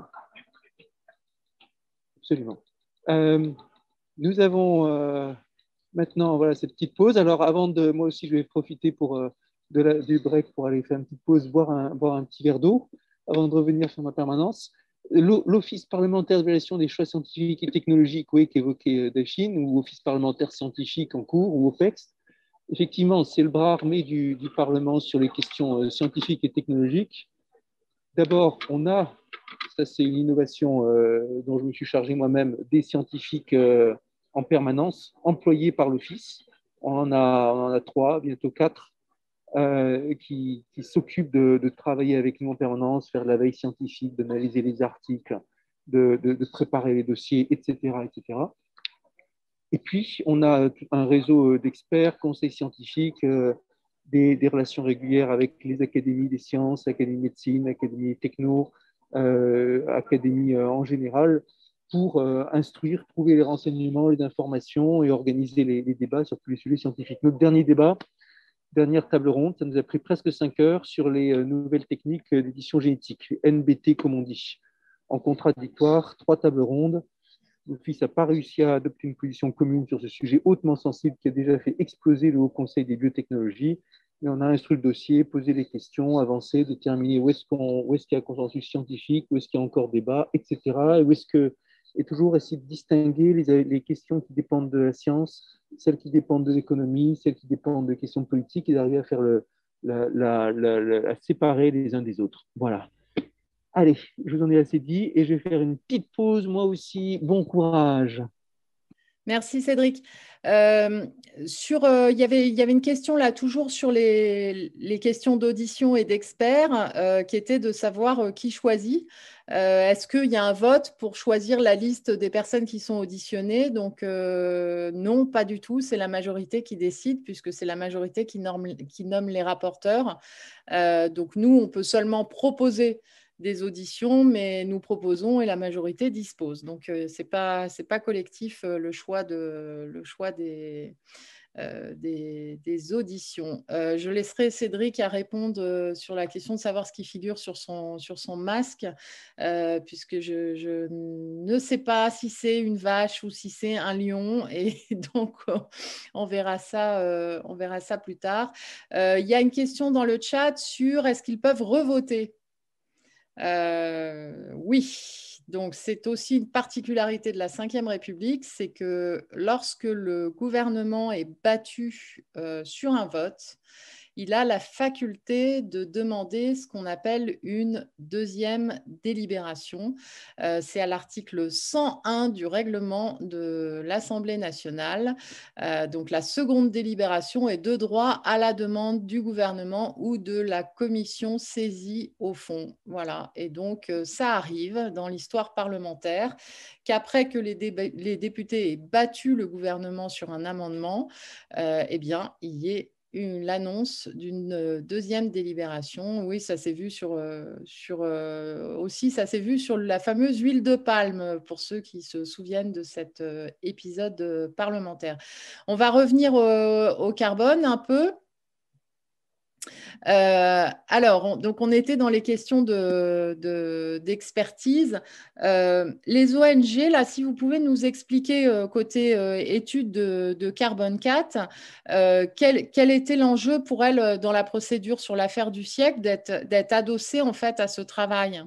absolument. Euh, nous avons euh, maintenant voilà cette petite pause. Alors avant de, moi aussi je vais profiter pour euh, de la, du break pour aller faire une petite pause, boire un boire un petit verre d'eau avant de revenir sur ma permanence. L'Office parlementaire d'évaluation des choix scientifiques et technologiques, oui, qu'évoquait Delphine, ou Office parlementaire scientifique en cours, ou OPEX. Effectivement, c'est le bras armé du, du Parlement sur les questions euh, scientifiques et technologiques. D'abord, on a, ça c'est une innovation euh, dont je me suis chargé moi-même, des scientifiques euh, en permanence, employés par l'Office. On en a, on en a trois, bientôt quatre, euh, qui, qui s'occupent de, de travailler avec nous en permanence, faire de la veille scientifique, d'analyser les articles, de, de, de préparer les dossiers, et cetera, et cetera. Et puis, on a un réseau d'experts, conseils scientifiques, euh, des, des relations régulières avec les académies des sciences, académies de médecine, académies techno, euh, académies euh, en général, pour euh, instruire, trouver les renseignements, les informations et organiser les, les débats sur tous les sujets scientifiques. Notre dernier débat, dernière table ronde, ça nous a pris presque cinq heures sur les euh, nouvelles techniques d'édition génétique, N B T comme on dit, en contradictoire, trois tables rondes. L'Office n'a pas réussi à adopter une position commune sur ce sujet hautement sensible qui a déjà fait exploser le Haut Conseil des biotechnologies. Et on a instruit le dossier, posé des questions, avancé, déterminé où est-ce qu'on, où est-ce qu'il y a consensus scientifique, où est-ce qu'il y a encore débat, et cetera. Et, où est-ce que, et toujours essayer de distinguer les, les questions qui dépendent de la science, celles qui dépendent de l'économie, celles qui dépendent de questions politiques, et d'arriver à faire le, la, la, la, la, à séparer les uns des autres. Voilà. Allez, je vous en ai assez dit et je vais faire une petite pause, moi aussi. Bon courage. Merci Cédric. Euh, sur, euh, y avait, y avait une question là, toujours sur les, les questions d'audition et d'experts, euh, qui était de savoir euh, qui choisit. Euh, est-ce qu'il y a un vote pour choisir la liste des personnes qui sont auditionnées? Donc euh, non, pas du tout. C'est la majorité qui décide, puisque c'est la majorité qui, norme, qui nomme les rapporteurs. Euh, donc nous, on peut seulement proposer des auditions, mais nous proposons et la majorité dispose. Donc, euh, ce n'est pas, c'est pas collectif euh, le choix, de, le choix des, euh, des, des auditions. Euh, je laisserai Cédric à répondre euh, sur la question de savoir ce qui figure sur son, sur son masque, euh, puisque je, je ne sais pas si c'est une vache ou si c'est un lion, et donc on verra ça, euh, on verra ça plus tard. Euh, il y a une question dans le chat sur est-ce qu'ils peuvent revoter? Euh, oui, donc c'est aussi une particularité de la cinquième République, c'est que lorsque le gouvernement est battu euh, sur un vote, il a la faculté de demander ce qu'on appelle une deuxième délibération. Euh, c'est à l'article cent un du règlement de l'Assemblée nationale. Euh, donc la seconde délibération est de droit à la demande du gouvernement ou de la commission saisie au fond. Voilà. Et donc euh, ça arrive dans l'histoire parlementaire qu'après que les, dé- les députés aient battu le gouvernement sur un amendement, euh, eh bien, il y ait l'annonce d'une deuxième délibération. Oui, ça s'est vu sur, euh, sur euh, aussi, ça s'est vu sur la fameuse huile de palme, pour ceux qui se souviennent de cet euh, épisode euh, parlementaire. On va revenir au, au carbone un peu. Euh, alors, on, donc on était dans les questions de, de, d'expertise. Euh, les O N G, là, si vous pouvez nous expliquer euh, côté euh, étude de, de Carbone quatre, euh, quel, quel était l'enjeu pour elles dans la procédure sur l'affaire du siècle d'être, d'être adossée en fait à ce travail?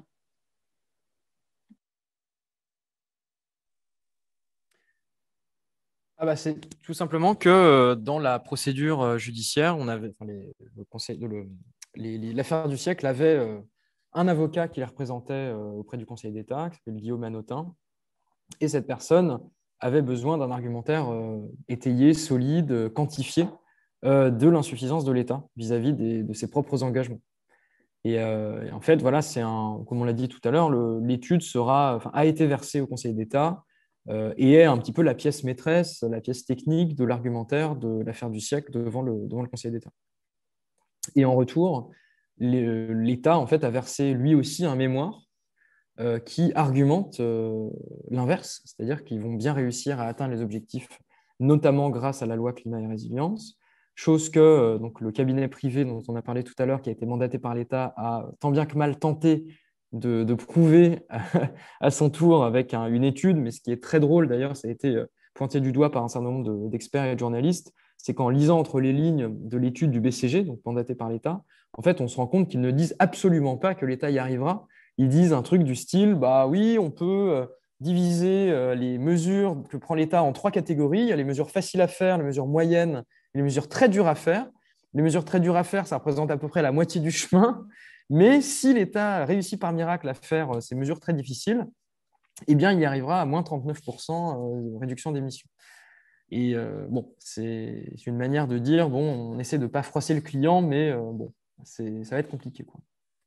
Ah bah c'est tout simplement que euh, dans la procédure euh, judiciaire, on avait, enfin, les, le conseil, le, les, les, l'affaire du siècle avait euh, un avocat qui les représentait euh, auprès du Conseil d'État, qui s'appelle Guillaume Hanotin, et cette personne avait besoin d'un argumentaire euh, étayé, solide, quantifié euh, de l'insuffisance de l'État vis-à-vis des, de ses propres engagements. Et, euh, et en fait, voilà, c'est un, comme on l'a dit tout à l'heure, l'étude sera, enfin, a été versée au Conseil d'État euh, et est un petit peu la pièce maîtresse, la pièce technique de l'argumentaire de l'affaire du siècle devant le, devant le Conseil d'État. Et en retour, l'État en fait, a versé lui aussi un mémoire euh, qui argumente euh, l'inverse, c'est-à-dire qu'ils vont bien réussir à atteindre les objectifs, notamment grâce à la loi climat et résilience. Chose que euh, donc, le cabinet privé dont on a parlé tout à l'heure, qui a été mandaté par l'État, a tant bien que mal tenté de, de prouver à son tour avec un, une étude, mais ce qui est très drôle d'ailleurs, ça a été pointé du doigt par un certain nombre d'experts et de journalistes, c'est qu'en lisant entre les lignes de l'étude du B C G, donc mandatée par l'État, en fait, on se rend compte qu'ils ne disent absolument pas que l'État y arrivera. Ils disent un truc du style, bah oui, on peut euh, diviser euh, les mesures que prend l'État en trois catégories. Il y a les mesures faciles à faire, les mesures moyennes, les mesures très dures à faire. Les mesures très dures à faire, ça représente à peu près la moitié du chemin. Mais si l'État réussit par miracle à faire euh, ces mesures très difficiles, eh bien, il y arrivera à moins trente-neuf pour cent de réduction d'émissions. Et euh, bon, c'est une manière de dire, bon, on essaie de ne pas froisser le client, mais euh, bon, ça va être compliqué, quoi.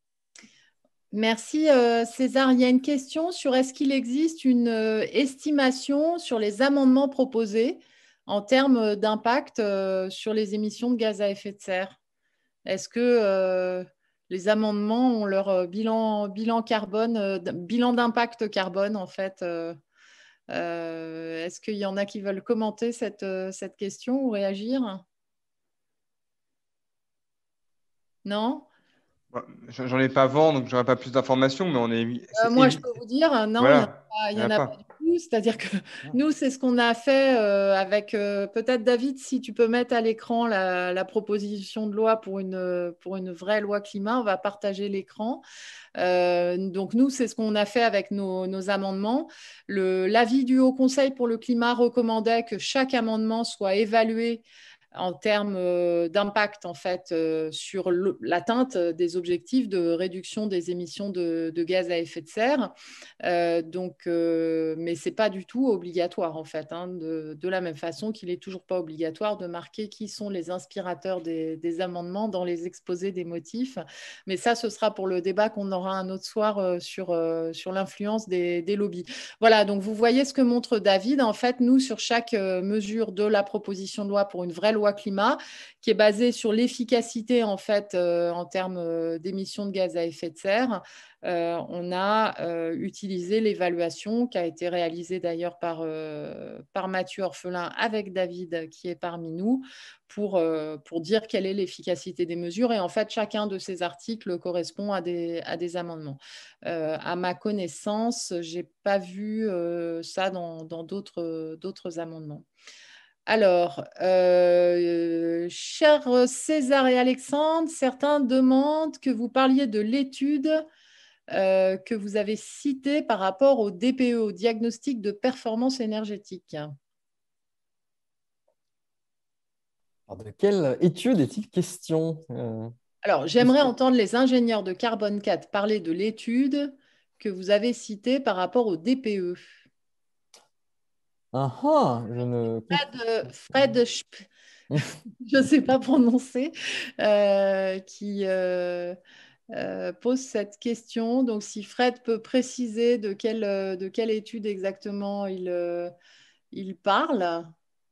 Merci euh, César. Il y a une question sur est-ce qu'il existe une euh, estimation sur les amendements proposés en termes d'impact euh, sur les émissions de gaz à effet de serre. Est-ce que euh, les amendements ont leur bilan, bilan carbone, euh, bilan d'impact carbone en fait euh, euh, Est-ce qu'il y en a qui veulent commenter cette, cette question ou réagir? Non? J'en ai pas vent, donc j'aurais pas plus d'informations, mais on est. Euh, moi, je peux vous dire, non, voilà. il n'y en a pas, a pas du tout. C'est-à-dire que nous, c'est ce qu'on a fait euh, avec, euh, peut-être David, si tu peux mettre à l'écran la, la proposition de loi pour une, pour une vraie loi climat, on va partager l'écran. Euh, donc nous, c'est ce qu'on a fait avec nos, nos amendements. L'avis du Haut Conseil pour le climat recommandait que chaque amendement soit évalué en termes d'impact en fait euh, sur l'atteinte des objectifs de réduction des émissions de, de gaz à effet de serre. Euh, donc, euh, mais c'est pas du tout obligatoire en fait, hein, de, de la même façon qu'il est toujours pas obligatoire de marquer qui sont les inspirateurs des, des amendements dans les exposés des motifs. Mais ça, ce sera pour le débat qu'on aura un autre soir euh, sur, euh, sur l'influence des, des lobbies. Voilà, donc vous voyez ce que montre David. En fait, nous, sur chaque euh, mesure de la proposition de loi pour une vraie loi climat, qui est basée sur l'efficacité en fait euh, en termes euh, d'émissions de gaz à effet de serre. Euh, on a euh, utilisé l'évaluation qui a été réalisée d'ailleurs par, euh, par Mathieu Orphelin avec David qui est parmi nous pour, euh, pour dire quelle est l'efficacité des mesures. Et en fait, chacun de ces articles correspond à des, à des amendements. Euh, à ma connaissance, je n'ai pas vu euh, ça dans d'autres d'autres amendements. Alors, euh, chers César et Alexandre, certains demandent que vous parliez de l'étude euh, que vous avez citée par rapport au D P E, au diagnostic de performance énergétique. Alors, de quelle étude est-il question euh... Alors, j'aimerais entendre les ingénieurs de Carbone quatre parler de l'étude que vous avez citée par rapport au D P E. Ah, ah, je ne... Fred, Fred je ne sais pas prononcer, euh, qui euh, euh, pose cette question. Donc, si Fred peut préciser de quelle, de quelle étude exactement il, euh, il parle.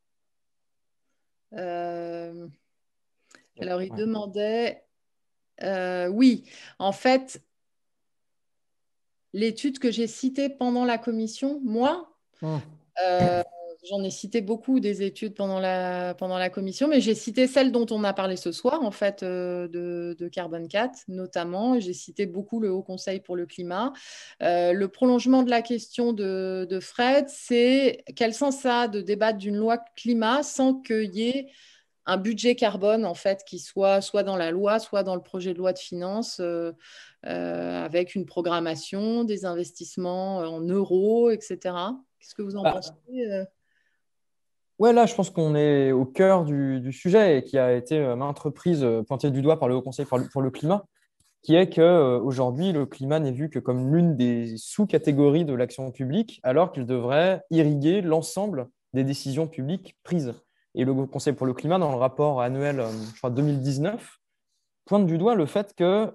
Euh, alors, il ouais. demandait... Euh, oui, en fait, l'étude que j'ai citée pendant la commission, moi, mmh. euh, j'en ai cité beaucoup des études pendant la, pendant la commission, mais j'ai cité celle dont on a parlé ce soir, en fait, euh, de, de Carbone quatre, notamment. J'ai cité beaucoup le Haut Conseil pour le climat. Euh, le prolongement de la question de, de Fred, c'est quel sens ça a de débattre d'une loi climat sans qu'il y ait un budget carbone, en fait, qui soit soit dans la loi, soit dans le projet de loi de finances, euh, euh, avec une programmation, des investissements en euros, et cetera. Qu'est-ce que vous en ah. pensez euh... Ouais, là, je pense qu'on est au cœur du, du sujet et qui a été euh, maintes reprises euh, pointé du doigt par le Haut Conseil pour le, pour le climat, qui est qu'aujourd'hui, euh, le climat n'est vu que comme l'une des sous-catégories de l'action publique, alors qu'il devrait irriguer l'ensemble des décisions publiques prises. Et le Conseil pour le climat, dans le rapport annuel, je crois, deux mille dix-neuf, pointe du doigt le fait que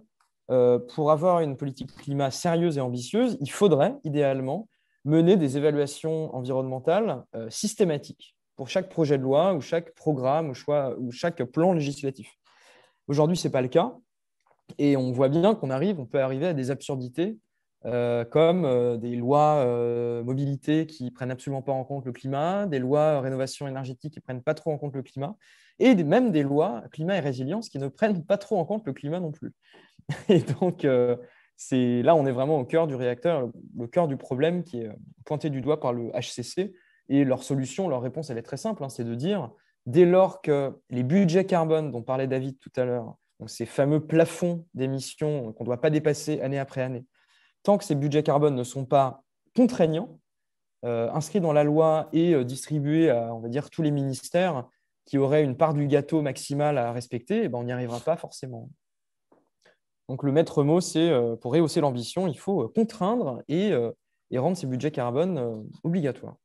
euh, pour avoir une politique climat sérieuse et ambitieuse, il faudrait idéalement mener des évaluations environnementales euh, systématiques pour chaque projet de loi ou chaque programme ou, choix, ou chaque plan législatif. Aujourd'hui, ce n'est pas le cas. Et on voit bien qu'on arrive, on peut arriver à des absurdités euh, comme euh, des lois euh, mobilité qui ne prennent absolument pas en compte le climat, des lois rénovation énergétique qui ne prennent pas trop en compte le climat, et des, même des lois climat et résilience qui ne prennent pas trop en compte le climat non plus. Et donc, euh, c'est, là, on est vraiment au cœur du réacteur, le cœur du problème qui est pointé du doigt par le H C C. Et leur solution, leur réponse, elle est très simple, hein, c'est de dire, dès lors que les budgets carbone dont parlait David tout à l'heure, donc ces fameux plafonds d'émissions qu'on ne doit pas dépasser année après année, tant que ces budgets carbone ne sont pas contraignants, euh, inscrits dans la loi et euh, distribués à, on va dire, tous les ministères qui auraient une part du gâteau maximale à respecter, eh ben, on n'y arrivera pas forcément. Donc le maître mot, c'est euh, pour rehausser l'ambition, il faut euh, contraindre et, euh, et rendre ces budgets carbone euh, obligatoires.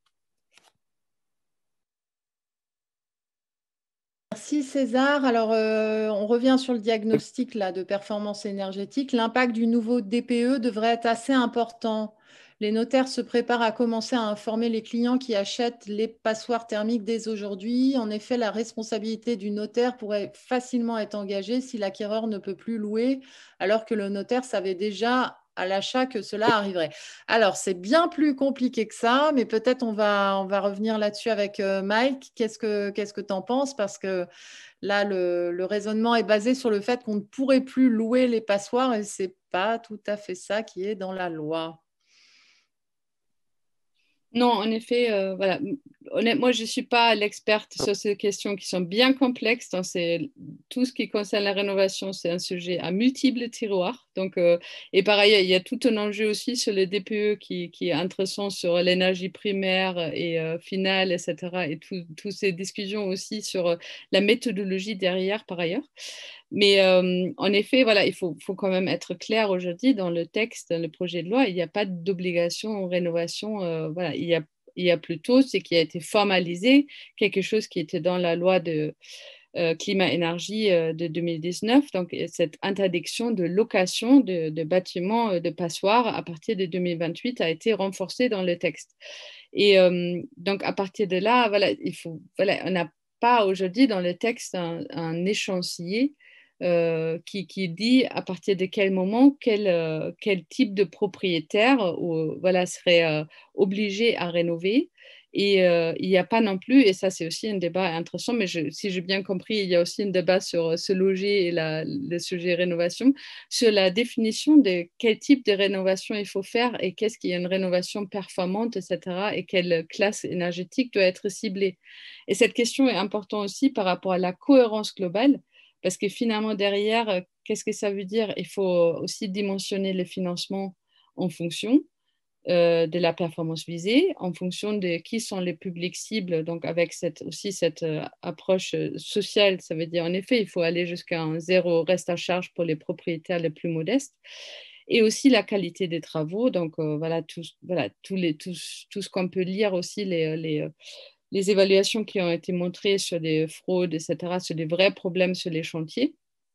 Merci César. Alors, euh, on revient sur le diagnostic là, de performance énergétique. L'impact du nouveau D P E devrait être assez important. Les notaires se préparent à commencer à informer les clients qui achètent les passoires thermiques dès aujourd'hui. En effet, la responsabilité du notaire pourrait facilement être engagée si l'acquéreur ne peut plus louer, alors que le notaire savait déjà à l'achat que cela arriverait. Alors, c'est bien plus compliqué que ça, mais peut-être on va, on va revenir là-dessus avec euh, Mike. Qu'est-ce que qu'est-ce que tu en penses? Parce que là, le, le raisonnement est basé sur le fait qu'on ne pourrait plus louer les passoires et ce n'est pas tout à fait ça qui est dans la loi. Non, en effet, euh, voilà. Honnêtement, je ne suis pas l'experte sur ces questions qui sont bien complexes. Donc, c'est, tout ce qui concerne la rénovation, c'est un sujet à multiples tiroirs. Donc, euh, et par ailleurs, il y a tout un enjeu aussi sur le D P E qui, qui est intéressant sur l'énergie primaire et euh, finale, et cetera. Et toutes ces discussions aussi sur la méthodologie derrière, par ailleurs. Mais euh, en effet, voilà, il faut, faut quand même être clair aujourd'hui dans le texte, dans le projet de loi, il n'y a pas d'obligation en rénovation. Euh, voilà, il y a, il y a plutôt ce qui a été formalisé, quelque chose qui était dans la loi de euh, climat-énergie euh, de deux mille dix-neuf, donc cette interdiction de location de, de bâtiments de passoires à partir de deux mille vingt-huit a été renforcée dans le texte. Et euh, donc à partir de là, voilà, il faut, voilà, on n'a pas aujourd'hui dans le texte un, un échéancier Euh, qui, qui dit à partir de quel moment, quel, euh, quel type de propriétaire euh, voilà, serait euh, obligé à rénover. Et euh, il n'y a pas non plus, et ça c'est aussi un débat intéressant, mais je, si j'ai bien compris, il y a aussi un débat sur se loger et la, le sujet rénovation, sur la définition de quel type de rénovation il faut faire et qu'est-ce qui est une rénovation performante, et cetera, et quelle classe énergétique doit être ciblée. Et cette question est importante aussi par rapport à la cohérence globale. Parce que finalement, derrière, qu'est-ce que ça veut dire? Il faut aussi dimensionner le financement en fonction euh, de la performance visée, en fonction de qui sont les publics cibles. Donc, avec cette, aussi cette euh, approche sociale, ça veut dire, en effet, il faut aller jusqu'à un zéro reste à charge pour les propriétaires les plus modestes. Et aussi la qualité des travaux. Donc, euh, voilà, tout, voilà tout, les, tout, tout ce qu'on peut lire aussi, les... les les évaluations qui ont été montrées sur des fraudes, et cetera, sur des vrais problèmes sur les chantiers.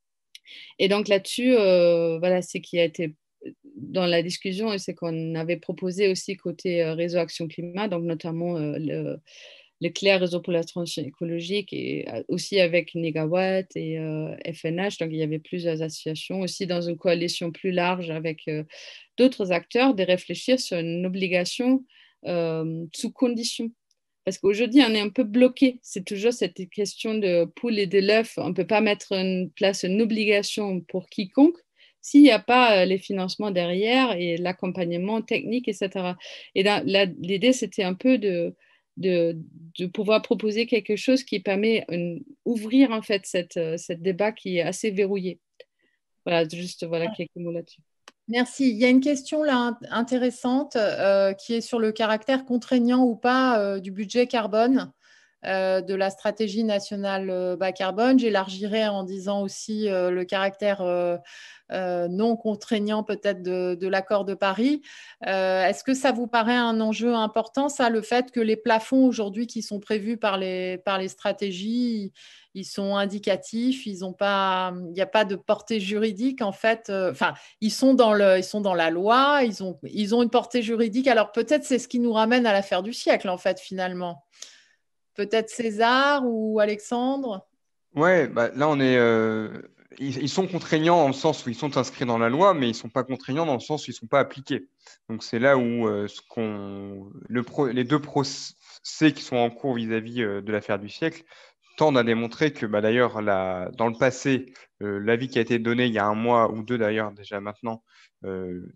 Et donc là-dessus, euh, voilà, ce qui a été dans la discussion, et c'est qu'on avait proposé aussi côté euh, réseau Action Climat, donc notamment euh, le, le Clair Réseau pour la transition écologique, et aussi avec Négawatt et euh, F N H, donc il y avait plusieurs associations, aussi dans une coalition plus large avec euh, d'autres acteurs, de réfléchir sur une obligation euh, sous condition. Parce qu'aujourd'hui, on est un peu bloqué. C'est toujours cette question de poule et de l'œuf. On ne peut pas mettre en place une obligation pour quiconque s'il n'y a pas les financements derrière et l'accompagnement technique, et cetera. Et l'idée, c'était un peu de, de, de pouvoir proposer quelque chose qui permet d'ouvrir en fait cette, cette débat qui est assez verrouillé. Voilà, juste voilà, quelques mots là-dessus. Merci. Il y a une question là intéressante euh, qui est sur le caractère contraignant ou pas euh, du budget carbone. euh, de la stratégie nationale euh, bas carbone. J'élargirais en disant aussi euh, le caractère euh, euh, non contraignant peut-être de, de l'accord de Paris. Euh, est-ce que ça vous paraît un enjeu important, ça, le fait que les plafonds aujourd'hui qui sont prévus par les, par les stratégies, ils sont indicatifs, ils ont pas, il n'y a pas de portée juridique en fait. Enfin, euh, ils sont dans le, ils sont dans la loi, ils ont, ils ont une portée juridique. Alors peut-être c'est ce qui nous ramène à l'affaire du siècle en fait finalement. Peut-être César ou Alexandre. Ouais, bah, là on est, euh, ils, ils sont contraignants dans le sens où ils sont inscrits dans la loi, mais ils sont pas contraignants dans le sens où ils sont pas appliqués. Donc c'est là où euh, ce qu'on, le pro, les deux procès qui sont en cours vis-à-vis euh, de l'affaire du siècle tendent à démontrer que, bah, d'ailleurs, la, dans le passé, euh, l'avis qui a été donné il y a un mois ou deux d'ailleurs déjà maintenant, euh,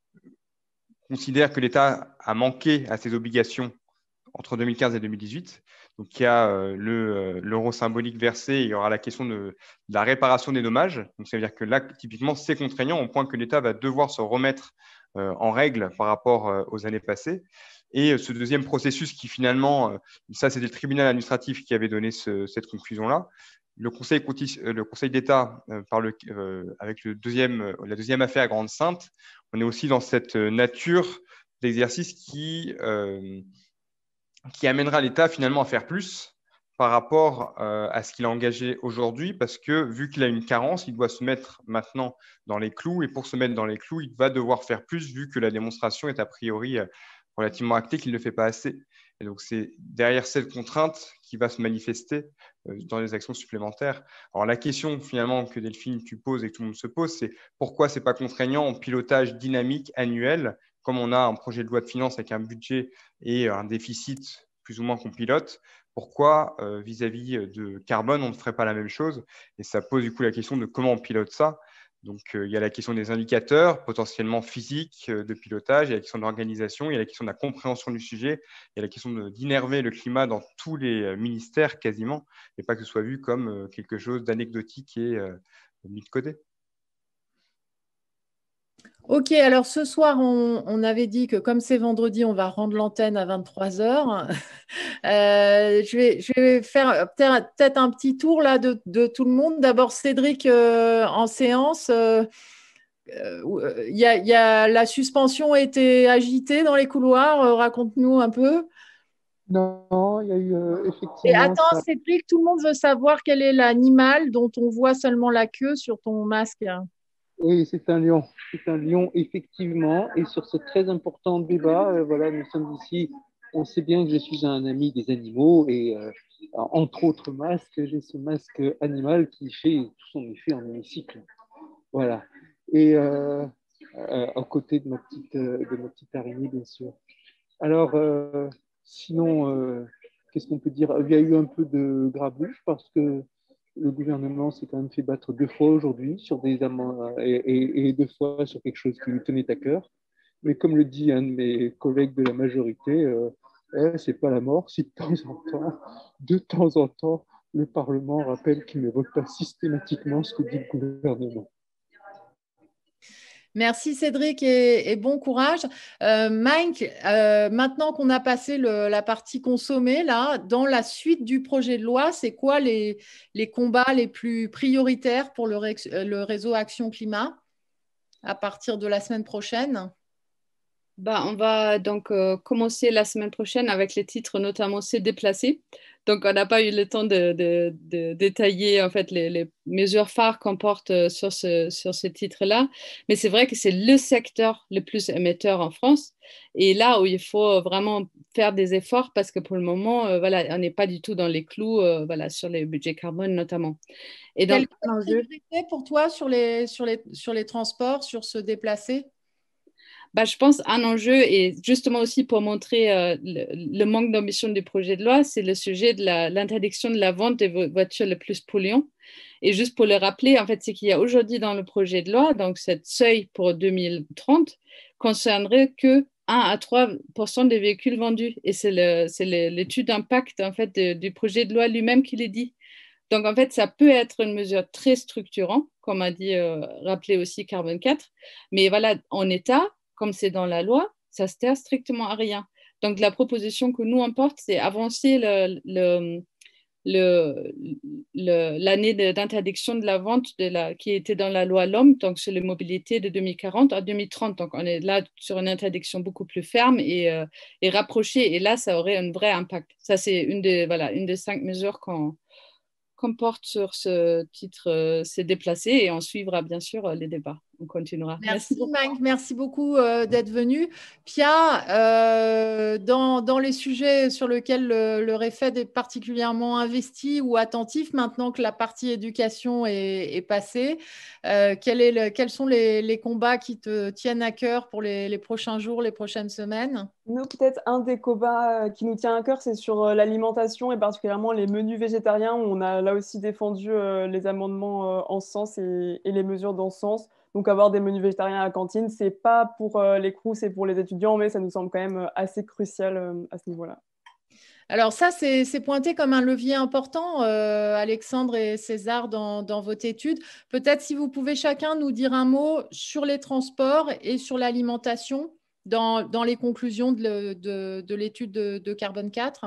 considère que l'État a manqué à ses obligations entre deux mille quinze et deux mille dix-huit. Donc, il y a euh, le, euh, l'euro symbolique versé, il y aura la question de, de la réparation des dommages. Donc, ça veut dire que là, typiquement, c'est contraignant au point que l'État va devoir se remettre euh, en règle par rapport euh, aux années passées. Et ce deuxième processus qui finalement, ça c'était le tribunal administratif qui avait donné ce, cette conclusion-là. Le Conseil, le Conseil d'État, par le, euh, avec le deuxième, la deuxième affaire Grande-Synthe, on est aussi dans cette nature d'exercice qui, euh, qui amènera l'État finalement à faire plus par rapport euh, à ce qu'il a engagé aujourd'hui, parce que vu qu'il a une carence, il doit se mettre maintenant dans les clous, et pour se mettre dans les clous, il va devoir faire plus vu que la démonstration est a priori relativement acté qu'il ne le fait pas assez. Et donc, c'est derrière cette contrainte qui va se manifester euh, dans les actions supplémentaires. Alors, la question finalement que Delphine, tu poses et que tout le monde se pose, c'est pourquoi ce n'est pas contraignant en pilotage dynamique annuel, comme on a un projet de loi de finances avec un budget et un déficit plus ou moins qu'on pilote, pourquoi euh, vis-à-vis de carbone, on ne ferait pas la même chose? Et ça pose du coup la question de comment on pilote ça. Donc, euh, il y a la question des indicateurs potentiellement physiques euh, de pilotage, il y a la question de l'organisation, il y a la question de la compréhension du sujet, il y a la question d'innerver le climat dans tous les euh, ministères quasiment, et pas que ce soit vu comme euh, quelque chose d'anecdotique et euh, mis de côté. Ok, alors ce soir, on, on avait dit que comme c'est vendredi, on va rendre l'antenne à vingt-trois heures. Euh, je, vais, je vais faire peut-être un petit tour là de, de tout le monde. D'abord, Cédric euh, en séance. Euh, euh, y a, y a, la suspension a été agitée dans les couloirs. Euh, raconte-nous un peu. Non, il y a eu euh, effectivement… Et attends, ça... Cédric, tout le monde veut savoir quel est l'animal dont on voit seulement la queue sur ton masque. Oui, c'est un lion. C'est un lion, effectivement. Et sur ce très important débat, euh, voilà, nous sommes ici. On sait bien que je suis un ami des animaux et, euh, entre autres masques, j'ai ce masque animal qui fait tout son effet en hémicycle. Voilà. Et euh, euh, à côté de ma petite, euh, de ma petite araignée, bien sûr. Alors, euh, sinon, euh, qu'est-ce qu'on peut dire? Il y a eu un peu de grabouche parce que le gouvernement s'est quand même fait battre deux fois aujourd'hui sur des amendes et, et, et deux fois sur quelque chose qui lui tenait à cœur. Mais comme le dit un de mes collègues de la majorité, euh, eh, c'est pas la mort si de temps en temps, de temps en temps, le Parlement rappelle qu'il ne vote pas systématiquement ce que dit le gouvernement. Merci Cédric et, et bon courage. Euh, Mike, euh, maintenant qu'on a passé le, la partie consommée, là, dans la suite du projet de loi, c'est quoi les, les combats les plus prioritaires pour le, le réseau Action Climat à partir de la semaine prochaine? Bah, on va donc euh, commencer la semaine prochaine avec les titres notamment Se déplacer. Donc, on n'a pas eu le temps de, de, de détailler en fait les, les mesures phares qu'on porte sur ce, sur ce titre-là. Mais c'est vrai que c'est le secteur le plus émetteur en France. Et là où il faut vraiment faire des efforts parce que pour le moment, euh, voilà, on n'est pas du tout dans les clous euh, voilà, sur les budgets carbone notamment. Et donc, quelle priorité pour toi sur les, sur, les, sur les transports, sur se déplacer? Bah, je pense un enjeu, et justement aussi pour montrer euh, le, le manque d'ambition du projet de loi, c'est le sujet de l'interdiction de la vente des voitures les plus polluantes. Et juste pour le rappeler, en fait, c'est qu'il y a aujourd'hui dans le projet de loi, donc cette seuil pour deux mille trente concernerait que un à trois pour cent des véhicules vendus. Et c'est l'étude d'impact en fait, de, du projet de loi lui-même qui le dit. Donc, en fait, ça peut être une mesure très structurante, comme a dit, euh, rappelé aussi Carbone quatre. Mais voilà, en état, comme c'est dans la loi, ça ne sert strictement à rien. Donc, la proposition que nous on porte, c'est avancer le, le, le, le, l'année d'interdiction de la vente de la, qui était dans la loi L O M, donc sur les mobilités de deux mille quarante à deux mille trente. Donc, on est là sur une interdiction beaucoup plus ferme et, euh, et rapprochée. Et là, ça aurait un vrai impact. Ça, c'est une des, voilà, une des cinq mesures qu'on qu'on porte sur ce titre, euh, c'est déplacé et on suivra bien sûr euh, les débats. On continuera. Merci, merci Mike, merci beaucoup euh, d'être venu. Pia, euh, dans, dans les sujets sur lesquels le, le REFED est particulièrement investi ou attentif, maintenant que la partie éducation est, est passée, euh, quel est le, quels sont les, les combats qui te tiennent à cœur pour les, les prochains jours, les prochaines semaines? Nous, peut-être un des combats qui nous tient à cœur, c'est sur l'alimentation et particulièrement les menus végétariens, où on a là aussi défendu les amendements en ce sens et, et les mesures dans ce sens. Donc, avoir des menus végétariens à la cantine, ce n'est pas pour les Crous, c'est pour les étudiants, mais ça nous semble quand même assez crucial à ce niveau-là. Alors ça, c'est pointé comme un levier important, euh, Alexandre et César, dans, dans votre étude. Peut-être si vous pouvez chacun nous dire un mot sur les transports et sur l'alimentation dans, dans les conclusions de, de, de l'étude de, de Carbone quatre.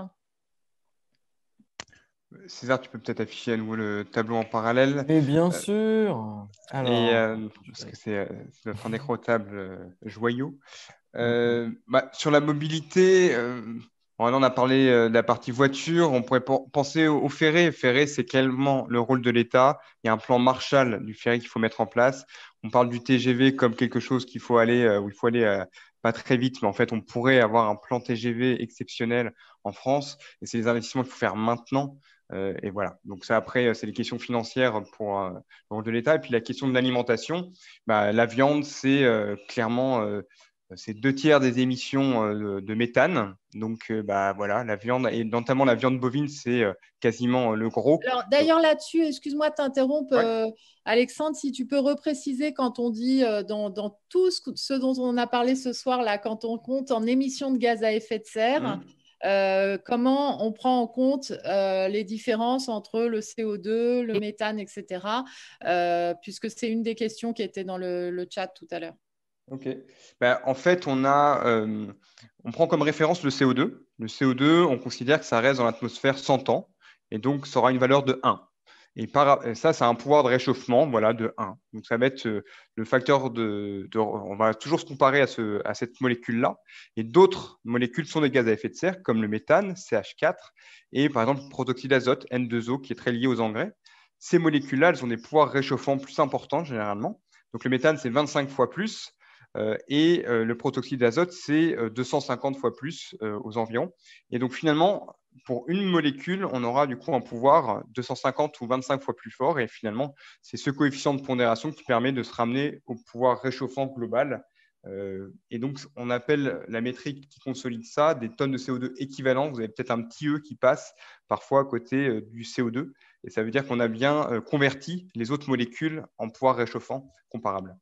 César, tu peux peut-être afficher à nouveau le tableau en parallèle. Mais bien euh, sûr. Alors, et, euh, parce que c'est notre indécrottable euh, joyau. Euh, mm-hmm. bah, sur la mobilité, euh, bon, on a parlé euh, de la partie voiture. On pourrait penser au, au ferré. Ferré, c'est clairement le rôle de l'État. Il y a un plan Marshall du ferré qu'il faut mettre en place. On parle du T G V comme quelque chose qu'il faut aller, euh, où il faut aller euh, pas très vite, mais en fait, on pourrait avoir un plan T G V exceptionnel en France. Et c'est les investissements qu'il faut faire maintenant. Euh, et voilà. Donc ça, après, c'est les questions financières pour euh, le rôle de l'État. Et puis la question de l'alimentation, bah, la viande, c'est euh, clairement euh, c'est deux tiers des émissions euh, de, de méthane. Donc euh, bah, voilà, la viande, et notamment la viande bovine, c'est euh, quasiment euh, le gros. Alors d'ailleurs là-dessus, excuse-moi de t'interrompre, ouais. euh, Alexandre, si tu peux repréciser quand on dit euh, dans, dans tout ce, ce dont on a parlé ce soir, là, quand on compte en émissions de gaz à effet de serre, mmh. Euh, comment on prend en compte euh, les différences entre le C O deux, le méthane, et cetera, euh, puisque c'est une des questions qui était dans le, le chat tout à l'heure. Ok. Ben, en fait, on, a, euh, on prend comme référence le C O deux. Le C O deux, on considère que ça reste dans l'atmosphère cent ans, et donc ça aura une valeur de un. Et, par, et ça, ça a un pouvoir de réchauffement voilà, de un. Donc, ça va être euh, le facteur de, de… On va toujours se comparer à, ce, à cette molécule-là. Et d'autres molécules sont des gaz à effet de serre, comme le méthane, C H quatre, et par exemple le protoxyde d'azote, N deux O, qui est très lié aux engrais. Ces molécules-là, elles ont des pouvoirs réchauffants plus importants, généralement. Donc, le méthane, c'est vingt-cinq fois plus. Euh, et euh, le protoxyde d'azote, c'est euh, deux cent cinquante fois plus euh, aux environs. Et donc, finalement… pour une molécule, on aura du coup un pouvoir deux cent cinquante ou vingt-cinq fois plus fort. Et finalement, c'est ce coefficient de pondération qui permet de se ramener au pouvoir réchauffant global. Euh, et donc, on appelle la métrique qui consolide ça des tonnes de C O deux équivalents. Vous avez peut-être un petit E qui passe parfois à côté euh, du C O deux. Et ça veut dire qu'on a bien euh, converti les autres molécules en pouvoir réchauffant comparable.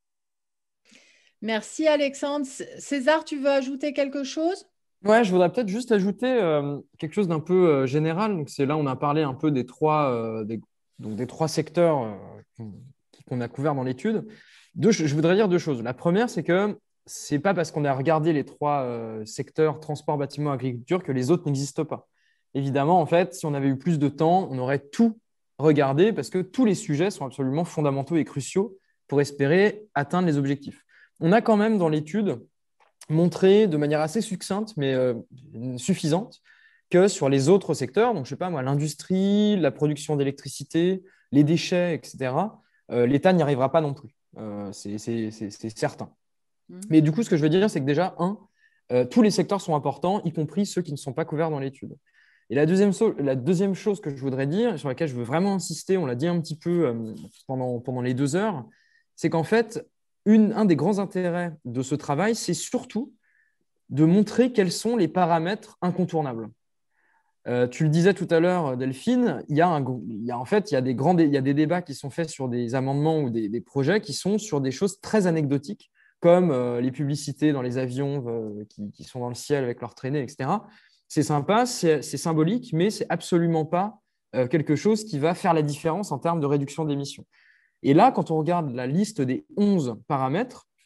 Merci Alexandre. César, tu veux ajouter quelque chose ? Ouais, je voudrais peut-être juste ajouter euh, quelque chose d'un peu euh, général. Donc, c'est là, on a parlé un peu des trois, euh, des, donc des trois secteurs euh, qu'on a couverts dans l'étude. Deux, je voudrais dire deux choses. La première, c'est que ce n'est pas parce qu'on a regardé les trois euh, secteurs, transport, bâtiment, agriculture, que les autres n'existent pas. Évidemment, en fait, si on avait eu plus de temps, on aurait tout regardé parce que tous les sujets sont absolument fondamentaux et cruciaux pour espérer atteindre les objectifs. On a quand même dans l'étude montrer de manière assez succincte, mais euh, suffisante, que sur les autres secteurs, donc je sais pas moi, l'industrie, la production d'électricité, les déchets, et cetera, euh, l'État n'y arrivera pas non plus. Euh, c'est certain. Mmh. Mais du coup, ce que je veux dire, c'est que déjà, un, euh, tous les secteurs sont importants, y compris ceux qui ne sont pas couverts dans l'étude. Et la deuxième, so la deuxième chose que je voudrais dire, sur laquelle je veux vraiment insister, on l'a dit un petit peu euh, pendant, pendant les deux heures, c'est qu'en fait, Une, un des grands intérêts de ce travail, c'est surtout de montrer quels sont les paramètres incontournables. Euh, tu le disais tout à l'heure, Delphine, il y a, un, il y a en fait il y a des grands dé, il y a des débats qui sont faits sur des amendements ou des, des projets qui sont sur des choses très anecdotiques, comme euh, les publicités dans les avions euh, qui, qui sont dans le ciel avec leurs traînées, et cetera. C'est sympa, c'est symbolique, mais ce n'est absolument pas euh, quelque chose qui va faire la différence en termes de réduction d'émissions. Et là, quand on regarde la liste des onze paramètres,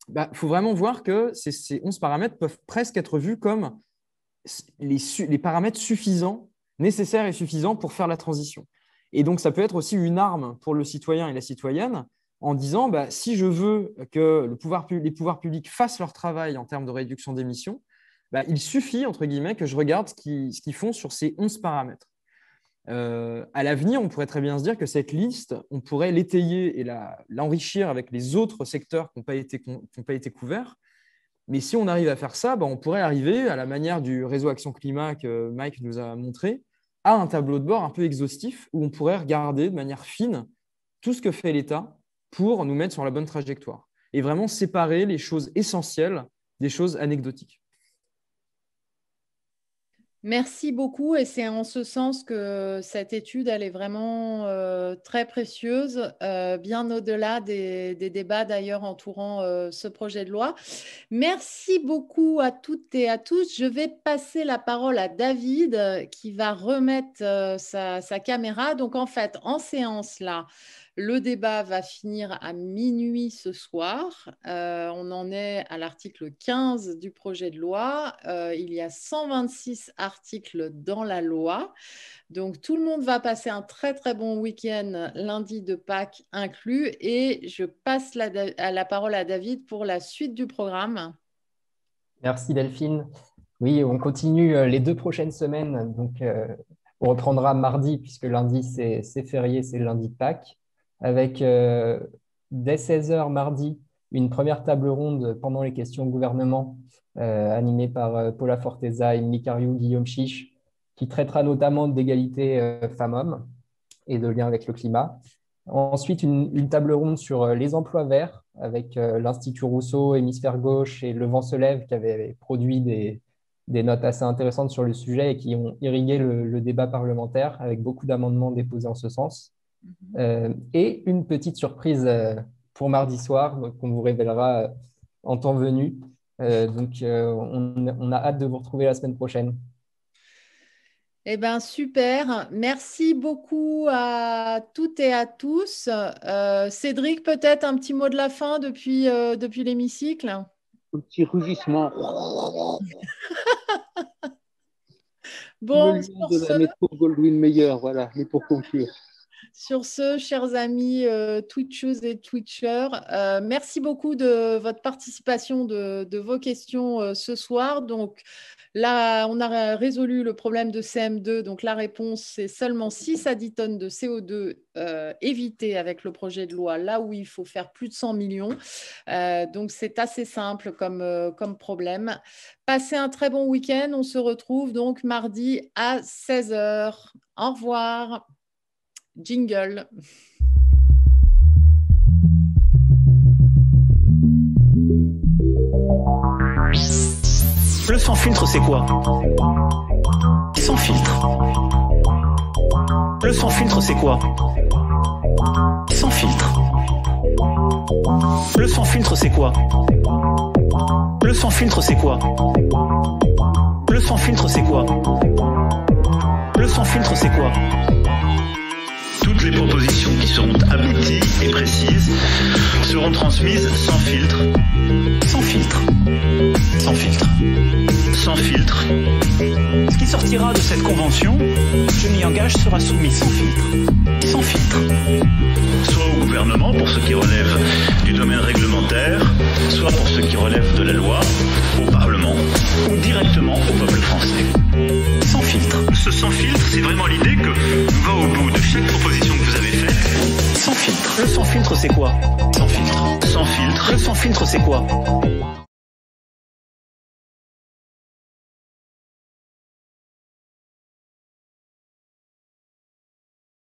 bah, faut vraiment voir que ces, ces onze paramètres peuvent presque être vus comme les, les paramètres suffisants, nécessaires et suffisants pour faire la transition. Et donc, ça peut être aussi une arme pour le citoyen et la citoyenne en disant, bah, si je veux que le pouvoir, les pouvoirs publics fassent leur travail en termes de réduction d'émissions, bah, il suffit, entre guillemets, que je regarde ce qu'ils, ce qu'ils font sur ces onze paramètres. Euh, à l'avenir, on pourrait très bien se dire que cette liste, on pourrait l'étayer et la, l'enrichir avec les autres secteurs qui n'ont pas été, qui n'ont pas été couverts. Mais si on arrive à faire ça, bah, on pourrait arriver, à la manière du réseau Action Climat que Mike nous a montré, à un tableau de bord un peu exhaustif où on pourrait regarder de manière fine tout ce que fait l'État pour nous mettre sur la bonne trajectoire et vraiment séparer les choses essentielles des choses anecdotiques. Merci beaucoup, et c'est en ce sens que cette étude, elle est vraiment euh, très précieuse, euh, bien au-delà des, des débats d'ailleurs entourant euh, ce projet de loi. Merci beaucoup à toutes et à tous. Je vais passer la parole à David euh, qui va remettre euh, sa, sa caméra. Donc en fait, en séance là, le débat va finir à minuit ce soir. Euh, on en est à l'article quinze du projet de loi. Euh, il y a cent vingt-six articles dans la loi. Donc, tout le monde va passer un très, très bon week-end, lundi de Pâques inclus. Et je passe la, la parole à David pour la suite du programme. Merci Delphine. Oui, on continue les deux prochaines semaines. Donc, euh, on reprendra mardi, puisque lundi, c'est, c'est férié, c'est lundi de Pâques. Avec euh, dès seize heures mardi, une première table ronde pendant les questions au gouvernement, euh, animée par euh, Paula Forteza, Émilie Cariou, Guillaume Chiche, qui traitera notamment d'égalité euh, femmes-hommes et de lien avec le climat. Ensuite, une, une table ronde sur euh, les emplois verts, avec euh, l'Institut Rousseau, Hémisphère Gauche et Le Vent se lève, qui avaient produit des, des notes assez intéressantes sur le sujet et qui ont irrigué le, le débat parlementaire, avec beaucoup d'amendements déposés en ce sens. Euh, et une petite surprise euh, pour mardi soir, donc qu'on vous révélera euh, en temps venu. Euh, donc, euh, on, on a hâte de vous retrouver la semaine prochaine. Eh bien, super. Merci beaucoup à toutes et à tous. Euh, Cédric, peut-être un petit mot de la fin depuis, euh, depuis l'hémicycle. Un petit rugissement. Bon, le lion de la ce... métro Goldwyn Mayer, voilà, mais pour conclure. Sur ce, chers amis euh, Twitchers et Twitchers, euh, merci beaucoup de votre participation, de, de vos questions euh, ce soir. Donc là, on a résolu le problème de C M deux. Donc la réponse, c'est seulement six à dix tonnes de C O deux euh, évitées avec le projet de loi, là où il faut faire plus de cent millions. Euh, donc c'est assez simple comme, euh, comme problème. Passez un très bon week-end. On se retrouve donc mardi à seize heures. Au revoir. Jingle. Le sans filtre, c'est quoi? Sans filtre. Le sans filtre, c'est quoi? Sans filtre. Le sans filtre, c'est quoi? Le sans filtre, c'est quoi? Le sans filtre, c'est quoi? Le sans filtre, c'est quoi? Toutes les propositions qui seront abouties et précises seront transmises sans filtre. Sans filtre. Sans filtre. Sans filtre. Ce qui sortira de cette convention, je m'y engage, sera soumis sans filtre. Sans filtre. Soit au gouvernement pour ce qui relève du domaine réglementaire, soit pour ce qui relève de la loi, au Parlement ou directement au peuple français. Sans filtre. Ce sans filtre, c'est vraiment l'idée que on va au bout de chaque proposition que vous avez faite. Sans filtre. Le sans filtre, c'est quoi? Sans filtre. Sans filtre. Le sans filtre, c'est quoi?